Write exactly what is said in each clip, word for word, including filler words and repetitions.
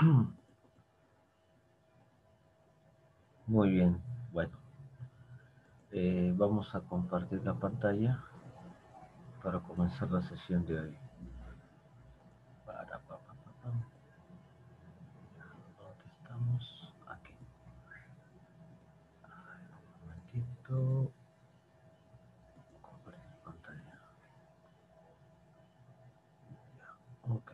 Muy bien, bueno, eh, vamos a compartir la pantalla para comenzar la sesión de hoy. Para, pa, pa, pa, pa. ¿Dónde estamos? Aquí. Un momentito. Compartir pantalla. Ok.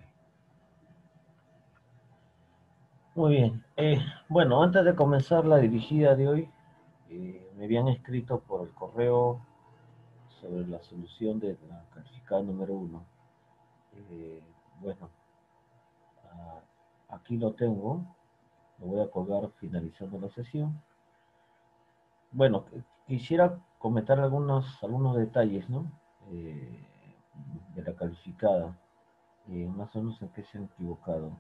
Muy bien. Eh, bueno, antes de comenzar la dirigida de hoy, eh, me habían escrito por el correo sobre la solución de la calificada número uno. Eh, bueno, ah, aquí lo tengo. Lo voy a colgar finalizando la sesión. Bueno, quisiera comentar algunos, algunos detalles, ¿no? Eh, de la calificada, eh, más o menos en qué se han equivocado.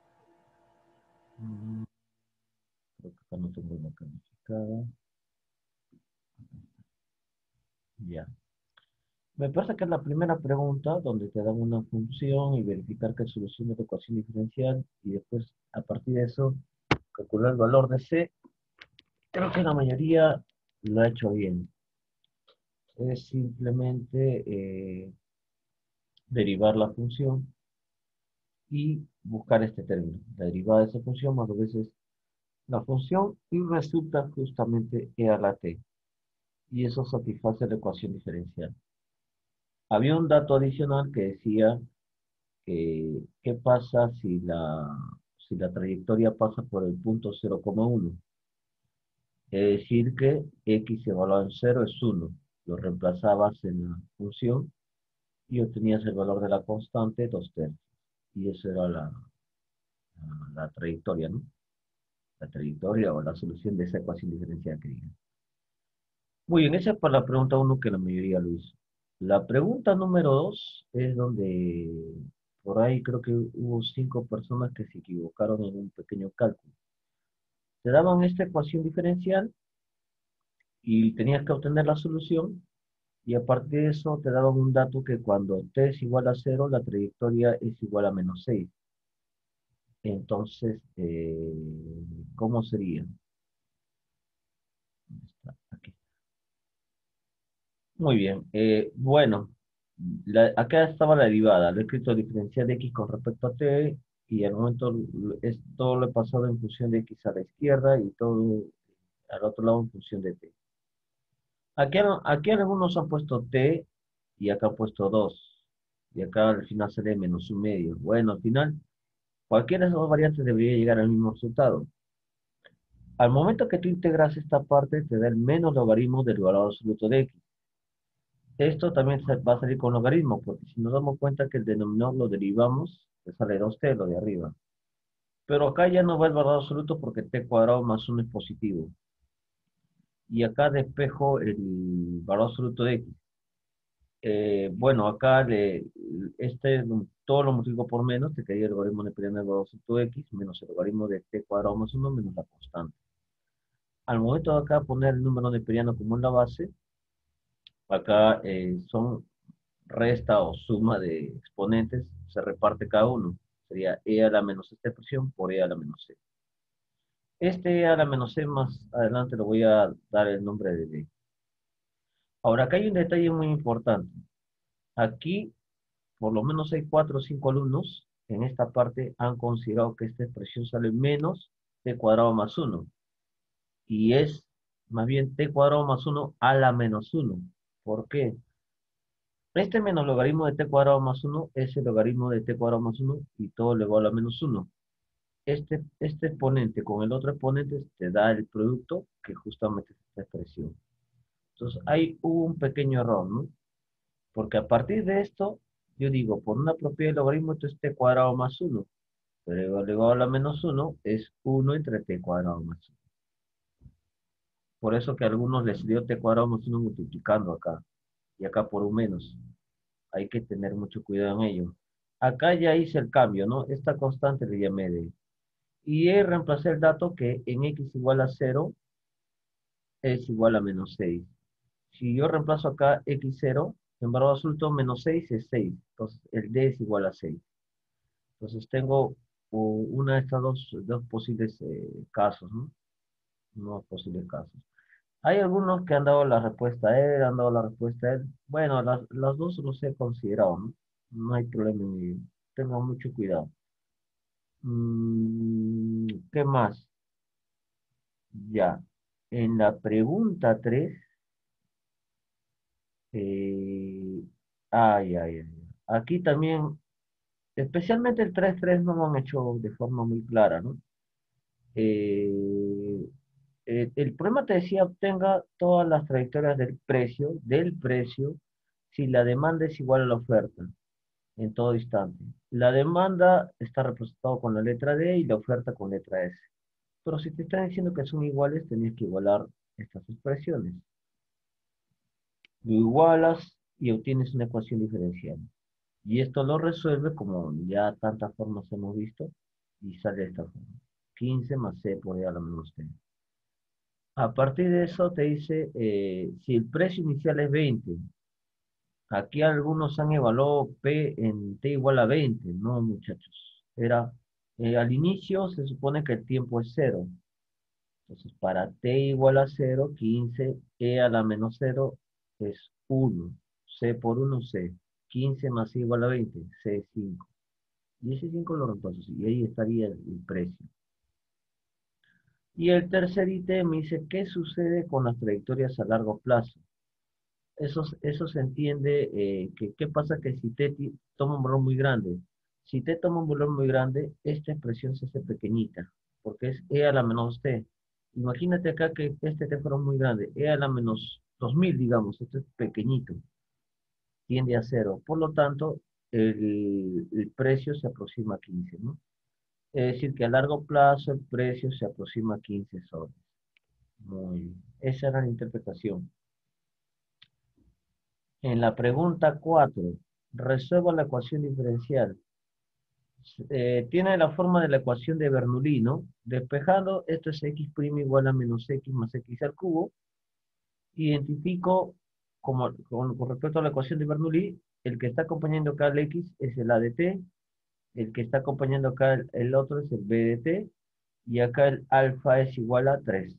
Mm, creo que acá no tengo la calificada. Ya. Me parece que es la primera pregunta donde te dan una función y verificar que soluciona la ecuación diferencial y después, a partir de eso, calcular el valor de C. Creo que la mayoría lo ha hecho bien. Es simplemente eh, derivar la función y buscar este término, la derivada de esa función más dos veces la función y resulta justamente e a la t. Y eso satisface la ecuación diferencial. Había un dato adicional que decía que qué pasa si la, si la trayectoria pasa por el punto cero coma uno. Es decir que x evaluado en cero es uno. Lo reemplazabas en la función y obtenías el valor de la constante dos tercios. Y esa era la, la, la trayectoria, ¿no? La trayectoria o la solución de esa ecuación diferencial que dije. Muy bien, esa es para la pregunta uno que la mayoría lo hizo. La pregunta número dos es donde por ahí creo que hubo cinco personas que se equivocaron en un pequeño cálculo. Te daban esta ecuación diferencial y tenías que obtener la solución y a partir de eso te daban un dato que cuando t es igual a cero, la trayectoria es igual a menos seis. Entonces, eh, ¿cómo sería? ¿Dónde está? Aquí. Muy bien. Eh, bueno, la- acá estaba la derivada. Lo he escrito diferencial de x con respecto a t y al momento lo- es, todo lo he pasado en función de x a la izquierda y todo al otro lado en función de t. Aquí, aquí algunos han puesto t y acá han puesto dos. Y acá al final sale menos un medio. Bueno, al final cualquiera de esas dos variantes debería llegar al mismo resultado. Al momento que tú integras esta parte, te da el menos logaritmo del valor absoluto de x. Esto también se- va a salir con logaritmo, porque si nos damos cuenta que el denominador lo derivamos, te sale dos t, lo de arriba. Pero acá ya no va el valor absoluto porque t cuadrado más uno es positivo. Y acá despejo el valor absoluto de x. Eh, bueno, acá de este, todo lo multiplico por menos, te quedaría el logaritmo neperiano del valor absoluto de x, menos el logaritmo de t cuadrado más uno, menos la constante. Al momento de acá poner el número neperiano como en la base, acá eh, son resta o suma de exponentes, se reparte cada uno. Sería e a la menos esta expresión por e a la menos c. Este e a la menos c más adelante le voy a dar el nombre de d. Ahora, acá hay un detalle muy importante. Aquí, por lo menos hay cuatro o cinco alumnos en esta parte han considerado que esta expresión sale menos t cuadrado más uno. Y es más bien t cuadrado más uno a la menos uno. ¿Por qué? Este menos logaritmo de t cuadrado más uno es el logaritmo de t cuadrado más uno y todo elevado a la menos uno. Este, este exponente con el otro exponente te da el producto que justamente es esta expresión. Entonces, ahí hubo un pequeño error, ¿no? Porque a partir de esto, yo digo, por una propiedad del logaritmo, esto es t cuadrado más uno. Pero elevado a la menos uno es uno entre t cuadrado más uno. Por eso que a algunos les dio t cuadrado más uno multiplicando acá. Y acá por un menos. Hay que tener mucho cuidado en ello. Acá ya hice el cambio, ¿no? Esta constante le llamé d. Y he reemplacé el dato que en x igual a cero es igual a menos seis. Si yo reemplazo acá x cero, en valor absoluto menos seis es seis. Entonces el d es igual a seis. Entonces tengo o una de estas dos, dos posibles eh, casos, ¿no? Unos posibles casos. Hay algunos que han dado la respuesta a él, han dado la respuesta a él. Bueno, las, las dos los he considerado, ¿no? No hay problema en ello. Tengan mucho cuidado. Mm, ¿qué más? Ya. En la pregunta tres, eh, ay, ay, ay. Aquí también, especialmente el tres tres no lo han hecho de forma muy clara, ¿no? Eh, eh, el problema te decía, obtenga todas las trayectorias del precio, del precio, si la demanda es igual a la oferta, en todo instante. La demanda está representada con la letra D y la oferta con letra S. Pero si te están diciendo que son iguales, tenés que igualar estas expresiones. Lo igualas y obtienes una ecuación diferencial. Y esto lo resuelve como ya tantas formas hemos visto y sale de esta forma. quince más C por E a la menos T. A partir de eso te dice, eh, si el precio inicial es veinte, aquí algunos han evaluado P en T igual a veinte, no muchachos. Era, eh, al inicio se supone que el tiempo es cero. Entonces, para T igual a cero, quince, E a la menos cero es uno. C por uno, C. quince más C igual a veinte, C es cinco. Y ese cinco lo reemplazo, y ahí estaría el, el precio. Y el tercer ítem me dice, ¿qué sucede con las trayectorias a largo plazo? Eso, eso se entiende, eh, que qué pasa que si T ti- toma un valor muy grande. Si T toma un valor muy grande, esta expresión se hace pequeñita, porque es E a la menos T. Imagínate acá que este T fuera muy grande, E a la menos dos mil, digamos, esto es pequeñito, tiende a cero. Por lo tanto, el, el precio se aproxima a quince, ¿no? Es decir, que a largo plazo el precio se aproxima a quince soles. Muy bien. Esa era la interpretación. En la pregunta cuatro, resuelva la ecuación diferencial. Eh, tiene la forma de la ecuación de Bernoulli, ¿no? Despejando, esto es x' igual a menos x más x al cubo. Identifico, como, con, con respecto a la ecuación de Bernoulli, el que está acompañando acá el x es el a de t, el que está acompañando acá el, el otro es el b de t, y acá el alfa es igual a tres.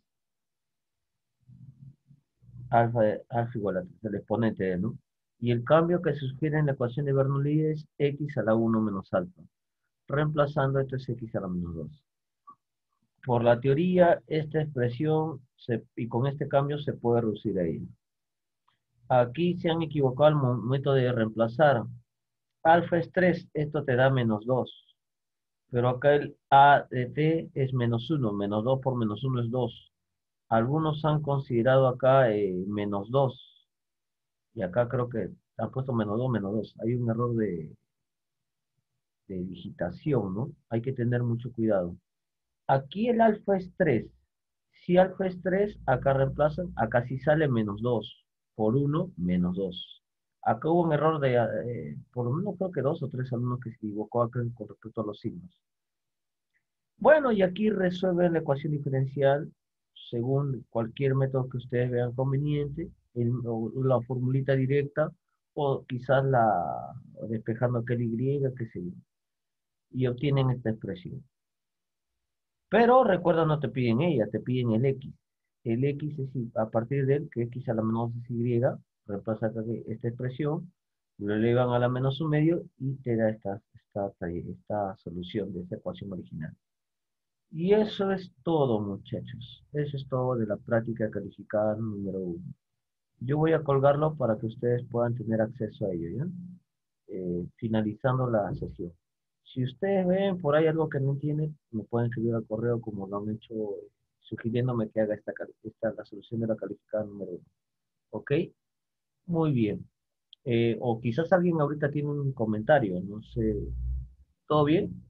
Alfa, alfa igual a tres, el exponente de, ¿no? Y el cambio que se sugiere en la ecuación de Bernoulli es x a la uno menos alfa. Reemplazando esto es x a la menos dos. Por la teoría, esta expresión, se, y con este cambio se puede reducir a ella. Aquí se han equivocado al momento de reemplazar. Alfa es tres, esto te da menos dos. Pero acá el a de t es menos uno, menos dos por menos uno es dos. Algunos han considerado acá eh, menos dos. Y acá creo que han puesto menos dos, menos dos. Hay un error de, de digitación, ¿no? Hay que tener mucho cuidado. Aquí el alfa es tres. Si alfa es tres, acá reemplazan, acá sí sale menos dos. Por uno, menos dos. Acá hubo un error de, eh, por lo menos creo que dos o tres alumnos que se equivocó acá con respecto a los signos. Bueno, y aquí resuelven la ecuación diferencial según cualquier método que ustedes vean conveniente, el- o la formulita directa, o quizás la despejando aquel Y, qué sé yo, y obtienen esta expresión. Pero recuerda, no te piden ella, te piden el X. El X es i- a partir del que X a la menos es Y, reemplaza acá que esta expresión, lo elevan a la menos un medio y te da esta, esta, esta solución de esta ecuación original. Y eso es todo, muchachos. Eso es todo de la práctica calificada número uno. Yo voy a colgarlo para que ustedes puedan tener acceso a ello, ¿ya? Eh, finalizando la sesión. Si ustedes ven por ahí algo que no entienden, me pueden escribir al correo como lo han hecho, eh, sugiriéndome que haga esta, cali- esta la solución de la calificada número uno. ¿Ok? Muy bien. Eh, o quizás alguien ahorita tiene un comentario, no sé. ¿Todo bien?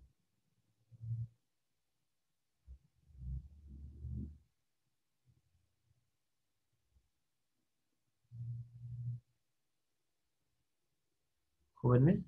¿Jóvenes?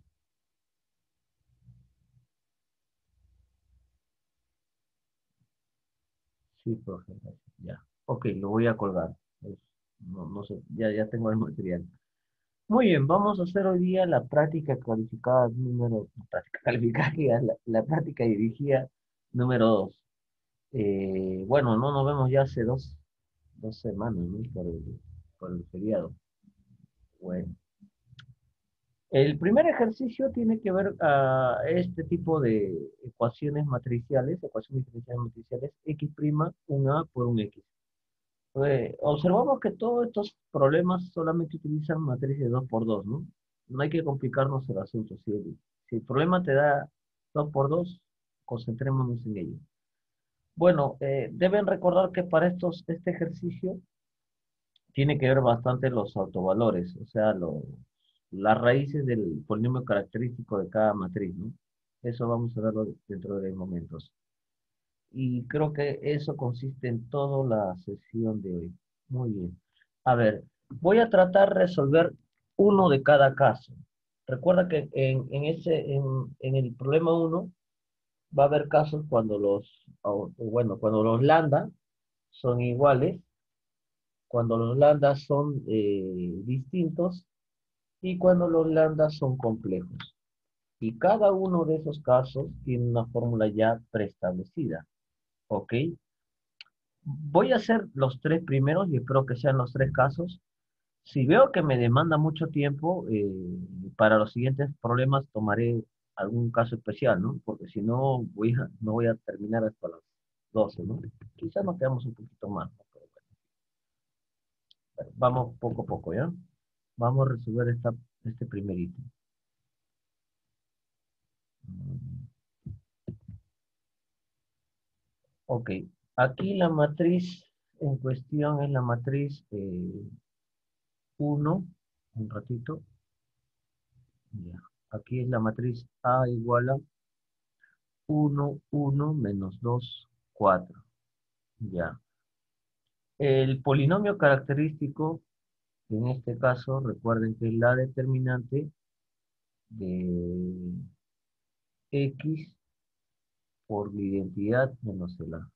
Sí, profe. Ya. Ok, lo voy a colgar. Es- no, no sé, ya, ya tengo el material. Muy bien, vamos a hacer hoy día la práctica calificada número, práctica calificada, la, la práctica dirigida número dos. Eh, bueno, no nos vemos ya hace dos, dos semanas, ¿no? Por el, por el feriado. Bueno, el primer ejercicio tiene que ver a este tipo de ecuaciones matriciales, ecuaciones diferenciales matriciales, x', un a por un x. Eh, observamos que todos estos problemas solamente utilizan matrices dos por dos, ¿no? No hay que complicarnos el asunto. Si el, si el problema te da dos por dos, concentrémonos en ello. Bueno, eh, deben recordar que para estos, este ejercicio tiene que ver bastante los autovalores, o sea, los, las raíces del polinomio característico de cada matriz, ¿no? Eso vamos a verlo dentro de momentos. Y creo que eso consiste en toda la sesión de hoy. Muy bien. A ver, voy a tratar de resolver uno de cada caso. Recuerda que en, en ese, en, en el problema uno va a haber casos cuando los, o- o bueno, cuando los lambda son iguales, cuando los lambda son eh, distintos y cuando los lambda son complejos. Y cada uno de esos casos tiene una fórmula ya preestablecida. ¿Ok? Voy a hacer los tres primeros y espero que sean los tres casos. Si veo que me demanda mucho tiempo, eh, para los siguientes problemas tomaré algún caso especial, ¿no? Porque si no, voy a, no voy a terminar hasta las doce, ¿no? Quizás nos quedamos un poquito más, ¿no? Pero bueno, vamos poco a poco, ¿ya? Vamos a resolver esta, este primer ítem. Mm, Ok, aquí la matriz en cuestión es la matriz eh, uno, un ratito. Ya. Aquí es la matriz A igual a uno, uno menos dos, cuatro. Ya. El polinomio característico, en este caso, recuerden que es la determinante de X por la identidad menos el A.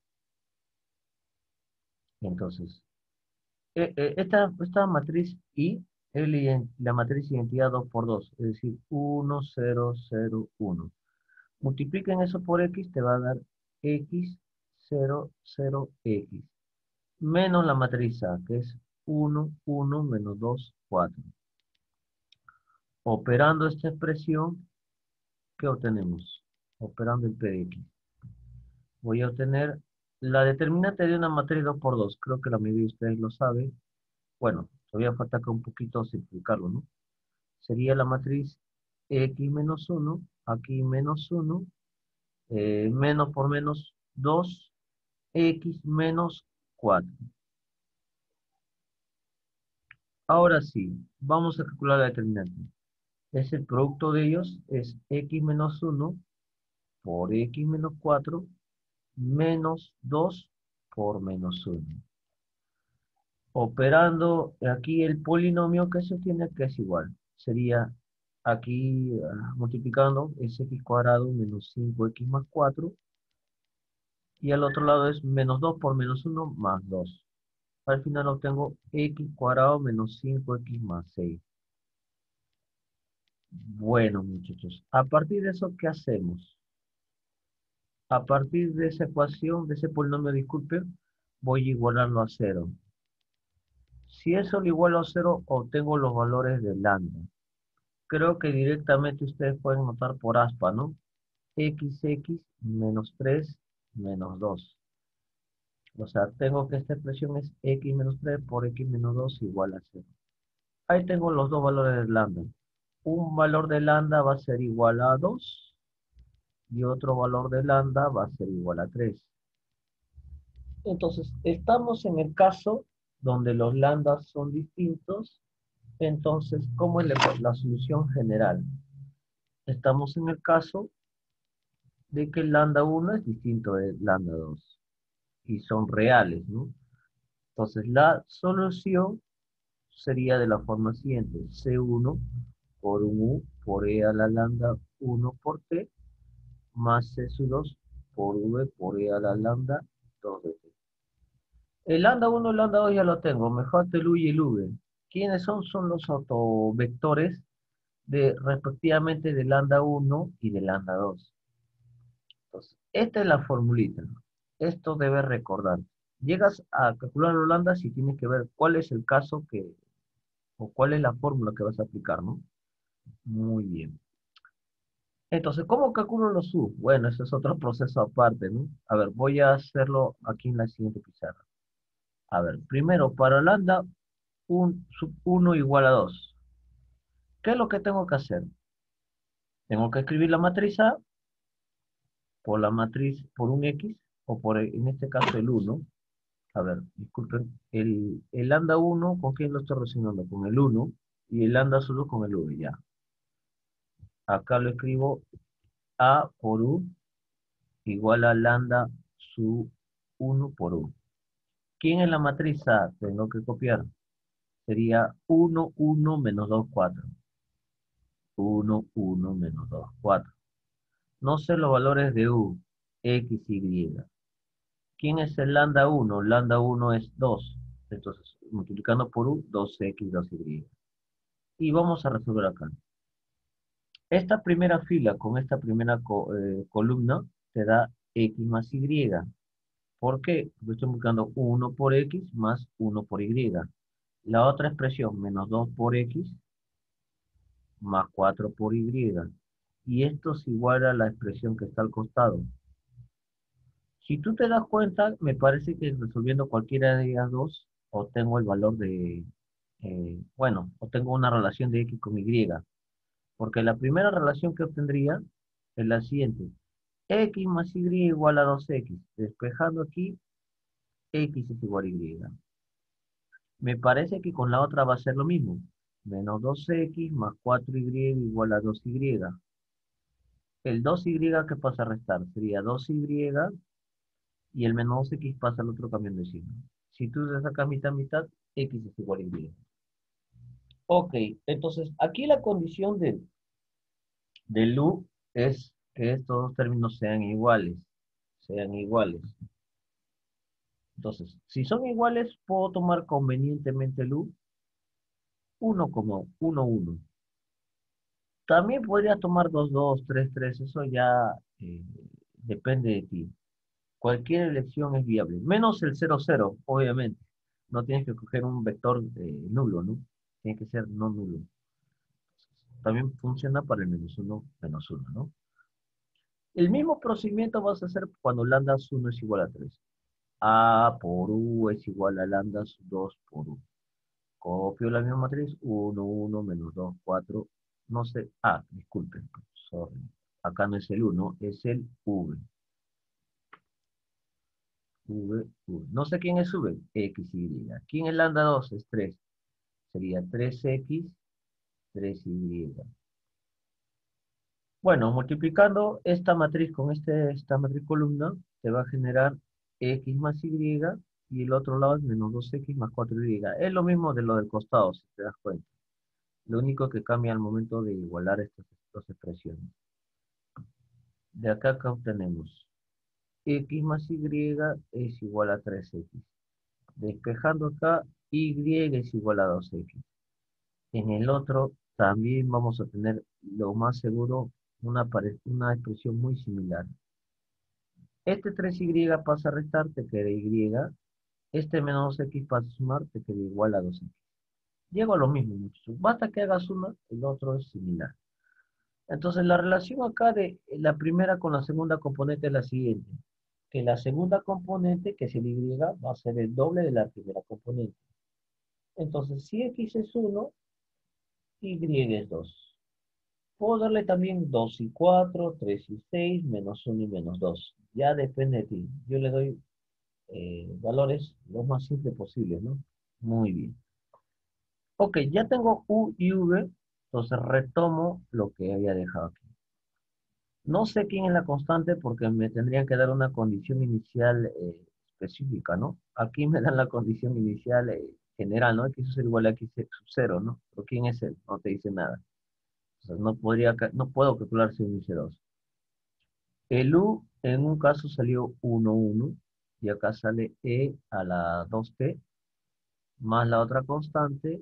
Entonces, e- e- esta, esta matriz I es la, iden- la matriz identidad dos por dos, es decir, uno, cero, cero, uno. Multipliquen eso por X, te va a dar X, cero, cero, X. Menos la matriz A, que es uno, uno menos dos, cuatro. Operando esta expresión, ¿qué obtenemos? Operando el P de X. Voy a obtener la determinante de una matriz dos por dos. Creo que la mayoría de ustedes lo sabe. Bueno, todavía falta acá un poquito simplificarlo, ¿no? Sería la matriz X menos uno, aquí menos uno, eh, menos por menos dos, X menos cuatro. Ahora sí, vamos a calcular la determinante. Es el producto de ellos, es X menos uno por X menos cuatro menos dos por menos uno. Operando aquí el polinomio que se tiene que es igual. Sería aquí ah, multiplicando es x cuadrado menos cinco x más cuatro. Y al otro lado es menos dos por menos uno más dos. Al final obtengo x cuadrado menos cinco x más seis. Bueno, muchachos, a partir de eso, ¿qué hacemos? A partir de esa ecuación, de ese polinomio, disculpen, voy a igualarlo a cero. Si eso lo igualo a cero, obtengo los valores de lambda. Creo que directamente ustedes pueden notar por aspa, ¿no? X X menos tres menos dos. O sea, tengo que esta expresión es X menos tres por X menos dos igual a cero. Ahí tengo los dos valores de lambda. Un valor de lambda va a ser igual a dos y otro valor de lambda va a ser igual a tres. Entonces, estamos en el caso donde los lambdas son distintos. Entonces, ¿cómo es la, la solución general? Estamos en el caso de que el lambda uno es distinto de lambda dos y son reales, ¿no? Entonces, la solución sería de la forma siguiente: C uno por un U por E a la lambda uno por T más C sub dos por V por E a la lambda dos de T. El lambda uno y el lambda dos ya lo tengo, me falta el U y el V. ¿Quiénes son? Son los autovectores de respectivamente de lambda uno y de lambda dos. Entonces, esta es la formulita. Esto debes recordar. Llegas a calcular los lambdas y tienes que ver cuál es el caso que, o cuál es la fórmula que vas a aplicar, ¿no? Muy bien. Entonces, ¿cómo calculo los U? Bueno, ese es otro proceso aparte, ¿no? A ver, voy a hacerlo aquí en la siguiente pizarra. A ver, primero, para lambda, un, sub uno igual a dos. ¿Qué es lo que tengo que hacer? Tengo que escribir la matriz A por la matriz, por un X, o por, en este caso, el uno. A ver, disculpen, el, el lambda uno, ¿con quién lo estoy relacionando? Con el uno, y el lambda solo con el V, ya. Acá lo escribo A por U igual a lambda sub uno por U. ¿Quién es la matriz A? Tengo que copiar. Sería uno, uno menos dos, cuatro. uno, uno menos dos, cuatro. No sé los valores de U, X, Y. ¿Quién es el lambda uno? Lambda uno es dos. Entonces, multiplicando por U, dos X, dos Y. Y vamos a resolver acá. Esta primera fila con esta primera co- eh, columna te da X más Y. ¿Por qué? Porque estoy buscando uno por X más uno por Y. La otra expresión, menos dos por X más cuatro por Y. Y esto es igual a la expresión que está al costado. Si tú te das cuenta, me parece que resolviendo cualquiera de ellas dos, obtengo el valor de, eh, bueno, obtengo una relación de X con Y. Porque la primera relación que obtendría es la siguiente. X más Y igual a dos X. Despejando aquí, X es igual a Y. Me parece que con la otra va a ser lo mismo. Menos dos X más cuatro Y igual a dos Y. El dos Y que pasa a restar sería dos Y y el menos X pasa al otro cambio de signo. Si tú le sacas mitad mitad, X es igual a Y. Ok, entonces aquí la condición del, del U es que estos dos términos sean iguales. Sean iguales. Entonces, si son iguales, puedo tomar convenientemente el U uno como uno, uno. También podría tomar dos, dos, tres, tres. Eso ya eh, depende de ti. Cualquier elección es viable, menos el cero, cero, obviamente. No tienes que coger un vector eh, nulo, ¿no? Tiene que ser no nulo. También funciona para el menos uno, menos uno, ¿no? El mismo procedimiento vas a hacer cuando lambda uno es igual a tres. A por U es igual a lambda dos por U. Copio la misma matriz, uno, uno, menos dos, cuatro, no sé, ah, disculpen, sorry. Acá no es el uno, es el V. V, V. No sé quién es V, X, Y. ¿Quién es lambda dos? Es tres. Sería tres X, tres Y. Bueno, multiplicando esta matriz con este, esta matriz columna, te va a generar X más Y, y el otro lado es menos dos X más cuatro Y. Es lo mismo de lo del costado, si te das cuenta. Lo único que cambia al momento de igualar estas dos expresiones. De acá acá obtenemos X más Y es igual a tres X. Despejando acá, Y es igual a dos X. En el otro también vamos a tener lo más seguro una, una expresión muy similar. Este tres Y pasa a restar, te queda Y. Este menos dos X pasa a sumar, te queda igual a dos X. Llego a lo mismo, muchachos. Basta que hagas una, el otro es similar. Entonces, la relación acá de la primera con la segunda componente es la siguiente. Que la segunda componente, que es el Y, va a ser el doble de la primera componente. Entonces, si X es uno, Y es dos. Puedo darle también dos y cuatro, tres y seis, menos uno y menos dos. Ya depende de ti. Yo le doy eh, valores lo más simples posibles, ¿no? Muy bien. Ok, ya tengo U y V, entonces retomo lo que había dejado aquí. No sé quién es la constante porque me tendrían que dar una condición inicial eh, específica, ¿no? Aquí me dan la condición inicial eh, general, ¿no? X es igual a X sub cero, ¿no? ¿Pero quién es él? No te dice nada. O sea, no, podría, no puedo calcular si uno y dos. El U en un caso salió uno, uno, y acá sale E a la dos t más la otra constante,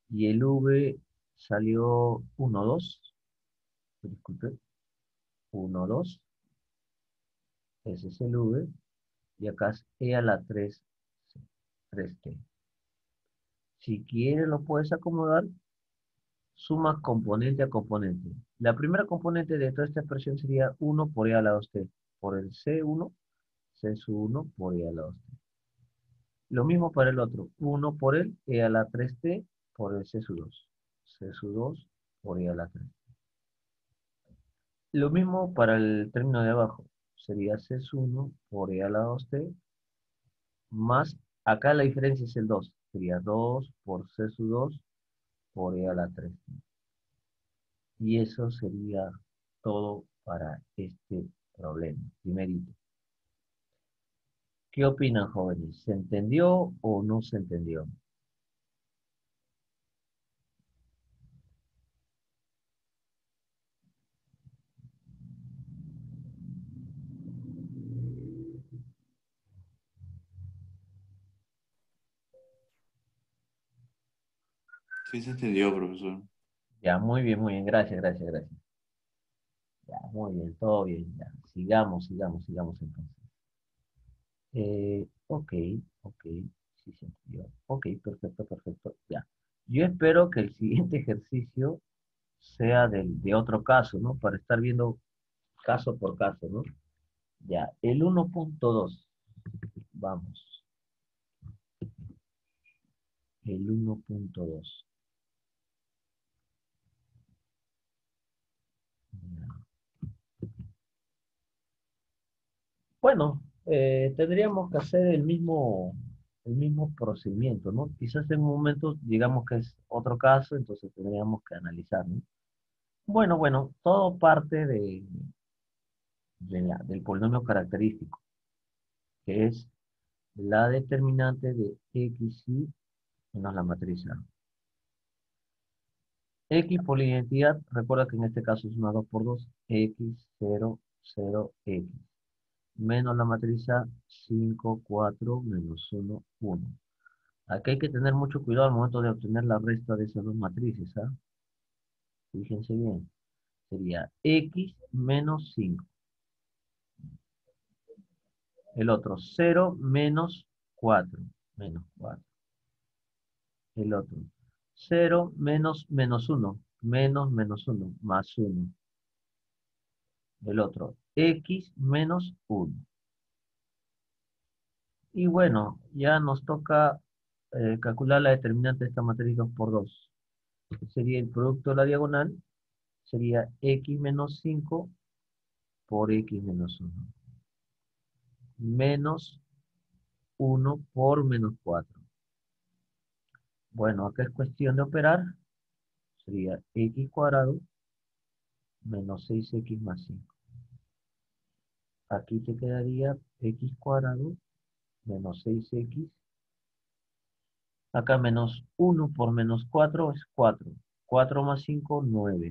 y el V salió uno, dos, disculpe, uno, dos, ese es el V, y acá es E a la tres, tres t. Si quieres lo puedes acomodar, suma componente a componente. La primera componente de toda esta expresión sería uno por E a la dos t, por el C uno, C sub uno por E a la dos t. Lo mismo para el otro, uno por el E a la tres t por el C sub dos, C sub dos por E a la tres. Lo mismo para el término de abajo, sería C sub uno por E a la dos t, más, acá la diferencia es el dos, sería dos por C sub dos por E a la tres. Y eso sería todo para este problema. Primerito. ¿Qué opinan, jóvenes? ¿Se entendió o no se entendió? Sí se entendió, profesor. Ya, muy bien, muy bien. Gracias, gracias, gracias. Ya, muy bien, todo bien. Ya. Sigamos, sigamos, sigamos entonces. Eh, ok, ok. Sí se entendió. Ok, perfecto, perfecto. Ya. Yo espero que el siguiente ejercicio sea del, de otro caso, ¿no? Para estar viendo caso por caso, ¿no? Ya, el uno punto dos. Vamos. El uno punto dos. Bueno, eh, tendríamos que hacer el mismo, el mismo procedimiento, ¿no? Quizás en un momento digamos que es otro caso, entonces tendríamos que analizar, ¿no? Bueno, bueno, todo parte de, de la- del polinomio característico, que es la determinante de x y menos la matriz A. X por la identidad, recuerda que en este caso es una dos por dos, x, cero, cero, x. Menos la matriz A, cinco, cuatro, menos uno, uno. Aquí hay que tener mucho cuidado al momento de obtener la resta de esas dos matrices, ¿ah? Fíjense bien. Sería x menos cinco. El otro, cero menos cuatro. Menos cuatro. El otro, cero menos menos uno. Menos menos uno. Más uno. El otro, x menos uno. Y bueno, ya nos toca eh, calcular la determinante de esta matriz dos por dos. Sería el producto de la diagonal. Sería x menos cinco por x menos uno. Menos uno por menos cuatro. Bueno, acá es cuestión de operar. Sería x cuadrado menos seis x más cinco. Aquí te quedaría x cuadrado menos seis x. Acá menos uno por menos cuatro es cuatro. cuatro más cinco, nueve.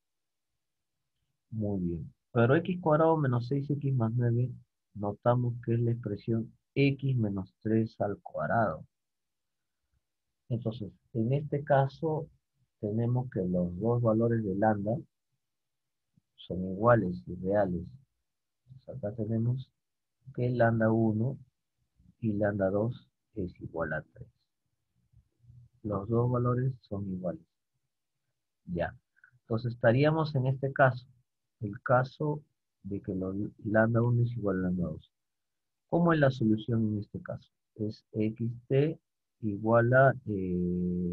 Muy bien. Pero x cuadrado menos seis x más nueve, notamos que es la expresión x menos tres al cuadrado. Entonces, en este caso, tenemos que los dos valores de lambda son iguales y reales. Entonces, acá tenemos que lambda uno y lambda dos es igual a tres. Los dos valores son iguales. Ya. Entonces, estaríamos en este caso, el caso de que los lambda uno es igual a lambda dos. ¿Cómo es la solución en este caso? Es xt igual a... eh,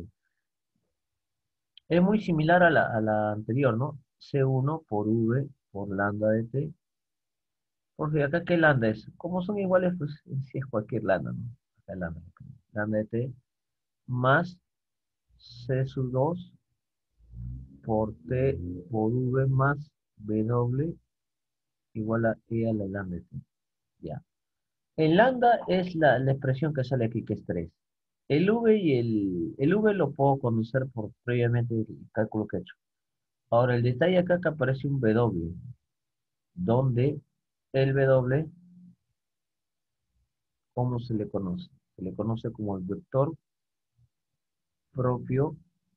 es muy similar a la, a la anterior, ¿no? C uno por V por lambda de t. Porque acá, ¿qué lambda es? Como son iguales, pues si es cualquier lambda, ¿no? Acá lambda. Lambda de t más C sub dos por t por V más W igual a E a la lambda de t. Ya. El lambda es la, la expresión que sale aquí, que es tres. El V y el, el V lo puedo conocer por previamente el cálculo que he hecho. Ahora, el detalle acá que aparece un W, donde el W, ¿cómo se le conoce? Se le conoce como el vector propio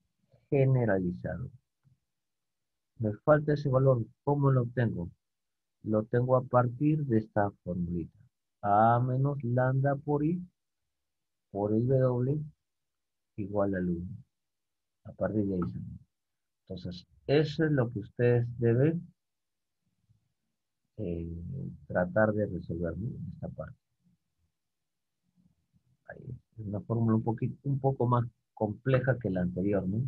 generalizado. Me falta ese valor. ¿Cómo lo obtengo? Lo tengo a partir de esta formulita. A menos lambda por I por el W igual al uno. A partir de ahí. Entonces, eso es lo que ustedes deben eh, tratar de resolver, ¿no? En esta parte. Ahí. Es una fórmula un poquito, un poco más compleja que la anterior, ¿no?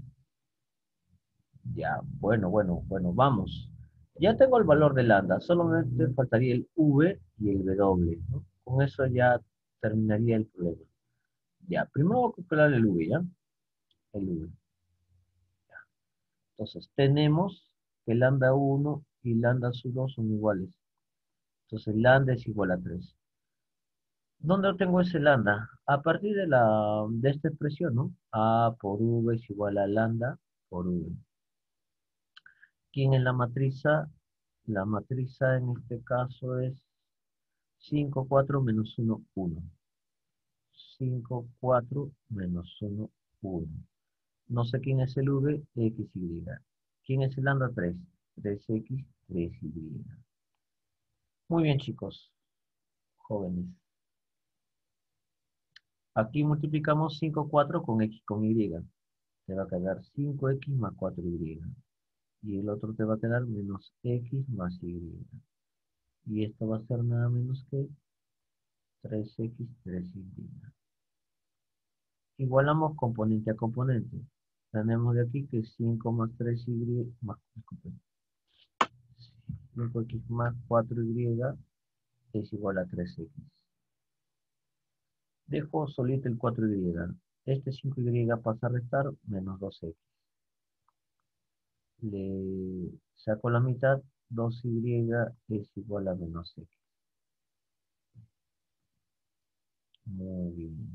Ya, bueno, bueno, bueno, vamos. Ya tengo el valor de lambda, solamente faltaría el V y el W, ¿no? Con eso ya terminaría el problema. Ya, primero voy a calcular el V, ¿ya? El V. Entonces, tenemos que lambda uno y lambda sub dos son iguales. Entonces, lambda es igual a tres. ¿Dónde obtengo ese lambda? A partir de, la, de esta expresión, ¿no? A por V es igual a lambda por V. ¿Quién es la matriza? La matriza en este caso es cinco, cuatro menos uno, uno. cinco, cuatro menos uno, uno. No sé quién es el V, X, Y. ¿Quién es el lambda? tres. tres X, tres Y. Muy bien, chicos, jóvenes. Aquí multiplicamos cinco, cuatro con X con Y. Te va a quedar cinco X más cuatro Y. Y el otro te va a quedar menos X más Y. Y esto va a ser nada menos que tres X, tres Y. Igualamos componente a componente. Tenemos de aquí que cinco más tres Y, más, cinco X más cuatro Y es igual a tres X. Dejo solito el cuatro Y. Este cinco Y pasa a restar menos dos X. Le saco la mitad, dos Y es igual a menos X. Muy bien.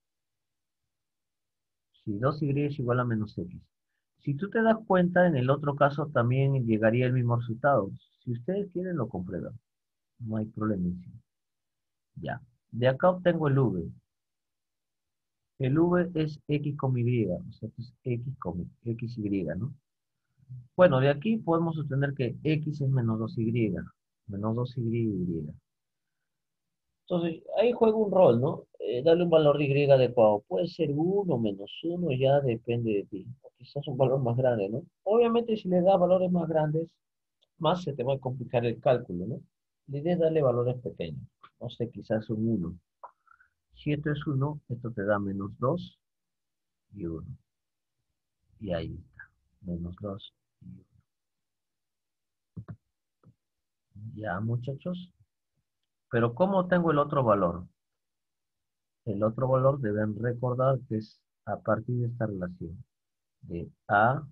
Si dos Y es igual a menos X. Si tú te das cuenta, en el otro caso también llegaría el mismo resultado. Si ustedes quieren, lo comprueban. No hay problema. Ya. De acá obtengo el V. El V es X con Y. O sea, es X con X Y, ¿no? Bueno, de aquí podemos obtener que X es menos dos Y. Menos dos Y, Y. Entonces, ahí juega un rol, ¿no? Eh, darle un valor de Y adecuado. Puede ser uno, menos uno, ya depende de ti. O quizás un valor más grande, ¿no? Obviamente, si le das valores más grandes, más se te va a complicar el cálculo, ¿no? La idea es darle valores pequeños. No sé, quizás un uno. Si esto es uno, esto te da menos dos y uno. Y ahí está. Menos dos y uno. Ya, muchachos. Pero ¿cómo tengo el otro valor? El otro valor deben recordar que es a partir de esta relación de A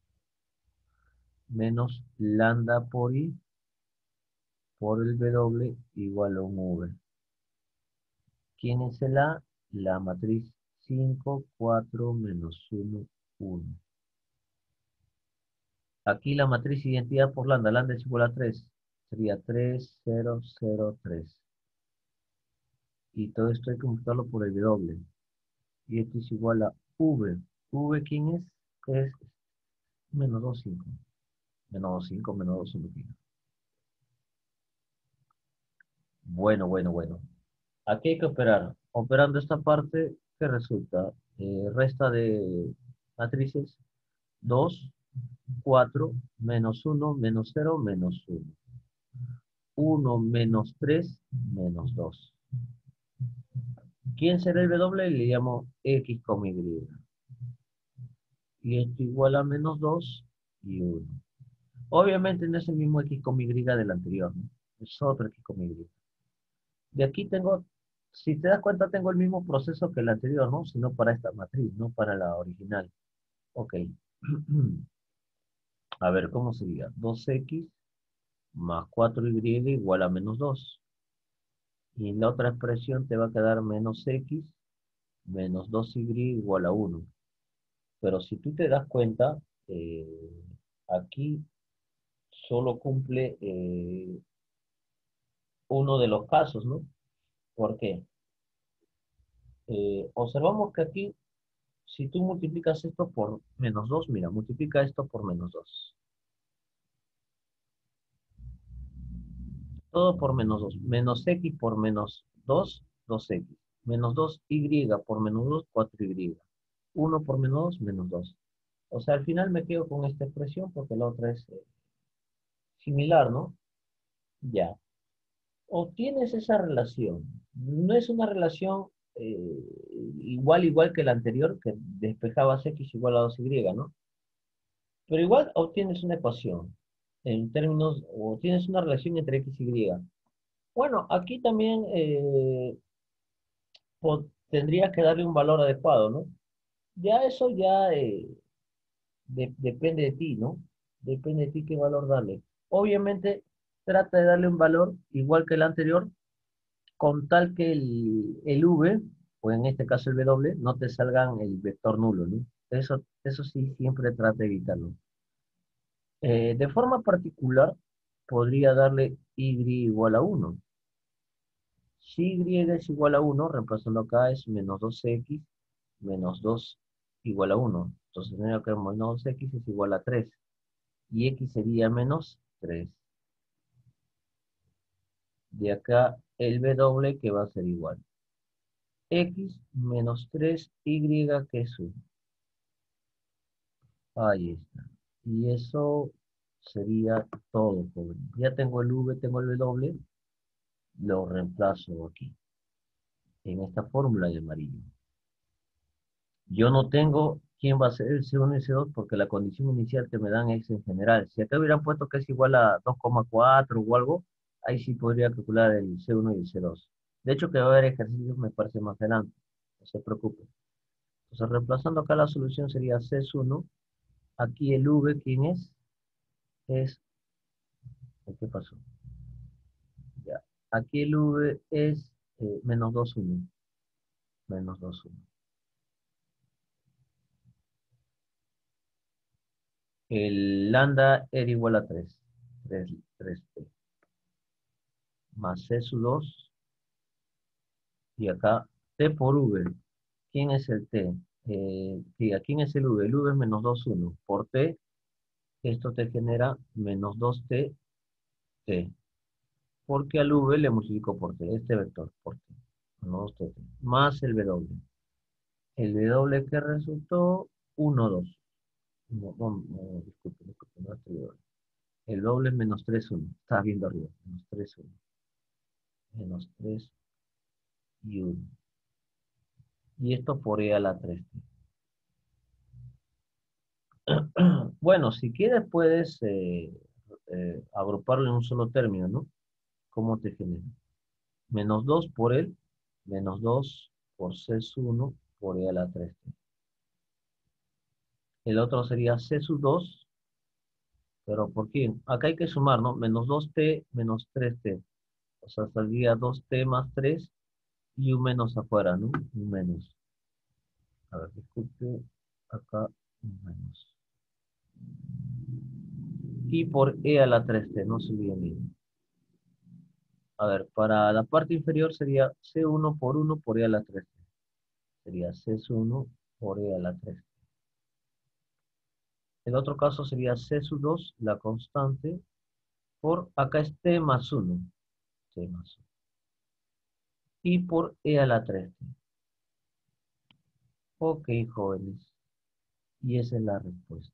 menos lambda por I por el W igual a un V. ¿Quién es el A? La matriz cinco, cuatro, menos uno, uno. Aquí la matriz identidad por lambda, lambda es igual a tres. Sería tres, cero, cero, tres. Y todo esto hay que multiplicarlo por el W. Y esto es igual a V. ¿V quién es? Es menos dos, cinco. Menos dos, cinco, menos dos, uno. Bueno, bueno, bueno. Aquí hay que operar. Operando esta parte, ¿qué resulta? Eh, resta de matrices dos, cuatro, menos uno, menos cero, menos uno. uno menos tres, menos dos. ¿Quién será el W? Le llamo X con Y. Y esto igual a menos dos y uno. Obviamente no es el mismo X con Y del anterior, ¿no? Es otro X con Y. De aquí tengo, si te das cuenta, tengo el mismo proceso que el anterior, ¿no? Sino para esta matriz, no para la original. Ok. A ver, ¿cómo sería? dos X más cuatro Y igual a menos dos. Y en la otra expresión te va a quedar menos X menos dos Y igual a uno. Pero si tú te das cuenta, eh, aquí solo cumple eh, uno de los casos, ¿no? ¿Por qué? Eh, observamos que aquí Si tú multiplicas esto por menos dos, mira, multiplica esto por menos dos. Todo por menos dos. Menos x por menos dos, dos x. Menos dos y por menos dos, cuatro y. uno por menos dos, menos dos. O sea, al final me quedo con esta expresión porque la otra es eh, similar, ¿no? Ya. Obtienes esa relación. No es una relación eh, igual, igual que la anterior, que despejabas x igual a dos y, ¿no? Pero igual obtienes una ecuación en términos, o tienes una relación entre x y y. Bueno, aquí también eh, po- tendrías que darle un valor adecuado, ¿no? Ya eso ya eh, de- depende de ti, ¿no? Depende de ti qué valor darle. Obviamente, trata de darle un valor igual que el anterior, con tal que el, el v, o en este caso el w, no te salgan el vector nulo, ¿no? Eso, eso sí, siempre trata de evitarlo. Eh, de forma particular, podría darle y igual a uno. Si y es igual a uno, reemplazando acá es menos dos x menos dos igual a uno. Entonces tendría que menos dos x es igual a tres. Y x sería menos tres. De acá el w que va a ser igual. X menos tres y que es uno. Ahí está. Y eso sería todo, joven. Ya tengo el v, tengo el w, lo reemplazo aquí, en esta fórmula de amarillo. Yo no tengo quién va a ser el C uno y C dos porque la condición inicial que me dan es en general. Si acá hubieran puesto que es igual a dos coma cuatro o algo, ahí sí podría calcular el C uno y el C dos. De hecho, que va a haber ejercicios me parece más adelante. No se preocupe. Entonces, reemplazando acá la solución sería C uno. Aquí el V, ¿quién es? Es, ¿qué pasó? Ya. Aquí el V es eh, menos dos uno. Menos dos uno. El lambda era igual a tres. tres, tres t. Más C sub dos. Y acá t por v. ¿Quién es el t? Eh, sí, ¿quién es el v? El v es menos dos uno. Por t, esto te genera menos dos t, t. Porque al v le multiplico por t, este vector, por t. Menos dos t, t. Más el w. El w que resultó, uno, dos. No, no, no, disculpe, disculpe, no es el w. El doble es menos tres uno. Estaba viendo arriba. Menos tres uno. Menos tres y uno. Y esto por e a la tres t. Bueno, si quieres puedes eh, eh, agruparlo en un solo término, ¿no? ¿Cómo te genera? Menos dos por el, menos dos por C uno por e a la tres t. El otro sería C sub dos, pero ¿por qué? Acá hay que sumar, ¿no? Menos dos t menos tres t. O sea, saldría dos t más tres y un menos afuera, ¿no? Un menos. A ver, disculpe, acá un menos. Y por e a la tres t, no se olviden bien. A ver, para la parte inferior sería C uno por uno por e a la tres t. Sería C uno por e a la tres t. El otro caso sería C sub dos, la constante, por acá es t más uno. T más uno. Y por e a la tres t. Ok, jóvenes. Y esa es la respuesta.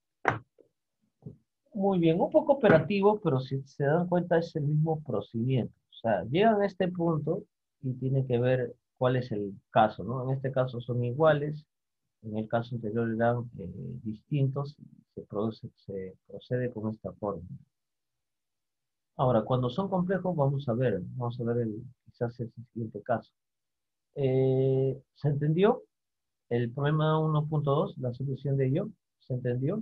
Muy bien, un poco operativo, pero si se dan cuenta es el mismo procedimiento. O sea, llegan a este punto y tiene que ver cuál es el caso, ¿no? En este caso son iguales, en el caso anterior eran eh, distintos, y se, produce, se procede con esta forma. Ahora, cuando son complejos, vamos a ver, vamos a ver el, quizás el siguiente caso. Eh, ¿se entendió? El problema uno punto dos, la solución de ello, ¿se entendió?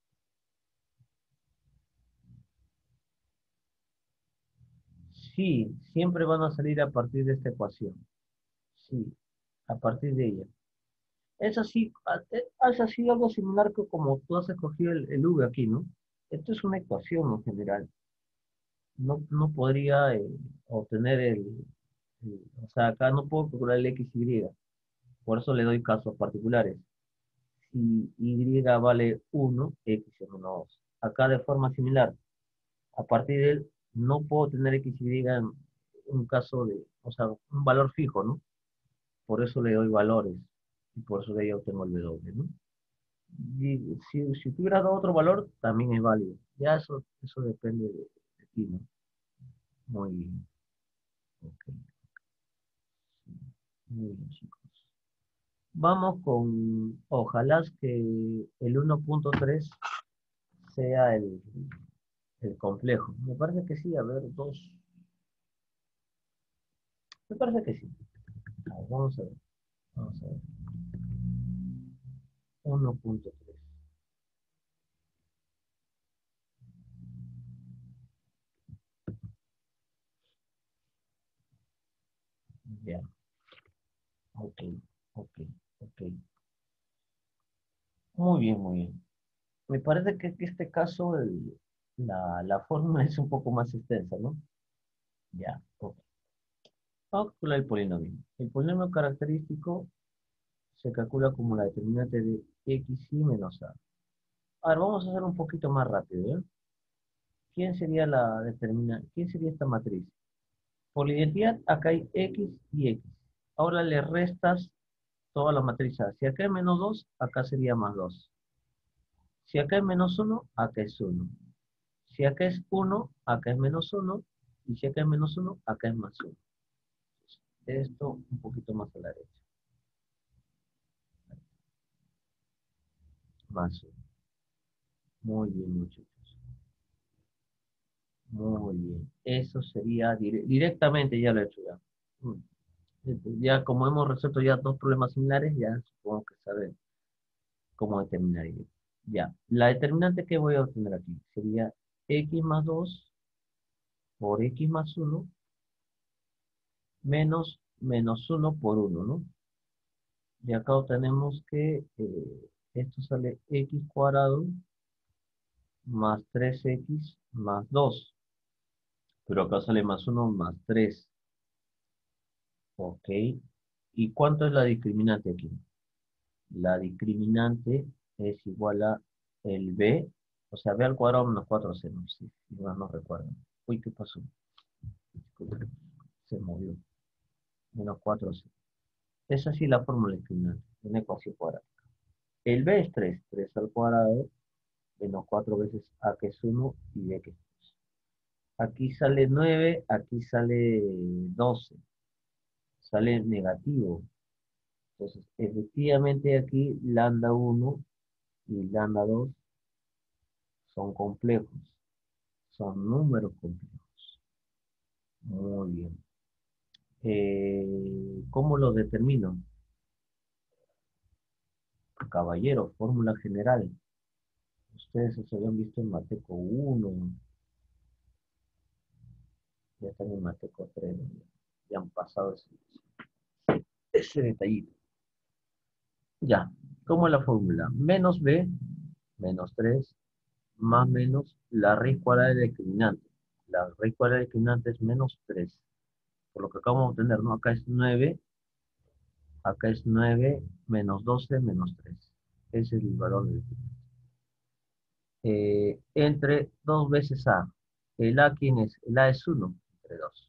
Sí, siempre van a salir a partir de esta ecuación. Sí, a partir de ella. Es así, a- eh, es así algo similar que como tú has escogido el, el V aquí, ¿no? Esto es una ecuación en general. No, no podría eh, obtener el, el- o sea, acá no puedo calcular el X, Y. Por eso le doy casos particulares. si Y vale uno, X es uno, dos. Acá de forma similar, a partir de él, no puedo tener X y Y en un caso de, o sea, un valor fijo, ¿no? Por eso le doy valores, y por eso de ahí obtengo el W, ¿no? Y si, si tuviera dado otro valor, también es válido. Ya eso, eso depende de, de ti, ¿no? Muy bien. Ok. Muy bien, chicos. Vamos con, ojalá que el uno punto tres sea el, el complejo. Me parece que sí, a ver, dos. Me parece que sí. A ver, vamos a ver. Vamos a ver. uno punto tres. Ya. Ok, ok, ok. Muy bien, muy bien. Me parece que en este caso el- la, la fórmula es un poco más extensa, ¿no? Ya, ok. Vamos a calcular el polinomio. El polinomio característico se calcula como la determinante de x y menos a. A ver, vamos a hacer un poquito más rápido, ¿eh? ¿Quién sería la determinante? ¿Quién sería esta matriz? Por la identidad, acá hay x y x. Ahora le restas toda la matriz A. Si acá hay menos dos, acá sería más dos. Si acá es menos uno, acá es uno. Si acá es uno, acá es menos uno. Y si acá es menos uno, acá es más uno. Esto un poquito más a la derecha. Más uno. Muy bien, muchachos. Muy bien. Eso sería dire- directamente, ya lo he hecho ya. Mm. Ya como hemos resuelto ya dos problemas similares, ya supongo que saben cómo determinar ello. Ya. La determinante que voy a obtener aquí sería x más dos por x más uno menos menos uno por uno, ¿no? Y acá obtenemos que eh, esto sale x cuadrado más tres x más dos. Pero acá sale más uno más tres. Ok. ¿Y cuánto es la discriminante aquí? La discriminante es igual a el b, o sea, b al cuadrado menos cuatro c, no, si si más no recuerdo. Uy, ¿qué pasó? Disculpe, se movió. Menos cuatro c. Esa sí es la fórmula discriminante, una ecuación cuadrada. El b es tres, tres al cuadrado menos cuatro veces a que es uno y b que es dos. Aquí sale nueve, aquí sale doce, sale negativo. Entonces, efectivamente aquí lambda uno y lambda dos son complejos, son números complejos. Muy bien. Eh, ¿cómo lo determino? Caballero, fórmula general. Ustedes se habían visto en Mateco uno, ya están en Mateco tres, ¿no? Ya han pasado ese, ese detallito. Ya, ¿cómo es la fórmula? Menos b, menos tres, más menos la raíz cuadrada del discriminante. La raíz cuadrada del discriminante es menos tres. Por lo que acabamos de obtener, ¿no? Acá es nueve, acá es nueve menos doce menos tres. Ese es el valor del discriminante. Eh, entre dos veces a. El a, ¿quién es? El a es uno, entre dos.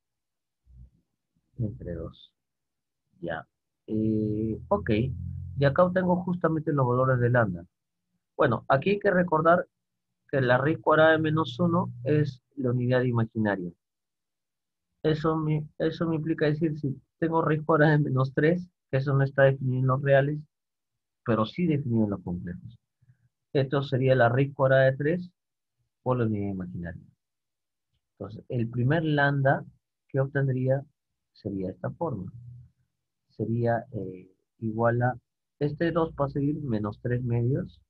Entre dos. Ya. Eh, ok. Y acá obtengo justamente los valores de lambda. Bueno, aquí hay que recordar que la raíz cuadrada de menos uno es la unidad imaginaria. Eso me, eso me implica decir, si tengo raíz cuadrada de menos tres, que eso no está definido en los reales, pero sí definido en los complejos. Esto sería la raíz cuadrada de tres por la unidad imaginaria. Entonces, el primer lambda que obtendría sería esta forma. Sería eh, igual a, este dos va a seguir menos tres medios,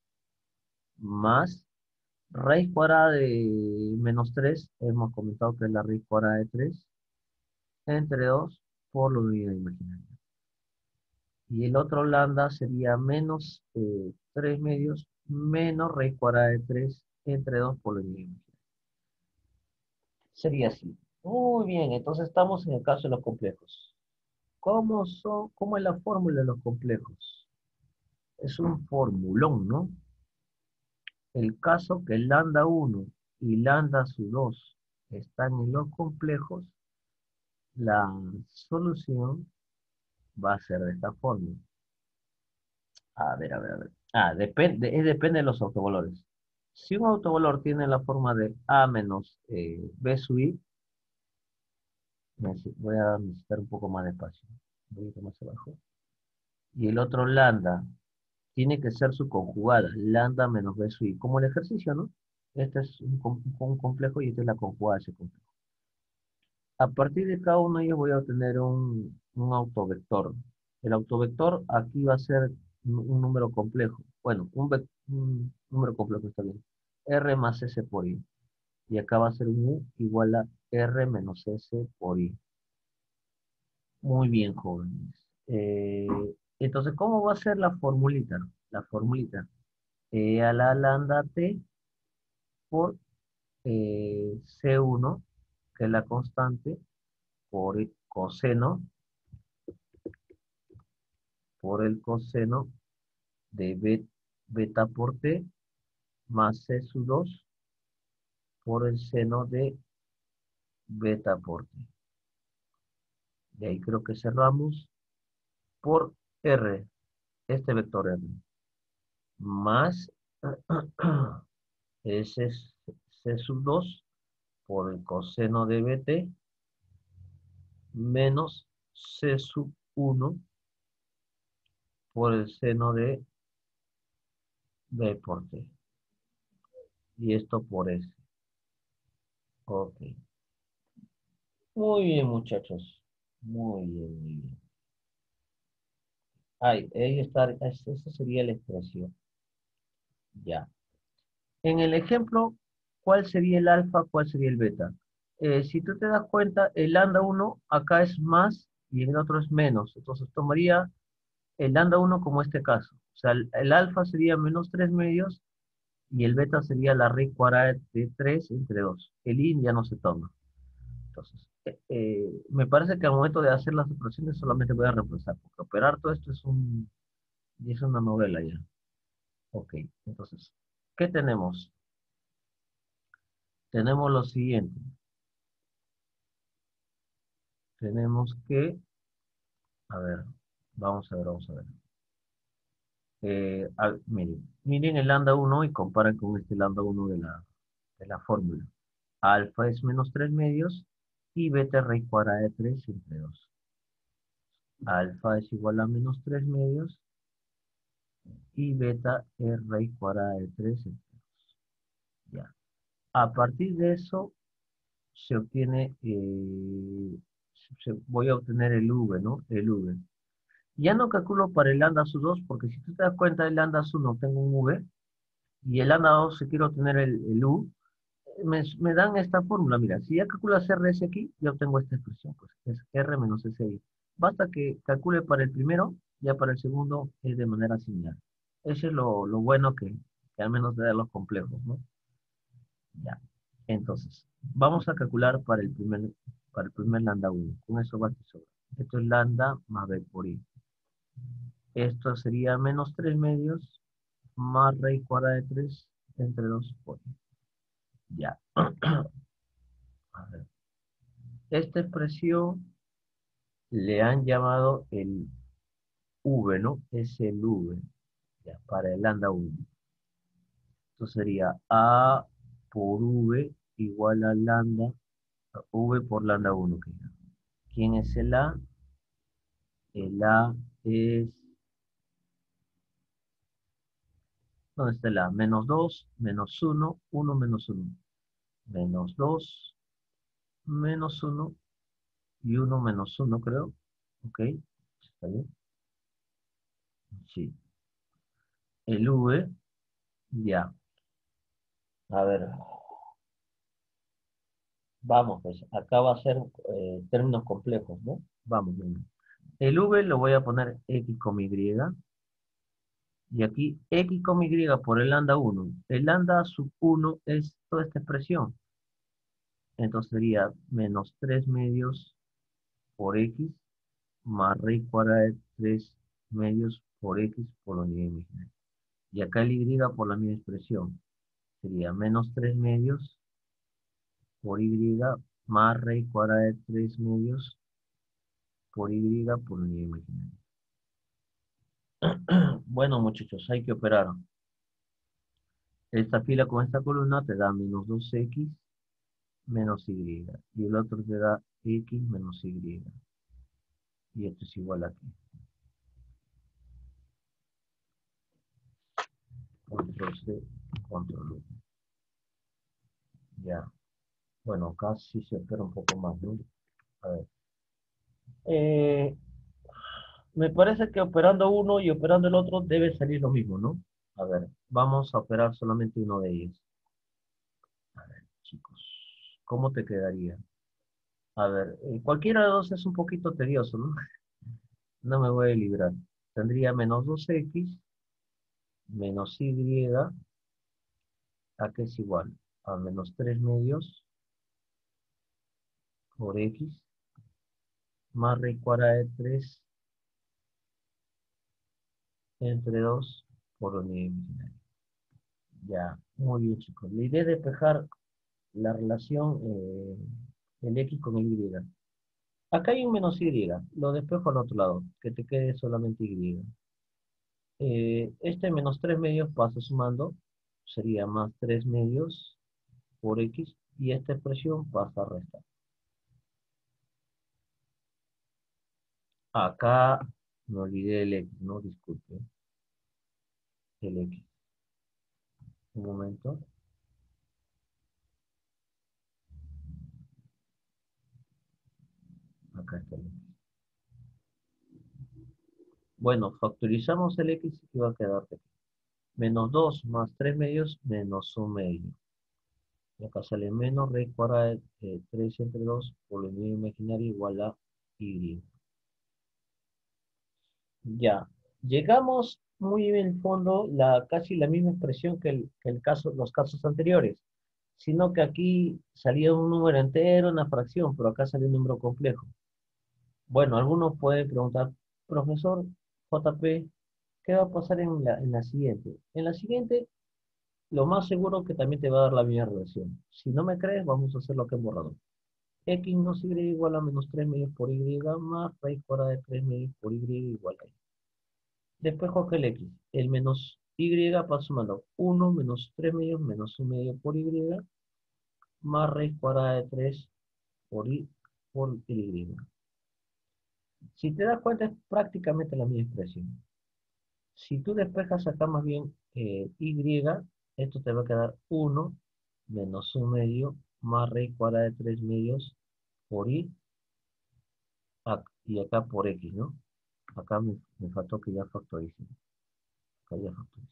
más raíz cuadrada de menos tres, hemos comentado que es la raíz cuadrada de tres, entre dos por la unidad imaginaria. Y el otro lambda sería menos eh, tres medios menos raíz cuadrada de tres entre dos por la unidad imaginaria. Sería así. Muy bien, entonces estamos en el caso de los complejos. ¿Cómo son, cómo es la fórmula de los complejos? es un formulón, ¿no? El caso que lambda uno y lambda su dos están en los complejos, la solución va a ser de esta forma. A ver, a ver, a ver. Ah, depende, es depende de los autovalores. Si un autovalor tiene la forma de A menos eh, B sub I, necesi- voy a necesitar un poco más de espacio. Un poquito más abajo. Y el otro lambda tiene que ser su conjugada, lambda menos B sub I, como el ejercicio, ¿no? Este es un, com- un complejo y esta es la conjugada de ese complejo. A partir de cada uno de ellos voy a obtener un, un autovector. El autovector aquí va a ser un, un número complejo. Bueno, un, vec- un número complejo está bien. R más S por I. Y acá va a ser un U igual a R menos S por I. Muy bien, jóvenes. Eh, entonces, ¿cómo va a ser la formulita? La formulita. E a la lambda T por eh, C uno, que es la constante, por el coseno, por el coseno de be- beta por T más C sub dos por el seno de beta por T. De ahí creo que cerramos por R, este vector R, más S, C sub dos por el coseno de B T menos C sub uno por el seno de B por T. Y esto por S. Ok. Muy bien, muchachos. Muy bien, muy bien. Ahí, ahí está, esa sería la expresión. Ya. En el ejemplo, ¿cuál sería el alfa? ¿Cuál sería el beta? Eh, si tú te das cuenta, el lambda uno acá es más y en el otro es menos. Entonces tomaría el lambda uno como este caso. O sea, el, el alfa sería menos tres medios y el beta sería la raíz cuadrada de tres entre dos. El in ya no se toma. Entonces, eh, eh, me parece que al momento de hacer las operaciones solamente voy a reemplazar, porque operar todo esto es un, es una novela ya. Ok, entonces, ¿qué tenemos? Tenemos lo siguiente. Tenemos que, a ver, vamos a ver, vamos a ver. Eh, a- miren, miren el lambda uno y comparan con este lambda uno de la, de la fórmula. Alfa es menos tres medios y beta raíz cuadrada de tres entre dos. Alfa es igual a menos tres medios y beta es raíz cuadrada de tres entre dos. Ya. A partir de eso se obtiene, eh, se- voy a obtener el V, ¿no? El V. Ya no calculo para el lambda sub dos, porque si tú te das cuenta, el lambda sub no tengo un V, y el lambda dos, si quiero obtener el, el U, me, me dan esta fórmula. Mira, si ya calculas R S aquí, ya obtengo esta expresión, pues es R menos S I. Basta que calcule para el primero, ya para el segundo es de manera similar. Eso es lo, lo bueno que, que al menos de los complejos, ¿no? Ya. Entonces, vamos a calcular para el primer, para el primer lambda uno. Con eso basta y sobra. Esto es lambda más B por I. Esto sería menos tres medios más raíz cuadrada de tres entre dos por I. Ya. A ver. Esta expresión le han llamado el V, ¿no? Es el V, ya, para el lambda uno. Esto sería A por V igual a lambda, V por lambda uno. ¿Quién es el A? El A es, ¿dónde está el A? Menos dos, menos uno, uno menos uno. Menos dos, menos uno y uno menos uno, creo. ¿Ok? ¿Está bien? Sí. El V, ya. A ver, vamos, pues acá va a ser eh, términos complejos, ¿no? Vamos, venga. El V lo voy a poner X, Y. Y aquí X, Y por el lambda uno. El lambda sub uno es toda esta expresión. Entonces sería menos tres medios por X más raíz cuadrada de tres medios por X por la unidad imaginaria. Y acá el Y por la misma expresión. Sería menos tres medios por Y más raíz cuadrada de tres medios por Y por la unidad imaginaria. Bueno, muchachos, hay que operar. Esta fila con esta columna te da menos dos X menos Y. Y el otro te da X menos Y. Y esto es igual aquí. Control C, control V. Ya. Bueno, acá sí se opera un poco más, ¿no? A ver. Eh, me parece que operando uno y operando el otro debe salir lo mismo, ¿no? A ver, vamos a operar solamente uno de ellos. A ver, chicos, ¿cómo te quedaría? A ver, eh, cualquiera de dos es un poquito tedioso, ¿no? No me voy a librar. Tendría menos dos X menos Y, ¿a qué es igual? A menos tres medios por X más raíz cuadrada de tres entre dos por unidad imaginaria. Ya, muy bien, chicos. La idea es despejar la relación eh, el X con el Y. Acá hay un menos Y, lo despejo al otro lado, que te quede solamente Y. Eh, este menos tres medios pasa sumando, sería más tres medios por X, y esta expresión pasa a restar. Acá me olvidé el X, no, disculpe, el X. Un momento. Acá está el X. Bueno, factorizamos el X y va a quedar aquí. Menos dos más tres medios menos un medio. Y acá sale menos raíz cuadrada de eh, tres entre dos por la unidad imaginaria igual a Y. Ya. Llegamos muy en el fondo, la, casi la misma expresión que, el, que el caso, los casos anteriores. Sino que aquí salía un número entero, una fracción, pero acá sale un número complejo. Bueno, algunos pueden preguntar, profesor J P, ¿qué va a pasar en la, en la siguiente? En la siguiente, lo más seguro que también te va a dar la misma relación. Si no me crees, vamos a hacer lo que hemos borrado. X menos Y igual a menos tres medios por Y más raíz cuadrada de tres medios por Y igual a Y. Después coge el X. El menos Y va sumando uno menos tres medios menos un medio por Y más raíz cuadrada de tres por Y por Y. Si te das cuenta, es prácticamente la misma expresión. Si tú despejas acá más bien eh, Y, esto te va a quedar uno menos un medio más raíz cuadrada de tres medios por Y y acá por X, ¿no? Acá me, me faltó que ya factorice. Acá ya factorice.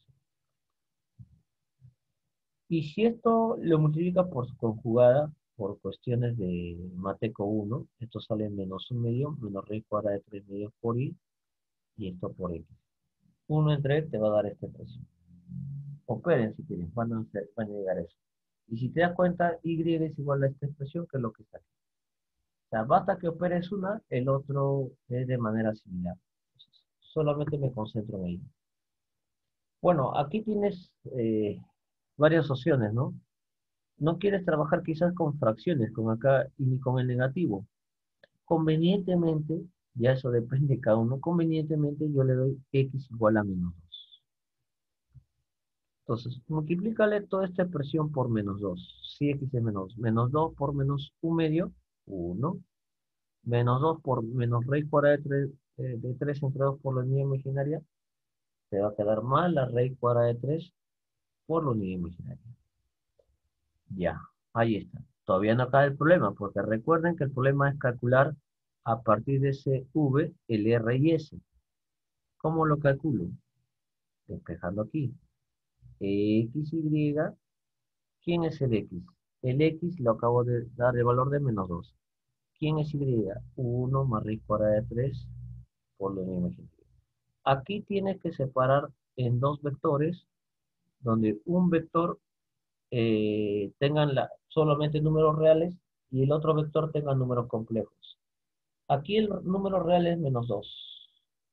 Y si esto lo multiplica por su conjugada, por cuestiones de Mateco uno, esto sale menos un medio, menos raíz cuadrada de tres medios por Y, y esto por X. uno entre te va a dar esta expresión. Operen si quieren, van a, hacer- van a llegar a eso. Y si te das cuenta, Y es igual a esta expresión que es lo que está aquí. O sea, basta que operes una, el otro es de manera similar. Entonces, solamente me concentro en ello. Bueno, aquí tienes eh, varias opciones, ¿no? No quieres trabajar quizás con fracciones, con acá y ni con el negativo. Convenientemente, ya eso depende de cada uno, convenientemente yo le doy X igual a menos dos. Entonces, multiplícale toda esta expresión por menos dos. Si X es menos, menos dos por menos un medio, uno. Menos dos por menos raíz cuadrada de tres, eh, de tres entre dos por la unidad imaginaria, te va a quedar más la raíz cuadrada de tres por la unidad imaginaria. Ya, ahí está. Todavía no acaba el problema, porque recuerden que el problema es calcular a partir de ese V el R y S. ¿Cómo lo calculo? Despejando aquí. X, Y, ¿quién es el X? El X lo acabo de dar el valor de menos dos. ¿Quién es Y? uno más raíz cuadrada de tres por la unidad imaginaria. Aquí tienes que separar en dos vectores, donde un vector eh, tengan la, solamente números reales y el otro vector tenga números complejos. Aquí el número real es menos dos.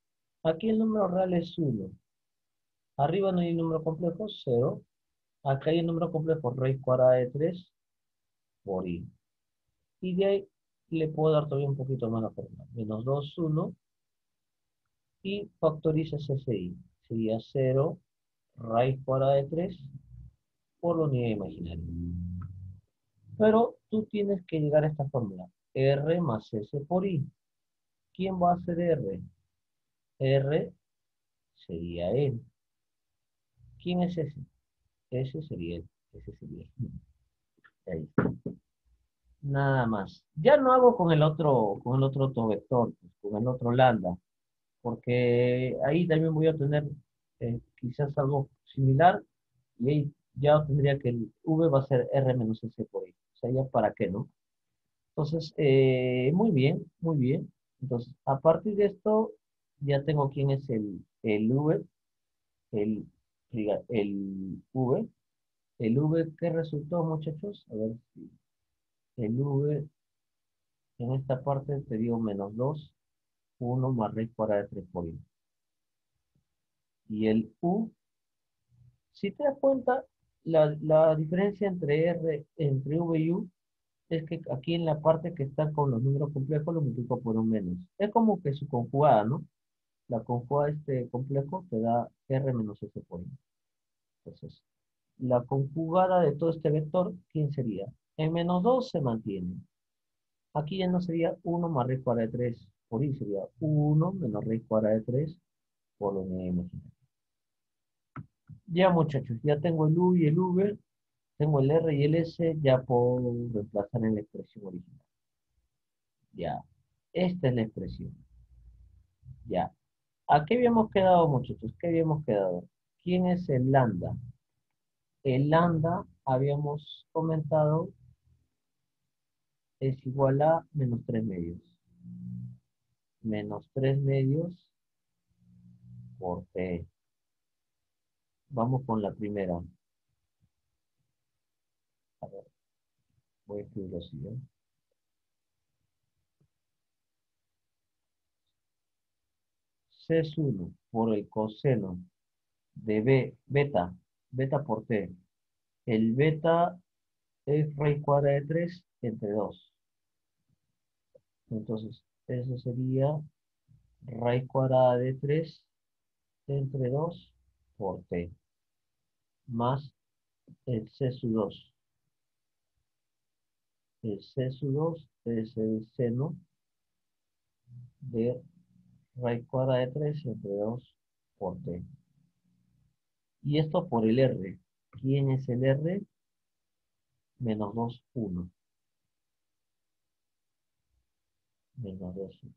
Aquí el número real es uno. Arriba no hay número complejo, cero. Acá hay el número complejo, raíz cuadrada de tres por i. Y de ahí le puedo dar todavía un poquito más la forma. Menos dos, uno. Y factoriza ese i. Sería cero raíz cuadrada de tres por la unidad imaginaria. Pero tú tienes que llegar a esta fórmula. R más S por I. ¿Quién va a ser R? R sería él. ¿Quién es ese? Ese sería él. Ese sería él. Ahí está. Nada más. Ya no hago con el otro, con el otro autovector, pues, con el otro lambda, porque ahí también voy a tener eh, quizás algo similar y ahí ya tendría que el V va a ser R menos S por I. O sea, ya para qué, ¿no? Entonces, eh, muy bien, muy bien. Entonces, a partir de esto, ya tengo quién es el, el V, el, diga, el V. El V, ¿qué resultó, muchachos? A ver si el V en esta parte te dio menos dos, uno más raíz cuadrada de tres por i. Y el U, si te das cuenta, la, la diferencia entre R, entre V y U, es que aquí en la parte que está con los números complejos lo multiplico por un menos. Es como que su conjugada, ¿no? La conjugada de este complejo te da R menos S por I. Entonces, la conjugada de todo este vector, ¿quién sería? En menos dos se mantiene. Aquí ya no sería uno más raíz cuadrada de tres por I, sería uno menos raíz cuadrada de tres por la unidad imaginaria. Ya muchachos, ya tengo el U y el V, tengo el R y el S, ya puedo reemplazar en la expresión original. Ya, esta es la expresión. Ya. ¿A qué habíamos quedado, muchachos? ¿Qué habíamos quedado? ¿Quién es el lambda? El lambda, habíamos comentado, es igual a menos tres medios. Menos tres medios por T. Vamos con la primera. A ver, voy a escribirlo así, ¿eh? C es uno por el coseno de B, beta, beta por T. El beta es raíz cuadrada de tres entre dos. Entonces, eso sería raíz cuadrada de tres entre dos por T, más el C sub dos. El C sub dos es el seno de raíz cuadrada de tres entre dos por T. Y esto por el R. ¿Quién es el R? Menos dos, uno. Menos dos, uno.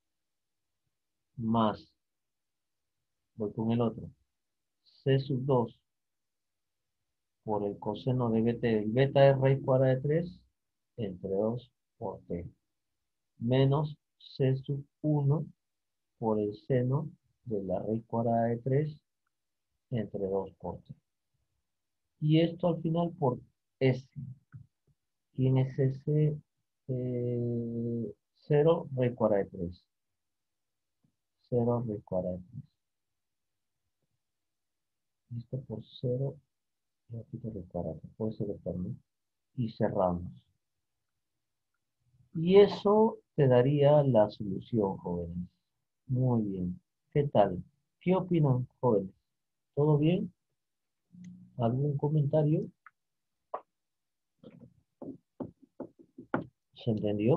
Más, voy con el otro. C sub dos por el coseno de beta. El beta es raíz cuadrada de tres entre dos por T. Menos C sub uno por el seno de la raíz cuadrada de tres entre dos por T. Y esto al final por S. ¿Quién es S? Eh, cero raíz cuadrada de tres. cero raíz cuadrada de tres. Esto por cero, y aquí te raíz cuadrada, puede ser eterno. Y cerramos. Y eso te daría la solución, jóvenes. Muy bien. ¿Qué tal? ¿Qué opinan, jóvenes? ¿Todo bien? ¿Algún comentario? ¿Se entendió?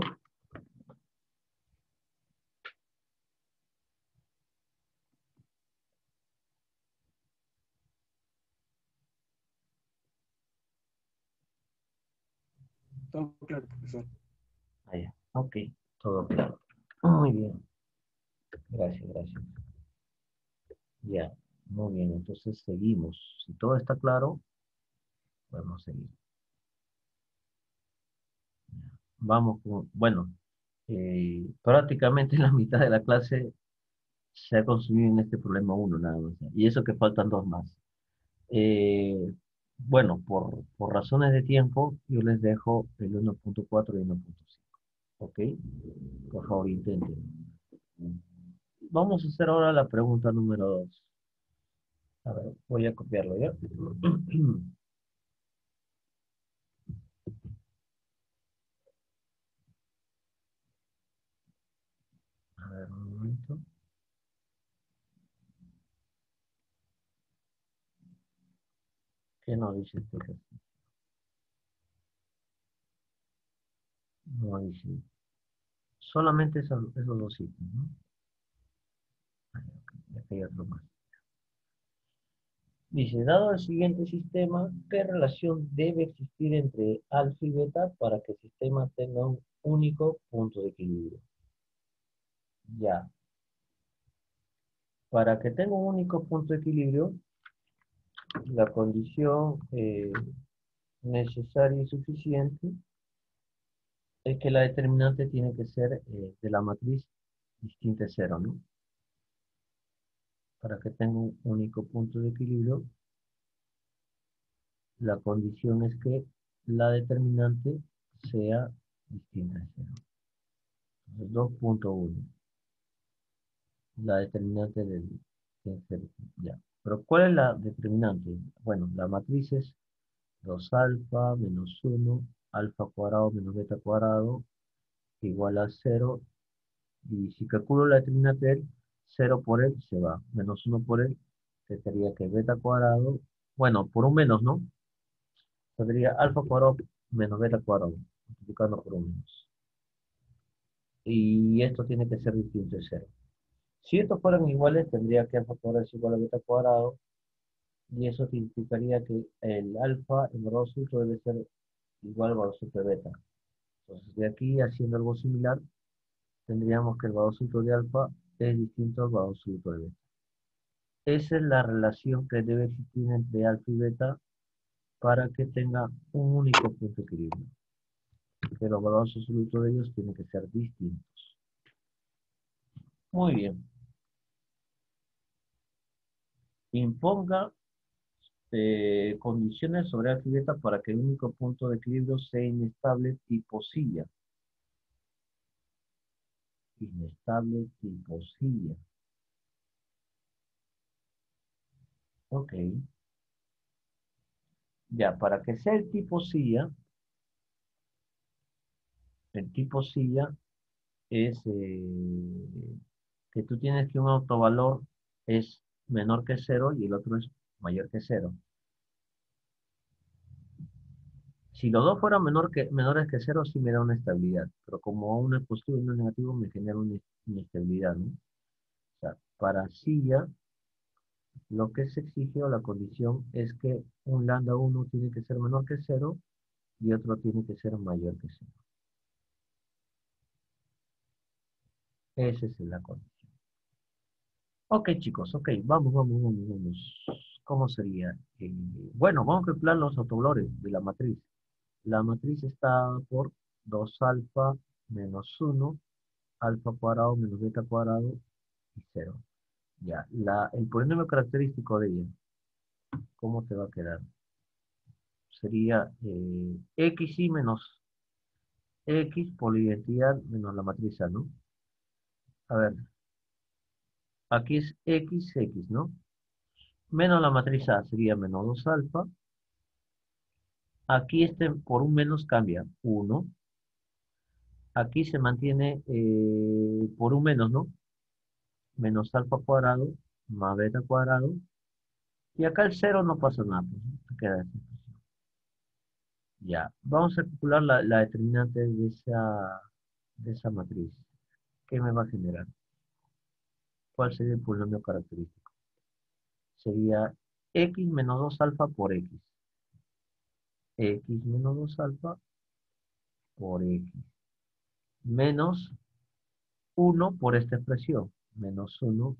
Todo claro, profesor. Ah, ya. Ok, todo claro. Muy bien. Gracias, gracias. Ya, muy bien. Entonces seguimos. Si todo está claro, podemos seguir. Vamos con, bueno, eh, prácticamente la mitad de la clase se ha consumido en este problema uno nada más. Y eso que faltan dos más. Eh, bueno, por, por razones de tiempo, yo les dejo el uno punto cuatro y uno punto cinco. ¿Ok? Por favor, intenten. vamos a hacer ahora la pregunta número dos. A ver, voy a copiarlo ya. A ver, un momento. ¿Qué nos dice este ejercicio? No dice. Solamente esos, esos dos sitios, ¿no? Aquí hay otro más. Dice, dado el siguiente sistema, ¿qué relación debe existir entre alfa y beta para que el sistema tenga un único punto de equilibrio? Ya. Para que tenga un único punto de equilibrio, la condición eh, necesaria y suficiente es que la determinante tiene que ser eh, de la matriz distinta de cero, ¿no? Para que tenga un único punto de equilibrio, la condición es que la determinante sea distinta de cero. Entonces, dos punto uno. La determinante del tiene que ser ya. Pero ¿cuál es la determinante? Bueno, la matriz es dos alfa menos uno, alfa cuadrado menos beta cuadrado, igual a cero. Y si calculo la determinante del cero por él, se va. Menos uno por él, que sería que beta cuadrado, bueno, por un menos, ¿no? Sería alfa cuadrado menos beta cuadrado, multiplicando por un menos. Y esto tiene que ser distinto de cero. Si estos fueran iguales, tendría que alfa cuadrado es igual a beta cuadrado, y eso significaría que el alfa en grado absoluto debe ser igual al grado absoluto de beta. Entonces, de aquí, haciendo algo similar, tendríamos que el grado absoluto de alfa es distinto al grado absoluto de beta. Esa es la relación que debe existir entre alfa y beta para que tenga un único punto de equilibrio. Que los grados absolutos de ellos tienen que ser distintos. Muy bien. Imponga eh, condiciones sobre alfa y beta para que el único punto de equilibrio sea inestable tipo silla. Inestable tipo silla. Ok. Ya, para que sea el tipo silla, el tipo silla es eh, que tú tienes que un autovalor es menor que cero y el otro es mayor que cero. Si los dos fueran menor que, menores que cero, sí me da una estabilidad, pero como uno es positivo y uno es negativo, me genera una inestabilidad, ¿no? O sea, para silla, lo que se exige o la condición es que un lambda uno tiene que ser menor que cero y otro tiene que ser mayor que cero. Esa es la condición. Ok, chicos, ok, vamos, vamos, vamos, vamos. ¿Cómo sería? Eh, bueno, vamos a calcular los autovalores de la matriz. La matriz está por dos alfa menos uno, alfa cuadrado menos beta cuadrado y cero. Ya, la, el polinomio característico de ella, ¿cómo te va a quedar? Sería eh, x y menos x por la identidad menos la matriz A, ¿no? A ver, aquí es x, x, ¿no? Menos la matriz A sería menos dos alfa. Aquí este por un menos cambia, uno. Aquí se mantiene eh, por un menos, ¿no? Menos alfa cuadrado más beta cuadrado. Y acá el cero no pasa nada, pues, ¿no? Queda esa expresión. Ya, vamos a calcular la, la determinante de esa, de esa matriz. ¿Qué me va a generar? ¿Cuál sería el polinomio característico? Sería x menos dos alfa por x. X menos dos alfa por x. Menos uno por esta expresión. Menos uno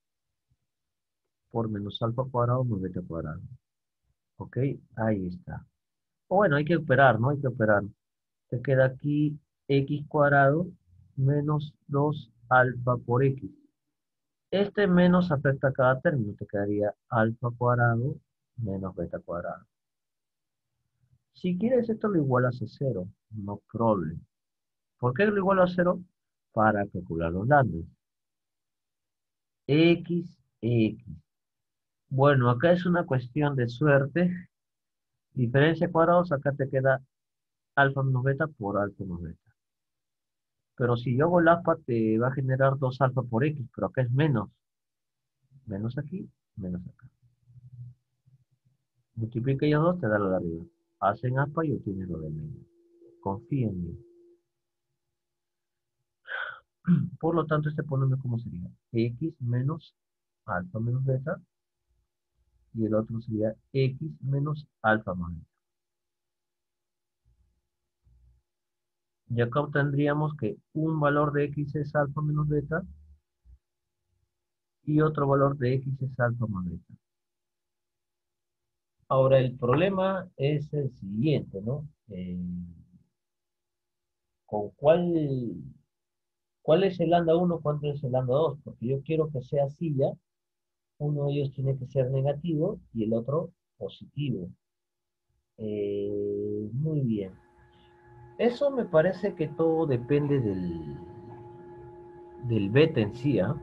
por menos alfa cuadrado más beta cuadrado. ¿Ok? Ahí está. O bueno, hay que operar, ¿no? Hay que operar. Te queda aquí x cuadrado menos dos alfa por x. Este menos afecta a cada término. Te quedaría alfa cuadrado menos beta cuadrado. Si quieres esto lo igualas a cero. No problem. ¿Por qué lo igualo a cero? Para calcular los lambdas. X, X. Bueno, acá es una cuestión de suerte. Diferencia cuadrados, acá te queda alfa menos beta por alfa menos beta. Pero si yo hago el alfa, te va a generar dos alfa por X, pero acá es menos. Menos aquí, menos acá. Multiplica ellos dos, te da lo de arriba. Hacen alfa y obtienes lo de medio. Confía en mí. Por lo tanto, este polinomio, ¿cómo sería? X menos alfa menos beta. Y el otro sería X menos alfa más beta. Y acá obtendríamos que un valor de X es alfa menos beta. Y otro valor de X es alfa más beta. Ahora, el problema es el siguiente, ¿no? Eh, ¿con cuál, cuál es el lambda uno, cuál es el lambda dos? Porque yo quiero que sea así ya. Uno de ellos tiene que ser negativo y el otro positivo. Eh, muy bien. Eso me parece que todo depende del, del beta en sí, ¿ah?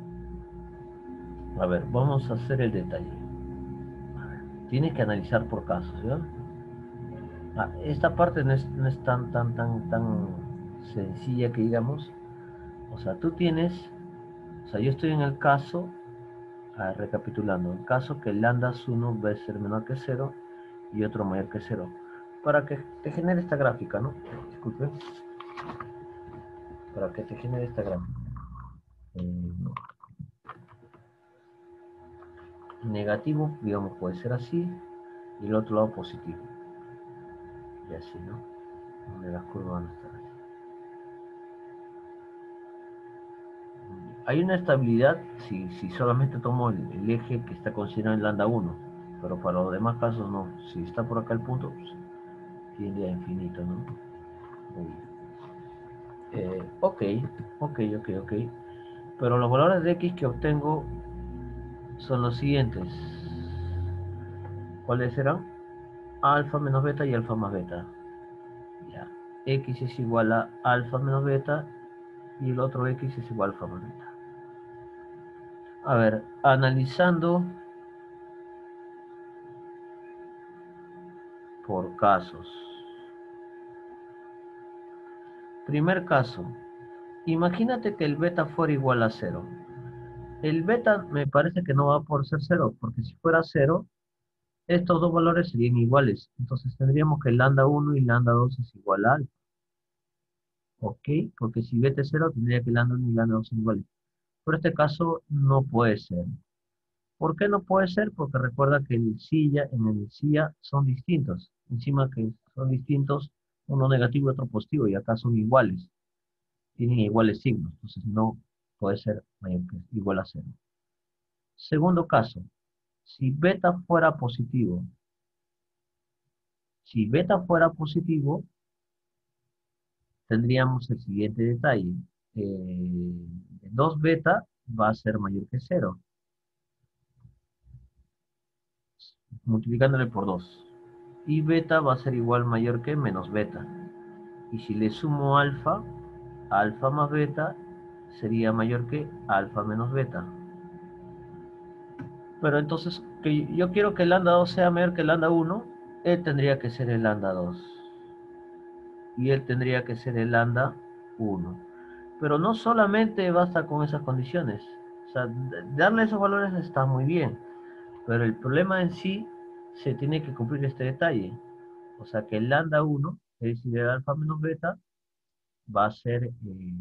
A ver, vamos a hacer el detalle. Tienes que analizar por casos, ¿ya? Ah, esta parte no es, no es tan, tan, tan, tan sencilla que digamos. O sea, tú tienes, o sea, yo estoy en el caso, ah, recapitulando, el caso que el lambda uno va a ser menor que cero y otro mayor que cero. Para que te genere esta gráfica, ¿no? Disculpe. Para que te genere esta gráfica. Eh, negativo, digamos, puede ser así, y el otro lado positivo. Y así, ¿no? Donde las curvas van a estar así. Hay una estabilidad si, si solamente tomo el, el eje que está considerado en lambda uno, pero para los demás casos no. Si está por acá el punto, pues, tiende a infinito, ¿no? Muy bien. Eh, ok, ok, ok, ok. Pero los valores de X que obtengo son los siguientes. ¿Cuáles serán? Alfa menos beta y alfa más beta. Ya. X es igual a alfa menos beta y el otro X es igual a alfa más beta. A ver, analizando por casos. Primer caso, imagínate que el beta fuera igual a cero. El beta me parece que no va por ser cero, porque si fuera cero, estos dos valores serían iguales. Entonces tendríamos que lambda uno y lambda dos es igual a alfa. ¿Ok? Porque si beta es cero, tendría que lambda uno y lambda dos son iguales. Pero este caso no puede ser. ¿Por qué no puede ser? Porque recuerda que el silla, en el silla son distintos. Encima que son distintos, uno negativo y otro positivo, y acá son iguales. Tienen iguales signos, entonces no puede ser mayor que igual a cero. Segundo caso, si beta fuera positivo, si beta fuera positivo, tendríamos el siguiente detalle. Eh, dos beta va a ser mayor que cero, multiplicándole por dos. Y beta va a ser igual mayor que menos beta. Y si le sumo alfa, alfa más beta sería mayor que alfa menos beta. Pero entonces, que yo quiero que el lambda dos sea mayor que el lambda uno, él tendría que ser el lambda dos. Y él tendría que ser el lambda uno. Pero no solamente basta con esas condiciones. O sea, darle esos valores está muy bien. Pero el problema en sí, se tiene que cumplir este detalle. O sea, que el lambda uno, es decir, el alfa menos beta, va a ser, eh,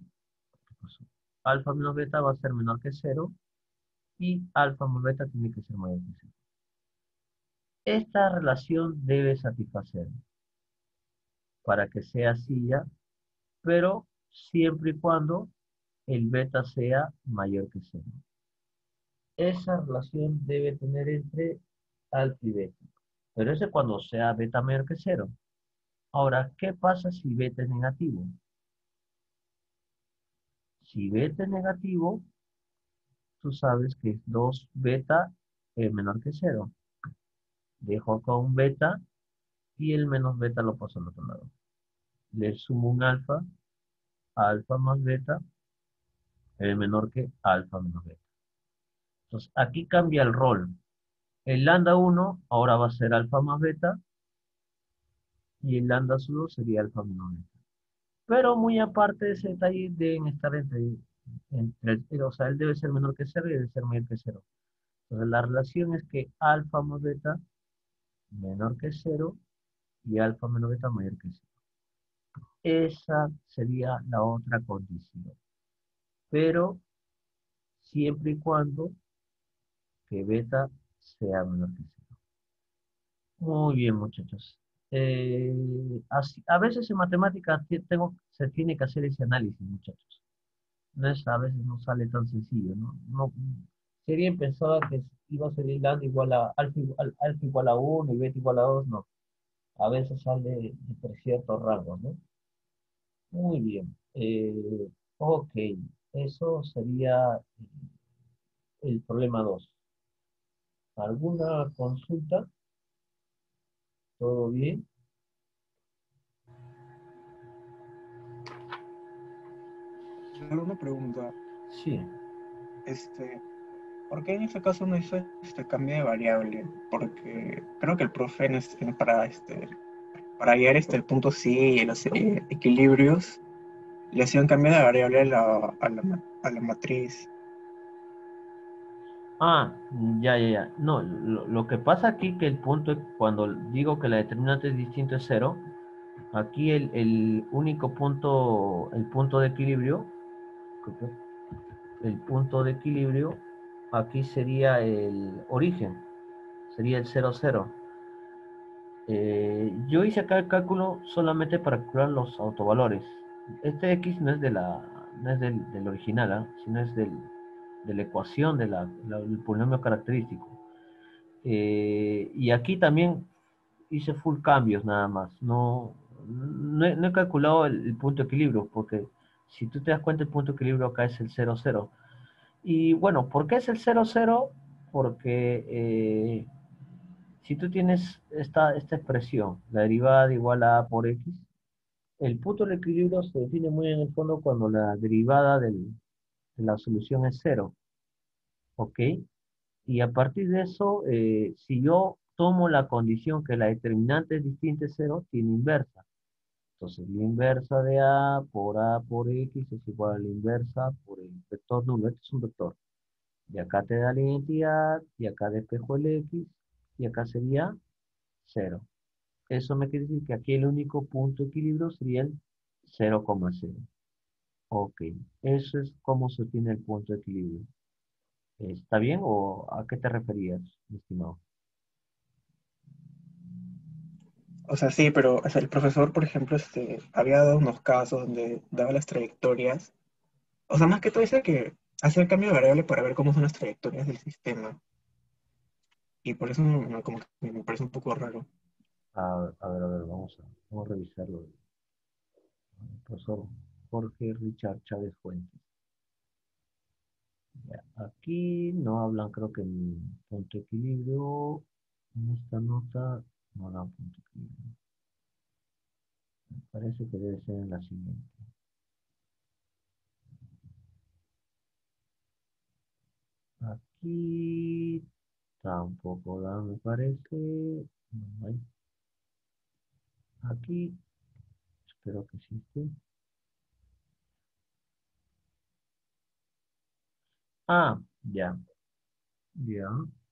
alfa menos beta va a ser menor que cero. Y alfa más beta tiene que ser mayor que cero. Esta relación debe satisfacer para que sea así ya, pero siempre y cuando el beta sea mayor que cero. Esa relación debe tener entre alfa y beta, pero eso es cuando sea beta mayor que cero. Ahora, ¿qué pasa si beta es negativo? Si beta es negativo, tú sabes que es dos beta es menor que cero. Dejo acá un beta y el menos beta lo paso al otro lado. Le sumo un alfa, alfa más beta es menor que alfa menos beta. Entonces, aquí cambia el rol. El lambda uno ahora va a ser alfa más beta, y el lambda dos sería alfa menos beta. Pero muy aparte de ese detalle, deben estar entre, entre el- o sea, él debe ser menor que cero y debe ser mayor que cero. Entonces, la relación es que alfa más beta menor que cero y alfa menos beta mayor que cero. Esa sería la otra condición. Pero siempre y cuando que beta sea menor que cero. Muy bien, muchachos. Eh, así- a veces en matemáticas ti- tengo, se tiene que hacer ese análisis, muchachos. No es, a veces no sale tan sencillo, ¿no? No, si alguien pensaba que iba a salir lambda igual a alfa, igual, alfa igual a uno y beta igual a dos, no. A veces sale entre ciertos rangos, ¿no? Muy bien. Eh, ok, eso sería el problema dos. ¿Alguna consulta? ¿Todo bien? Yo tengo una pregunta. Sí. Este, ¿por qué en este caso no hizo este cambio de variable? Porque creo que el profe en este- para este para hallar este el punto sí y los eh, equilibrios le hacía un cambio de variable a la, a la, ma- a la matriz. Ah, ya, ya, ya. No, lo, lo que pasa aquí que el punto, cuando digo que la determinante es distinto es cero, aquí el, el único punto, el punto de equilibrio, el punto de equilibrio, aquí sería el origen, sería el cero cero. Eh, yo hice acá el cálculo solamente para calcular los autovalores. Este X no es, de la, no es del, del original, ¿ah? Sino es del, de la ecuación de la, la- del polinomio característico. Eh, y aquí también hice full cambios nada más. No, no, he, no he calculado el, el punto de equilibrio, porque si tú te das cuenta, el punto de equilibrio acá es el cero cero. Y bueno, ¿por qué es el cero cero? Porque eh, si tú tienes esta, esta expresión, la derivada de igual a A por X, el punto de equilibrio se define muy en el fondo cuando la derivada del- de la solución es cero. ¿Ok? Y a partir de eso, eh, si yo tomo la condición que la determinante es distinta de cero, tiene inversa. Entonces, la inversa de A por A por X es igual a la inversa por el vector nulo. Este es un vector. Y acá te da la identidad, y acá despejo el X, y acá sería cero. Eso me quiere decir que aquí el único punto de equilibrio sería el cero coma cero. Ok, eso es cómo se obtiene el punto de equilibrio. ¿Está bien o a qué te referías, mi estimado? O sea, sí, pero o sea, el profesor, por ejemplo, este, había dado unos casos donde daba las trayectorias. O sea, más que todo dice que hacía el cambio de variable para ver cómo son las trayectorias del sistema. Y por eso no- no, como que me parece un poco raro. A, a ver, a ver, vamos a, vamos a revisarlo. Profesor Jorge Richard Chávez Fuentes. Ya, aquí no hablan, creo que en punto de equilibrio. En esta nota no hablan punto de equilibrio. Me parece que debe ser en la siguiente. Aquí tampoco da, me parece. No hay. Aquí, espero que sí esté. Ah, ya, ya,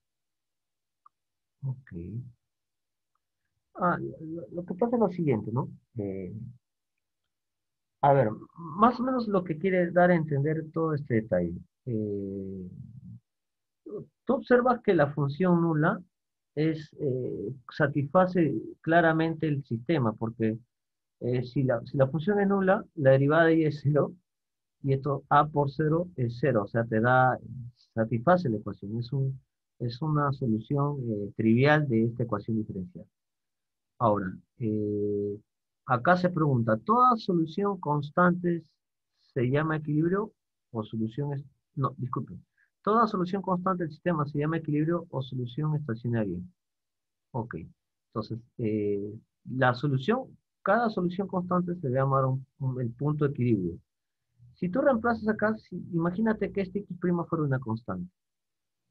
ok. Ah, lo, lo que pasa es lo siguiente, ¿no? Eh, a ver, más o menos lo que quiere dar a entender todo este detalle. Eh, tú observas que la función nula es, eh, satisface claramente el sistema, porque eh, si la, si la función es nula, la derivada de ella es cero, y esto a por cero es cero, o sea, te da, satisface la ecuación. Es un, es una solución eh, trivial de esta ecuación diferencial. Ahora, eh, acá se pregunta, ¿toda solución constante se llama equilibrio o solución es... No, disculpen. ¿Toda solución constante del sistema se llama equilibrio o solución estacionaria? Ok. Entonces, eh, la solución, cada solución constante se llama un- un- el punto de equilibrio. Si tú reemplazas acá, si- imagínate que este x' fuera una constante.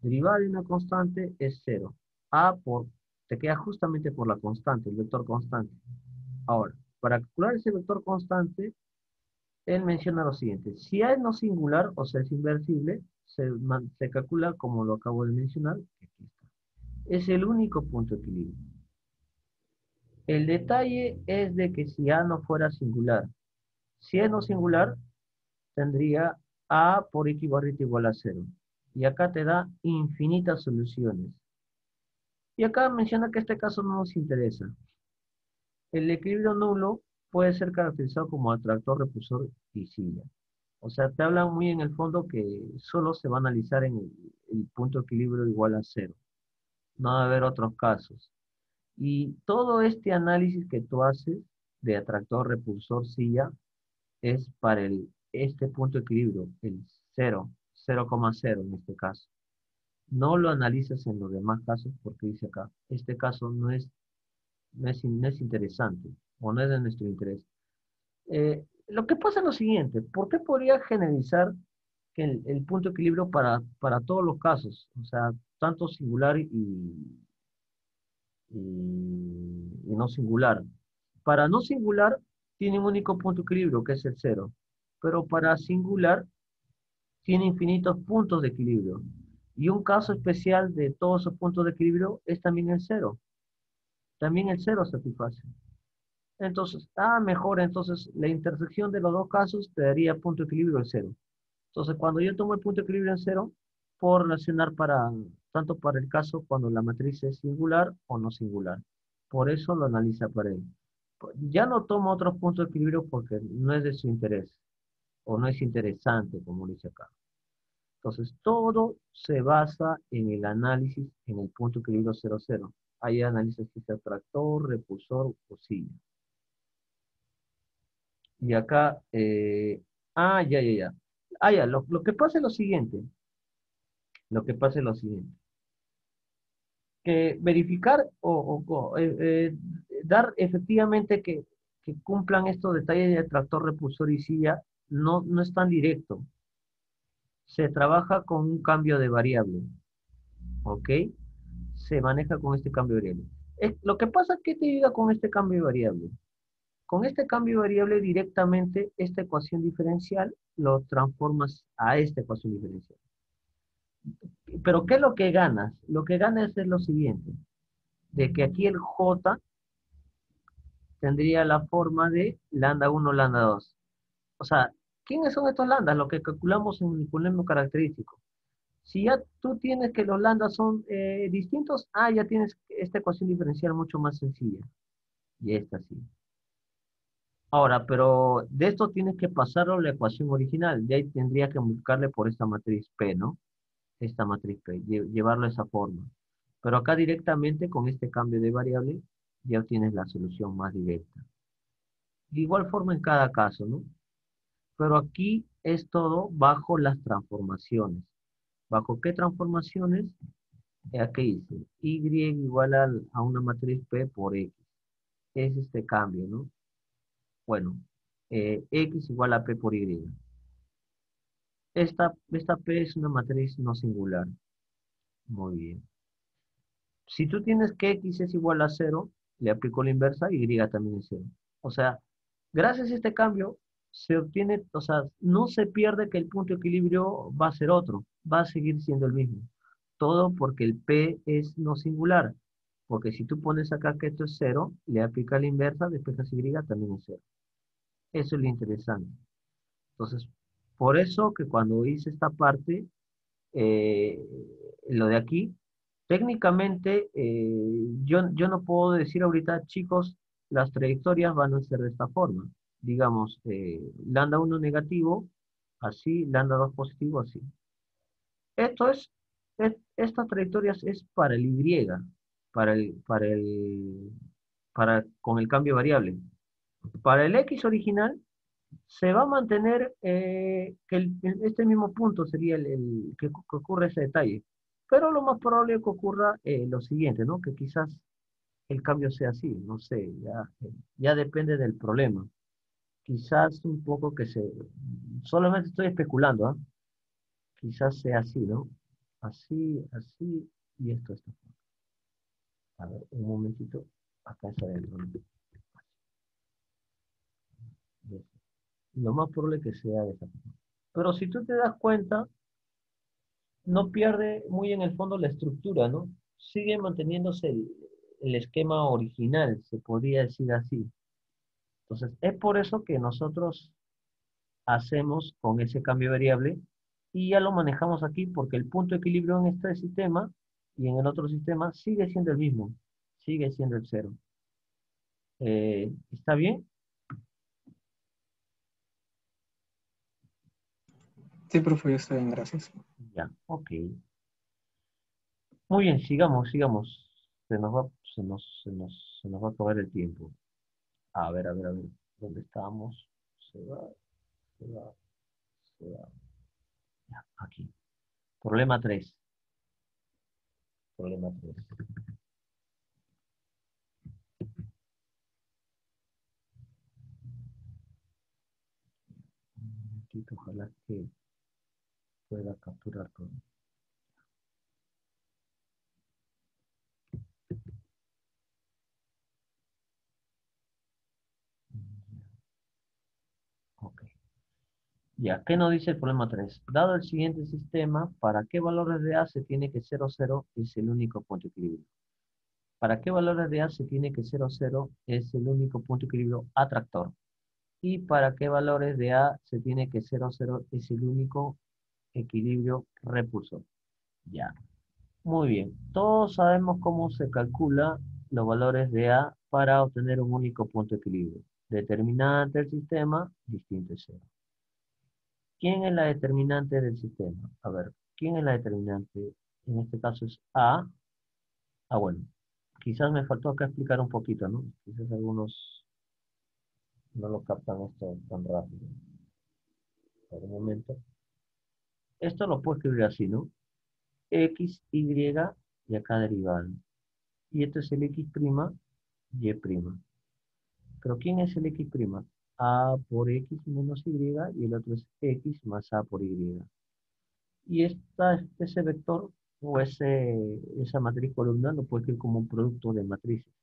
Derivada de una constante es cero. A por, te queda justamente por la constante, el vector constante. Ahora, para calcular ese vector constante, él menciona lo siguiente. Si A es no singular, o sea, es inversible, se, man- se calcula como lo acabo de mencionar, que aquí está. Es el único punto de equilibrio. El detalle es de que si A no fuera singular, si es no singular, tendría A por X barrita igual a cero. Y acá te da infinitas soluciones. Y acá menciona que este caso no nos interesa. El equilibrio nulo puede ser caracterizado como atractor, repulsor y silla. O sea, te hablan muy en el fondo que solo se va a analizar en el, el punto de equilibrio igual a cero. No va a haber otros casos. Y todo este análisis que tú haces de atractor, repulsor, silla, es para el, este punto de equilibrio, el cero, cero coma cero en este caso. No lo analizas en los demás casos porque dice acá, este caso no es, no es, no es interesante o no es de nuestro interés. Eh, lo que pasa es lo siguiente, ¿por qué podría generalizar que el, el punto de equilibrio para, para todos los casos? O sea, tanto singular y, y, y no singular. Para no singular tiene un único punto de equilibrio, que es el cero. Pero para singular tiene infinitos puntos de equilibrio. Y un caso especial de todos esos puntos de equilibrio es también el cero. También el cero satisface. Entonces, ah, mejor, entonces la intersección de los dos casos te daría punto de equilibrio el cero. Entonces, cuando yo tomo el punto de equilibrio en cero, puedo relacionar para, tanto para el caso cuando la matriz es singular o no singular. Por eso lo analiza para él. Ya no tomo otros puntos de equilibrio porque no es de su interés o no es interesante, como dice acá. Entonces, todo se basa en el análisis en el punto de equilibrio cero cero. Hay análisis que sea atractor, repulsor o silla. Y acá, eh, ah, ya, ya, ya. Ah, ya, lo, lo que pasa es lo siguiente. Lo que pasa es lo siguiente. Que verificar o, o- o, eh, eh, dar efectivamente que, que cumplan estos detalles de atractor, repulsor y silla no, no es tan directo. Se trabaja con un cambio de variable, ¿ok? Se maneja con este cambio de variable. Es, lo que pasa es que te diga con este cambio de variable. Con este cambio de variable directamente esta ecuación diferencial lo transformas a esta ecuación diferencial. Pero ¿qué es lo que ganas? Lo que ganas es lo siguiente, de que aquí el J tendría la forma de lambda uno, lambda dos. O sea, ¿quiénes son estos lambdas? Lo que calculamos en el polinomio característico. Si ya tú tienes que los lambdas son eh, distintos, ah, ya tienes esta ecuación diferencial mucho más sencilla. Y esta sí. Ahora, pero de esto tienes que pasarlo a la ecuación original. De ahí tendría que multiplicarle por esta matriz P, ¿no? Esta matriz P, lle- llevarlo a esa forma. Pero acá directamente con este cambio de variable ya obtienes la solución más directa. De igual forma en cada caso, ¿no? Pero aquí es todo bajo las transformaciones. ¿Bajo qué transformaciones? Eh, Aquí dice, Y igual al- a una matriz P por X. Es este cambio, ¿no? Bueno, eh, X igual a P por Y. Esta, esta P es una matriz no singular. Muy bien. Si tú tienes que X es igual a cero, le aplico la inversa, Y también es cero. O sea, gracias a este cambio, se obtiene, o sea, no se pierde que el punto de equilibrio va a ser otro, va a seguir siendo el mismo. Todo porque el P es no singular. Porque si tú pones acá que esto es cero, le aplicas la inversa, después Y también es cero. Eso es lo interesante. Entonces, por eso que cuando hice esta parte, eh, lo de aquí, técnicamente eh, yo, yo no puedo decir ahorita, chicos, las trayectorias van a ser de esta forma. Digamos, eh, lambda uno negativo, así, lambda dos positivo, así. Esto es, es- estas trayectorias es para el Y, para el, para el, para, con el cambio variable. Para el X original, se va a mantener eh, que el- el- este mismo punto sería el, el- que, que ocurre ese detalle. Pero lo más probable es que ocurra eh, lo siguiente, ¿no? Que quizás el cambio sea así, no sé, ya, eh, ya depende del problema. Quizás un poco que se, solamente estoy especulando, ¿ah? Quizás sea así, ¿no? así, así, y esto está. A ver, un momentito, acá está adentro. Lo más probable es que sea de esta forma. Pero si tú te das cuenta, no pierde muy en el fondo la estructura, ¿no? Sigue manteniéndose el, el esquema original, se podría decir así. Entonces, es por eso que nosotros hacemos con ese cambio de variable y ya lo manejamos aquí porque el punto de equilibrio en este sistema y en el otro sistema sigue siendo el mismo, sigue siendo el cero. Eh, ¿está bien? Sí, profe, ya está bien, gracias. Ya, ok. Muy bien, sigamos, sigamos. Se nos va, se nos, se nos, se nos va a acabar el tiempo. A ver, a ver, a ver. ¿Dónde estamos? Se va, se va, se va. Ya, aquí. Problema tres. Problema tres. Un momentito, ojalá que pueda capturar todo. Ok. Ya, ¿qué nos dice el problema tres? Dado el siguiente sistema, ¿para qué valores de A se tiene que cero, cero es el único punto de equilibrio? ¿Para qué valores de A se tiene que cero, cero es el único punto de equilibrio atractor? ¿Y para qué valores de A se tiene que cero, cero es el único equilibrio repulsor? Ya, muy bien. Todos sabemos cómo se calcula los valores de A para obtener un único punto de equilibrio. Determinante del sistema, distinto es cero. ¿Quién es la determinante del sistema? A ver, ¿quién es la determinante? En este caso es A. Ah, bueno, quizás me faltó acá explicar un poquito, ¿no? Quizás algunos no lo captan esto tan rápido. Por un momento. Esto lo puedo escribir así, ¿no? X, Y y acá derivada. Y esto es el X', Y'. Pero ¿quién es el X'? A por X menos Y y el otro es X más A por Y. Y esta, ese vector o ese, esa matriz columnar lo puede escribir como un producto de matrices.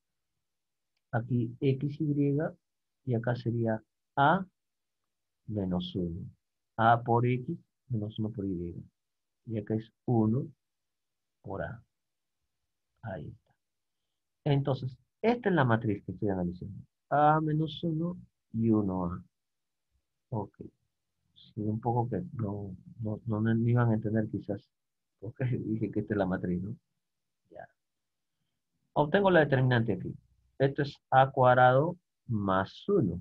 Aquí X, Y y acá sería A menos uno. A por X menos uno por Y. Y acá es uno por A. Ahí está. Entonces, esta es la matriz que estoy analizando. A menos uno y uno A. Ok. Sí, un poco que no, no, no me iban a entender quizás. Porque dije que esta es la matriz, ¿no? Ya. Obtengo la determinante aquí. Esto es A cuadrado más uno.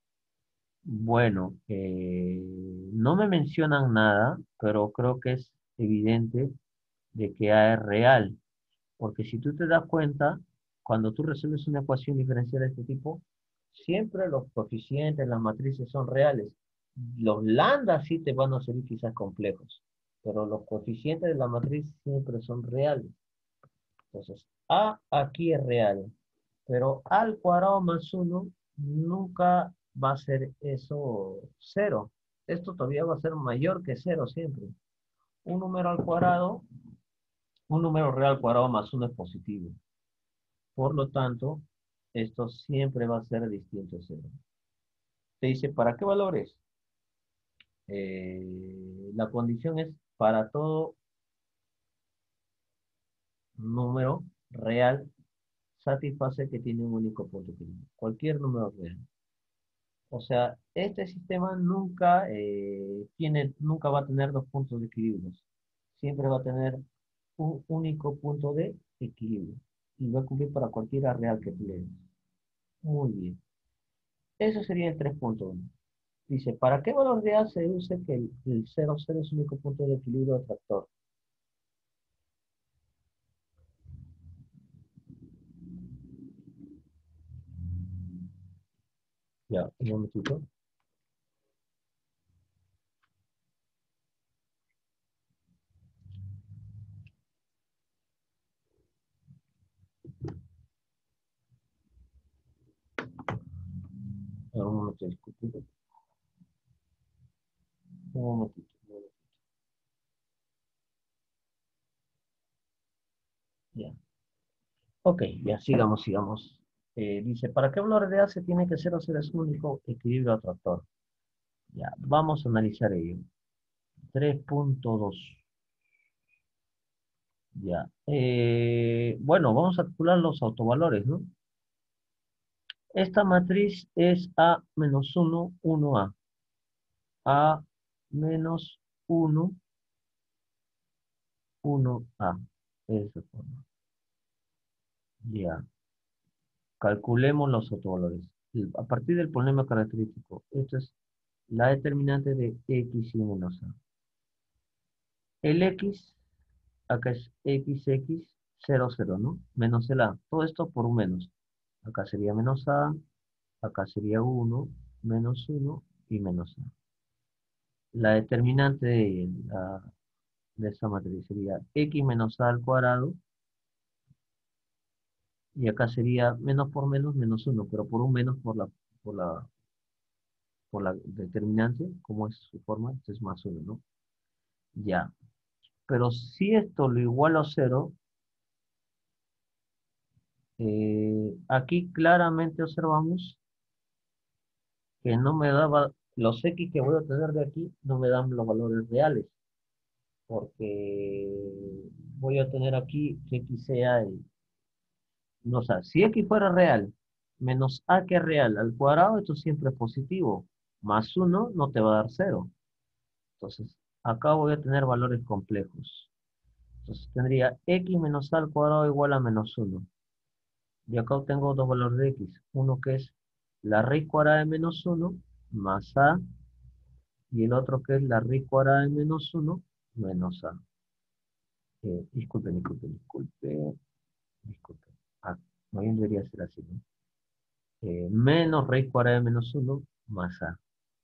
Bueno, eh, no me mencionan nada, pero creo que es evidente de que A es real. Porque si tú te das cuenta, cuando tú resuelves una ecuación diferencial de este tipo, siempre los coeficientes, las matrices son reales. Los lambda sí te van a salir quizás complejos, pero los coeficientes de la matriz siempre son reales. Entonces, A aquí es real, pero A al cuadrado más uno nunca va a ser eso cero. Esto todavía va a ser mayor que cero siempre. Un número al cuadrado, un número real al cuadrado más uno es positivo. Por lo tanto, esto siempre va a ser distinto a cero. Te dice, ¿para qué valores? Eh, la condición es para todo número real satisface que tiene un único punto de equilibrio. Cualquier número real. O sea, este sistema nunca, eh, tiene, nunca va a tener dos puntos de equilibrio. Siempre va a tener un único punto de equilibrio. Y va a cumplir para cualquiera real que tú le des. Muy bien. Eso sería el tres punto uno. Dice, ¿para qué valor de A se deduce que el, el cero, cero es el único punto de equilibrio atractor? Ya, un momentito. Un momentito, disculpe. Un momentito. Un momentito. Ya. Ok, ya sigamos, sigamos. Eh, dice, ¿para qué valor de A se tiene que cero ser es único equilibrio atractor? Ya, vamos a analizar ello. tres punto dos. Ya. Eh, bueno, vamos a calcular los autovalores, ¿no? Esta matriz es A menos uno, uno A. A menos uno, uno A. De esa forma. Ya. Calculemos los autovalores. El- A partir del problema característico, esto es la determinante de X y menos A. El X, acá es X X cero cero, ¿no? Menos el A. Todo esto por un menos. Acá sería menos A, acá sería uno, menos uno y menos A. La determinante de, la- de esta matriz sería X menos A al cuadrado. Y acá sería menos por menos, menos uno, pero por un menos por la, por la, por la determinante, como es su forma, esto es más uno, ¿no? Ya. Pero si esto lo igualo a cero, eh, aquí claramente observamos que no me daba, los X que voy a obtener de aquí no me dan los valores reales, porque voy a tener aquí que X sea, el- no, o sea, si X fuera real, menos A que es real al cuadrado, esto siempre es positivo, más uno no te va a dar cero. Entonces, acá voy a tener valores complejos. Entonces, tendría X menos A al cuadrado igual a menos uno. Y acá obtengo dos valores de X. Uno que es la raíz cuadrada de menos uno más A, y el otro que es la raíz cuadrada de menos uno menos A. Eh, disculpen, disculpen, disculpen, disculpen. Ah, no bien debería ser así, ¿no? Eh, menos raíz cuadrada de menos uno más A.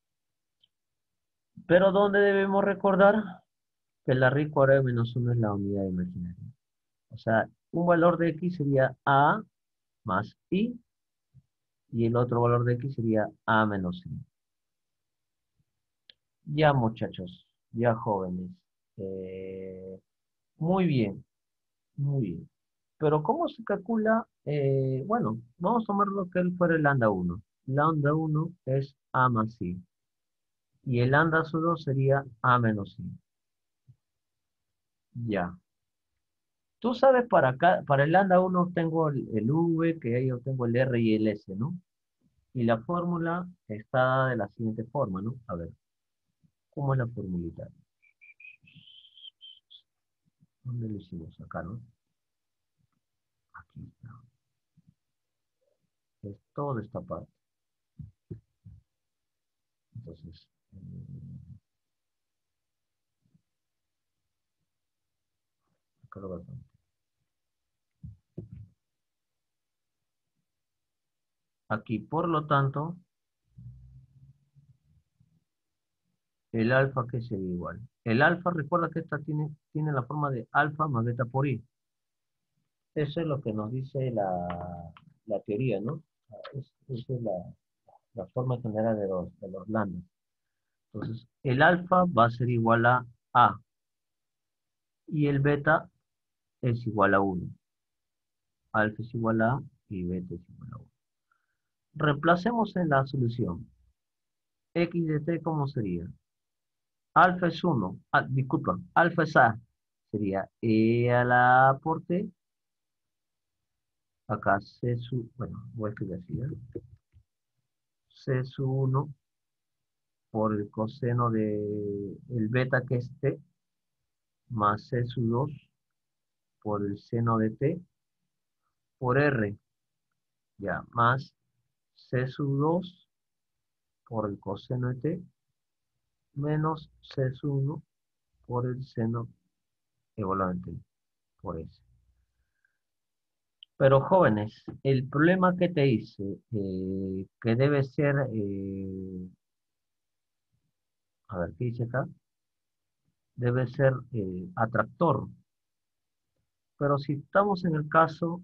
Pero ¿dónde debemos recordar? Que la raíz cuadrada de menos uno es la unidad imaginaria. O sea, un valor de X sería A más I, y el otro valor de X sería A menos I. Ya muchachos, ya jóvenes. eh, muy bien, muy bien. Pero ¿cómo se calcula? Eh, bueno, vamos a tomar lo que él fuera el lambda uno. Lambda uno es A más I. Y el lambda uno sería A menos I. Ya. Tú sabes, para acá, para el lambda uno obtengo el, el V, que ahí obtengo el R y el S, ¿no? Y la fórmula está de la siguiente forma, ¿no? A ver, ¿cómo es la formulita? ¿Dónde lo hicimos? Acá, ¿no? Aquí está. Es toda esta parte. Entonces, eh, acá lo voy a poner. Aquí, por lo tanto, el alfa que sería igual. El alfa, recuerda que esta tiene, tiene la forma de alfa más beta por i. Eso es lo que nos dice la, la teoría, ¿no? Es, esa es la, la forma general de los, de los lambdas. Entonces, el alfa va a ser igual a A y el beta es igual a uno. Alfa es igual a A y beta es igual a uno. Reemplacemos en la solución. X de t, ¿cómo sería? Alfa es uno. Ah, disculpa, alfa es A. Sería E a la A por T. Acá C sub, bueno, voy a escribir así, ¿eh? C sub uno por el coseno de el beta que es T, más C sub dos por el seno de T, por R, ya, más C sub dos por el coseno de T, menos C sub uno por el seno evaluante, por S. Pero jóvenes, el problema que te hice, eh, que debe ser, eh, a ver, ¿qué dice acá? Debe ser eh, atractor. Pero si estamos en el caso,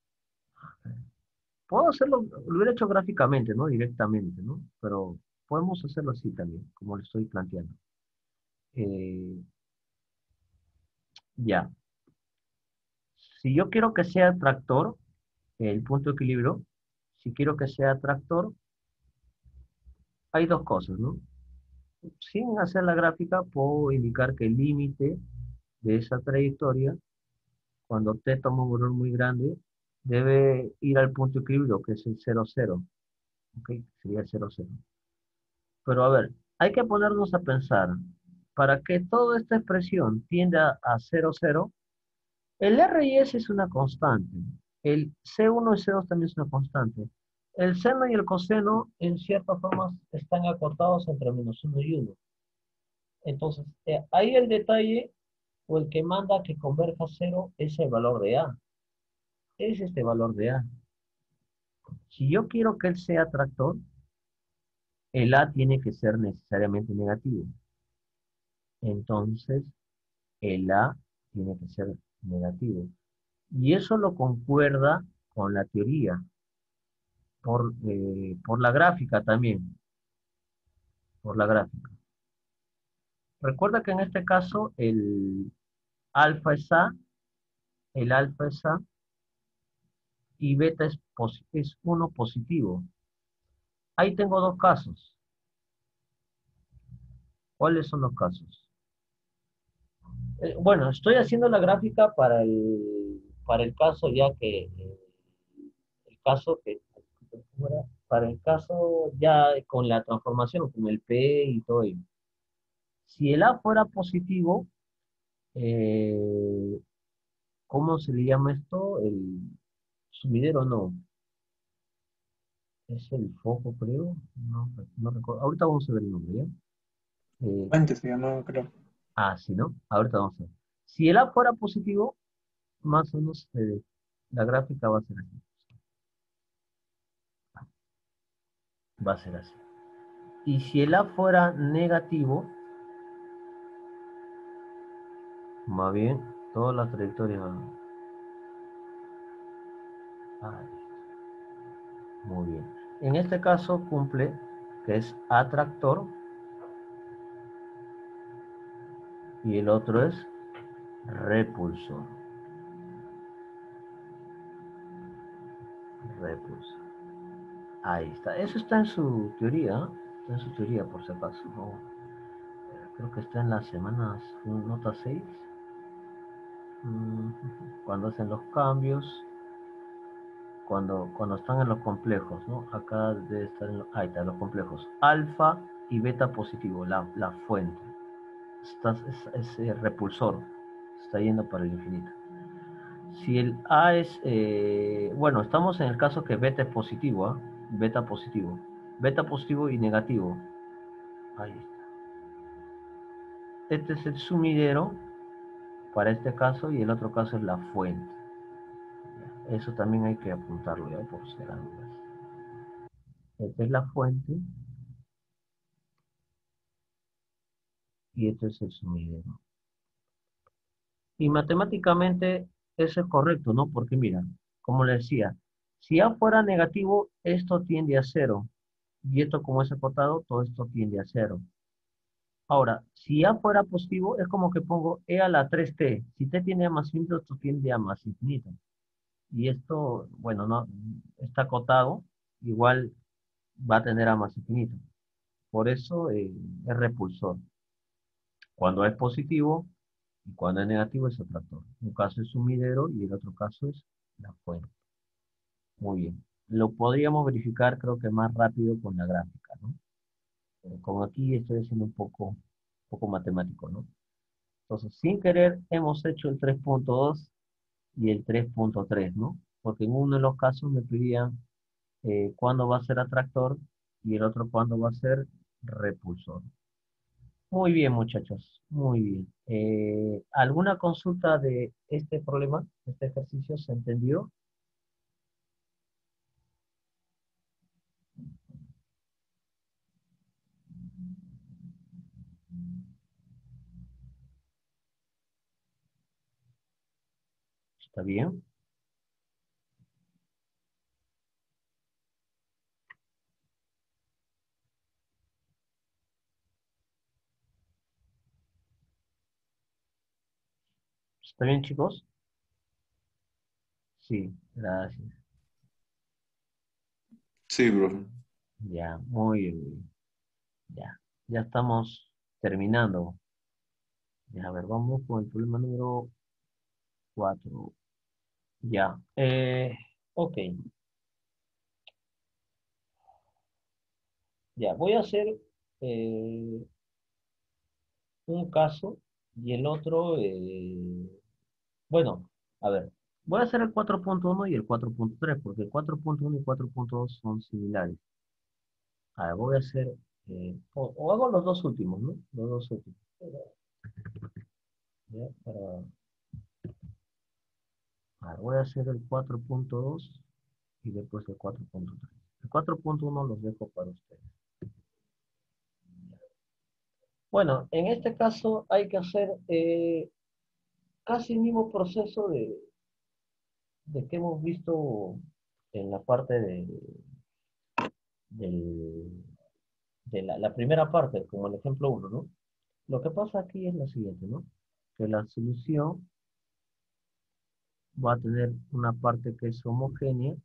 puedo hacerlo, lo hubiera hecho gráficamente, ¿no? Directamente, ¿no? Pero podemos hacerlo así también, como lo estoy planteando. Eh, ya. Si yo quiero que sea tractor, el punto de equilibrio, si quiero que sea tractor, hay dos cosas, ¿no? Sin hacer la gráfica, puedo indicar que el límite de esa trayectoria, cuando t toma un valor muy grande, debe ir al punto de equilibrio, que es el cero, cero. ¿Ok? Sería cero, cero. Pero a ver, hay que ponernos a pensar, para que toda esta expresión tienda a cero, cero, el R y S es una constante. El C uno y C dos también es una constante. El seno y el coseno, en cierta forma, están acotados entre menos uno y uno. Entonces, eh, ahí el detalle, o el que manda que converja a cero, es el valor de A. Es este valor de A. Si yo quiero que él sea tractor, el A tiene que ser necesariamente negativo. Entonces, el A tiene que ser negativo. Y eso lo concuerda con la teoría, por, eh, por la gráfica también, por la gráfica. Recuerda que en este caso el alfa es A, el alfa es A y beta es, es uno positivo. Ahí tengo dos casos. ¿Cuáles son los casos? Eh, bueno, estoy haciendo la gráfica para el, para el caso ya que, eh, el caso que, para el caso ya con la transformación, con el P y todo ello. Si el A fuera positivo, eh, ¿cómo se le llama esto? El sumidero, no. Es el foco, creo. No, no recuerdo. Ahorita vamos a ver el nombre, ¿ya? Eh, Fuente se llamaba, creo. ah, sí, ¿no? Ahorita vamos a ver. Si el A fuera positivo, más o menos eh, la gráfica va a ser así. Va a ser así. Y si el A fuera negativo, más bien, todas las trayectorias van. Ahí, muy bien. En este caso cumple que es atractor y el otro es repulsor. Repulsor. Ahí está. Eso está en su teoría. Está en su teoría, por si acaso. No, creo que está en las semanas, nota seis. Cuando hacen los cambios. Cuando, cuando están en los complejos, ¿no? Acá debe estar en los, ahí está, los complejos. Alfa y beta positivo, la, la fuente. Está, es, es eh, repulsor. Está yendo para el infinito. Si el A es, eh, bueno, estamos en el caso que beta es positivo, ¿eh? Beta positivo. Beta positivo y negativo. Ahí está. Este es el sumidero para este caso y el otro caso es la fuente. Eso también hay que apuntarlo ya por si las dudas. Esta es la fuente y este es el sumidero. Y matemáticamente eso es correcto, ¿no? Porque mira, como le decía, si A fuera negativo, esto tiende a cero. Y esto como es acotado, todo esto tiende a cero. Ahora, si A fuera positivo, es como que pongo E a la tres t. Si t tiende a más infinito, esto tiende a más infinito. Y esto, bueno, no está acotado, igual va a tener a más infinito. Por eso eh, es repulsor. Cuando es positivo y cuando es negativo es atractor. Un caso es sumidero y el otro caso es la fuente. Muy bien. Lo podríamos verificar creo que más rápido con la gráfica, ¿no? Pero como aquí estoy haciendo un poco, un poco matemático, ¿no? Entonces, sin querer, hemos hecho el tres punto dos y el tres punto tres, ¿no? Porque en uno de los casos me pedían eh, cuándo va a ser atractor y el otro cuándo va a ser repulsor. Muy bien, muchachos, muy bien. Eh, ¿alguna consulta de este problema, de este ejercicio? ¿Se entendió? ¿Está bien? ¿Está bien, chicos? Sí, gracias. Sí, profe. Ya, muy bien. Ya, ya estamos terminando. Ya, a ver, vamos con el problema número cuatro. Ya, eh, ok. Ya, voy a hacer eh, un caso y el otro, eh, bueno, a ver, voy a hacer el cuatro punto uno y el cuatro punto tres porque el cuatro punto uno y cuatro punto dos son similares. A ver, voy a hacer, eh, o, o hago los dos últimos, ¿no? Los dos últimos. Ya, para, a ver, voy a hacer el cuatro punto dos y después el cuatro punto tres. El cuatro punto uno los dejo para ustedes. Bueno, en este caso hay que hacer eh, casi el mismo proceso de, de que hemos visto en la parte de, del- de la, la primera parte, como el ejemplo uno, ¿no? Lo que pasa aquí es lo siguiente, ¿no? Que la solución va a tener una parte que es homogénea,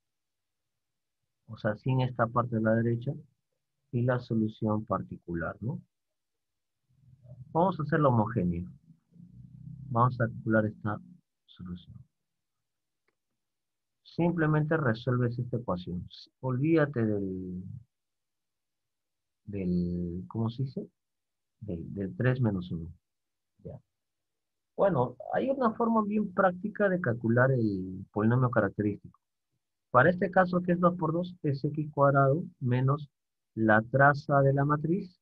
o sea, sin esta parte de la derecha, y la solución particular, ¿no? Vamos a hacerlo homogéneo. Vamos a calcular esta solución. Simplemente resuelves esta ecuación. Olvídate del, del ¿cómo se dice? Del, del tres menos uno. Ya. Bueno, hay una forma bien práctica de calcular el polinomio característico. Para este caso, que es dos por dos, es x cuadrado menos la traza de la matriz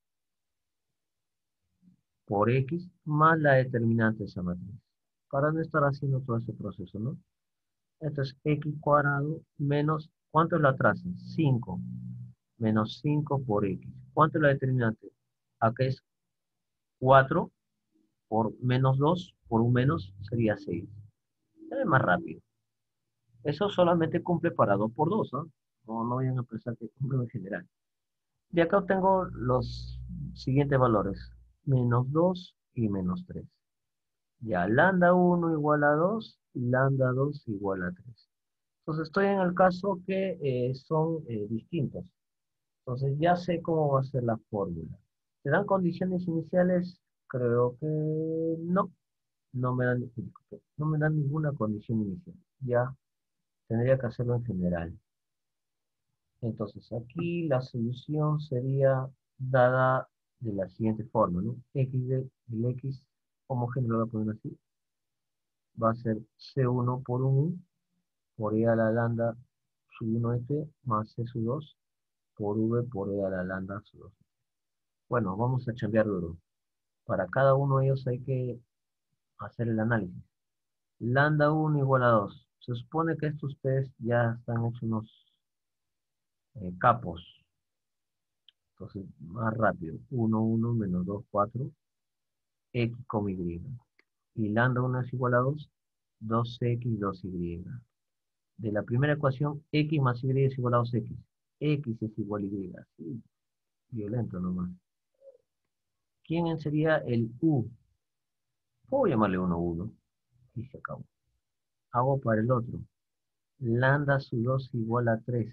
por x más la determinante de esa matriz. Para no estar haciendo todo ese proceso, ¿no? Entonces, x cuadrado menos, ¿cuánto es la traza? cinco menos cinco por x. ¿Cuánto es la determinante? Acá es cuatro por menos dos por un menos sería seis. Es más rápido. Eso solamente cumple para dos por dos, ¿no? No, no vayan a pensar que cumple en general. De acá obtengo los siguientes valores. Menos dos y menos tres. Ya, lambda uno igual a dos, lambda dos igual a tres. Entonces estoy en el caso que eh, son eh, distintos. Entonces ya sé cómo va a ser la fórmula. ¿Te dan condiciones iniciales? Creo que no. No me dan, no me dan ninguna condición inicial. Ya tendría que hacerlo en general. Entonces aquí la solución sería dada de la siguiente forma, ¿no? X de, el X homogéneo lo voy a poner así. Va a ser C uno por uno por E a la lambda sub uno F más C sub dos por V por E a la lambda sub dos. Bueno, vamos a cambiar duro. Para cada uno de ellos hay que hacer el análisis. Lambda uno igual a dos. Se supone que estos ustedes ya están hechos unos eh, capos. Entonces, más rápido. uno, uno menos dos, cuatro. X, Y. Y lambda uno es igual a dos. dos x, dos y. De la primera ecuación, X más Y es igual a dos x. X es igual a Y. Sí, violento nomás. ¿Quién sería el U? Puedo llamarle uno, uno. Y se acabó. Hago para el otro. Lambda sub dos igual a tres.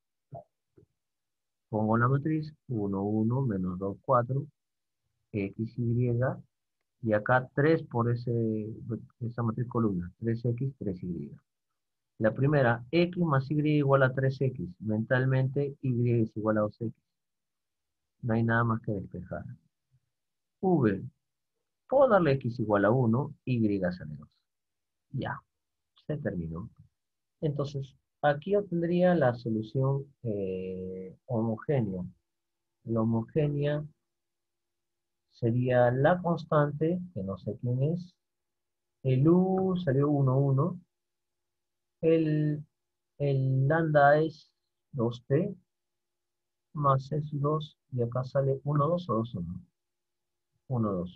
Pongo la matriz uno, uno, menos dos, cuatro, x, y, y acá tres por ese, esa matriz columna, tres x, tres y. La primera, x más y igual a tres x. Mentalmente, y es igual a dos x. No hay nada más que despejar. V, puedo darle x igual a uno, y sale dos. Ya, se terminó. Entonces, aquí obtendría la solución eh, homogénea. La homogénea sería la constante, que no sé quién es. El U salió uno, uno. El, el lambda es dos t más es dos. Y acá sale uno, dos o dos, uno. uno, dos.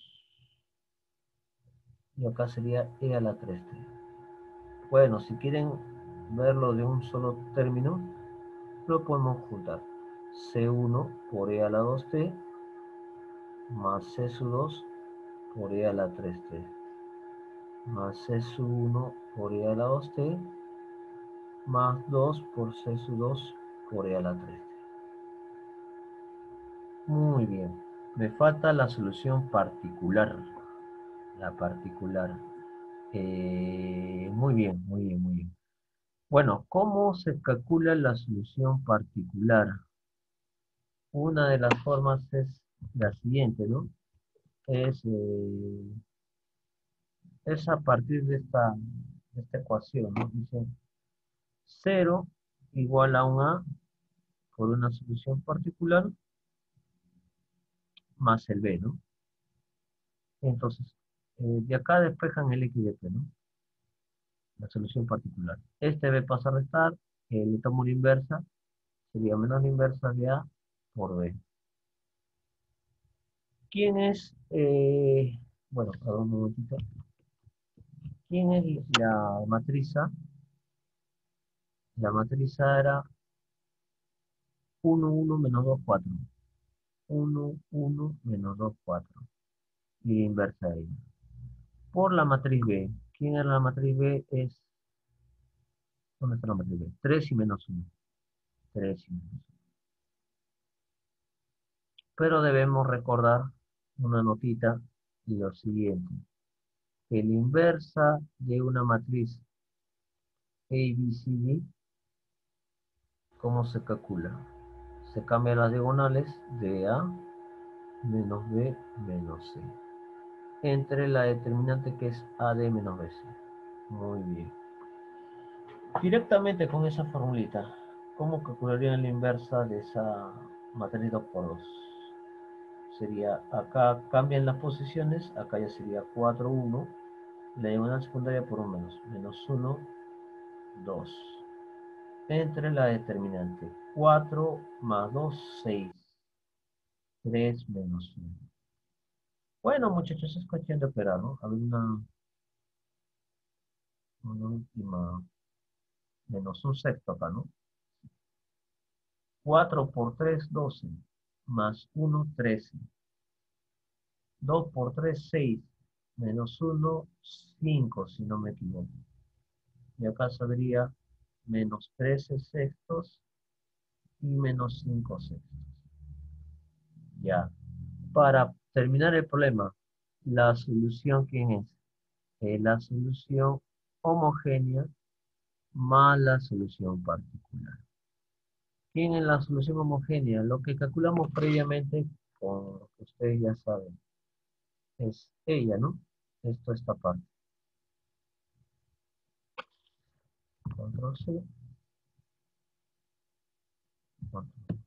Y acá sería e a la tres t. Bueno, si quieren verlo de un solo término, lo podemos juntar. C uno por e a la dos t más C sub dos por e a la tres t más C sub uno por e a la dos t más dos por C sub dos por E a la tres. Muy bien. Me falta la solución particular. La particular. Eh, muy bien, muy bien, muy bien. Bueno, ¿cómo se calcula la solución particular? Una de las formas es la siguiente, ¿no? Es, eh, es a partir de esta, de esta ecuación, ¿no? Dice cero igual a un A por una solución particular más el B, ¿no? Entonces, eh, de acá despejan el X de P, ¿no? La solución particular. Este B pasa a restar, eh, le tomo la inversa, sería menos la inversa de A por B. ¿Quién es, eh, bueno, a ver un momentito, quién es la matriz A? La matriz A era uno, uno menos dos, cuatro. uno, uno menos dos, cuatro. Y la inversa de ella. Por la matriz B. ¿Quién es la matriz B? Es, ¿dónde está la matriz B? tres y menos uno. tres y menos uno. Pero debemos recordar una notita y lo siguiente. Que la inversa de una matriz A, B, C, D, ¿cómo se calcula? Se cambian las diagonales de A menos B menos C. Entre la determinante que es A D menos B C. Muy bien. Directamente con esa formulita, ¿cómo calcularían la inversa de esa matriz dos por dos? Sería, acá cambian las posiciones, acá ya sería cuatro, uno, la diagonal secundaria por un menos, menos uno, dos. Entre la determinante, cuatro más dos, seis, tres menos uno. Bueno, muchachos, es cuestión de operar, ¿no? A ver, una, una última, menos un sexto acá, ¿no? cuatro por tres, doce, más uno, trece. dos por tres, seis, menos uno, cinco, si no me equivoco. Y acá saldría menos trece sextos y menos cinco sextos. Ya. Para terminar el problema, la solución, ¿quién es? Eh, la solución homogénea más la solución particular. ¿Quién es la solución homogénea? Lo que calculamos previamente, con lo que ustedes ya saben, es ella, ¿no? Esto, esta parte. Control C. Control C.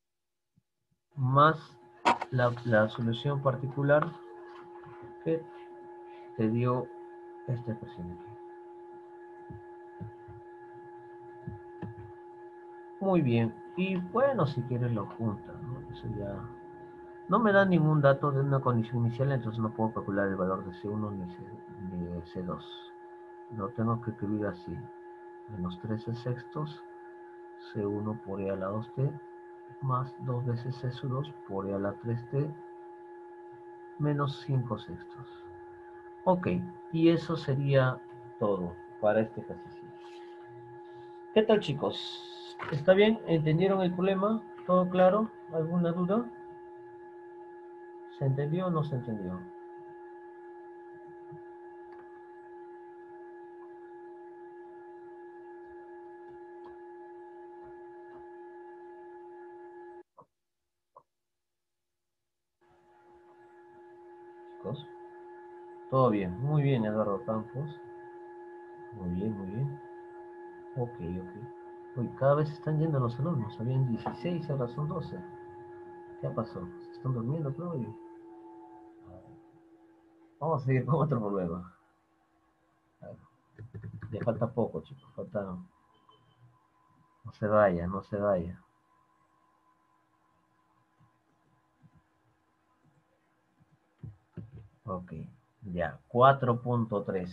Más la, la solución particular que te dio esta expresión aquí. Muy bien. Y bueno, si quieres lo juntas, ¿no? Eso ya... No me da ningún dato de una condición inicial, entonces no puedo calcular el valor de C uno ni, C, ni de C dos. Lo tengo que escribir así. Menos trece sextos, C uno por E a la dos T, más dos veces C sub dos por E a la tres T, menos cinco sextos. Ok, y eso sería todo para este ejercicio. ¿Qué tal, chicos? ¿Está bien? ¿Entendieron el problema? ¿Todo claro? ¿Alguna duda? ¿Se entendió o no se entendió? Chicos, todo bien, muy bien, Eduardo Campos. Muy bien, muy bien. Ok, ok. Uy, cada vez están yendo los alumnos. Habían dieciséis, ahora son doce. ¿Qué pasó? ¿Se están durmiendo, Claudio? Vamos a seguir con otro problema. Ya falta poco, chicos. Falta... No se vaya, no se vaya. Ok, ya. cuatro punto tres.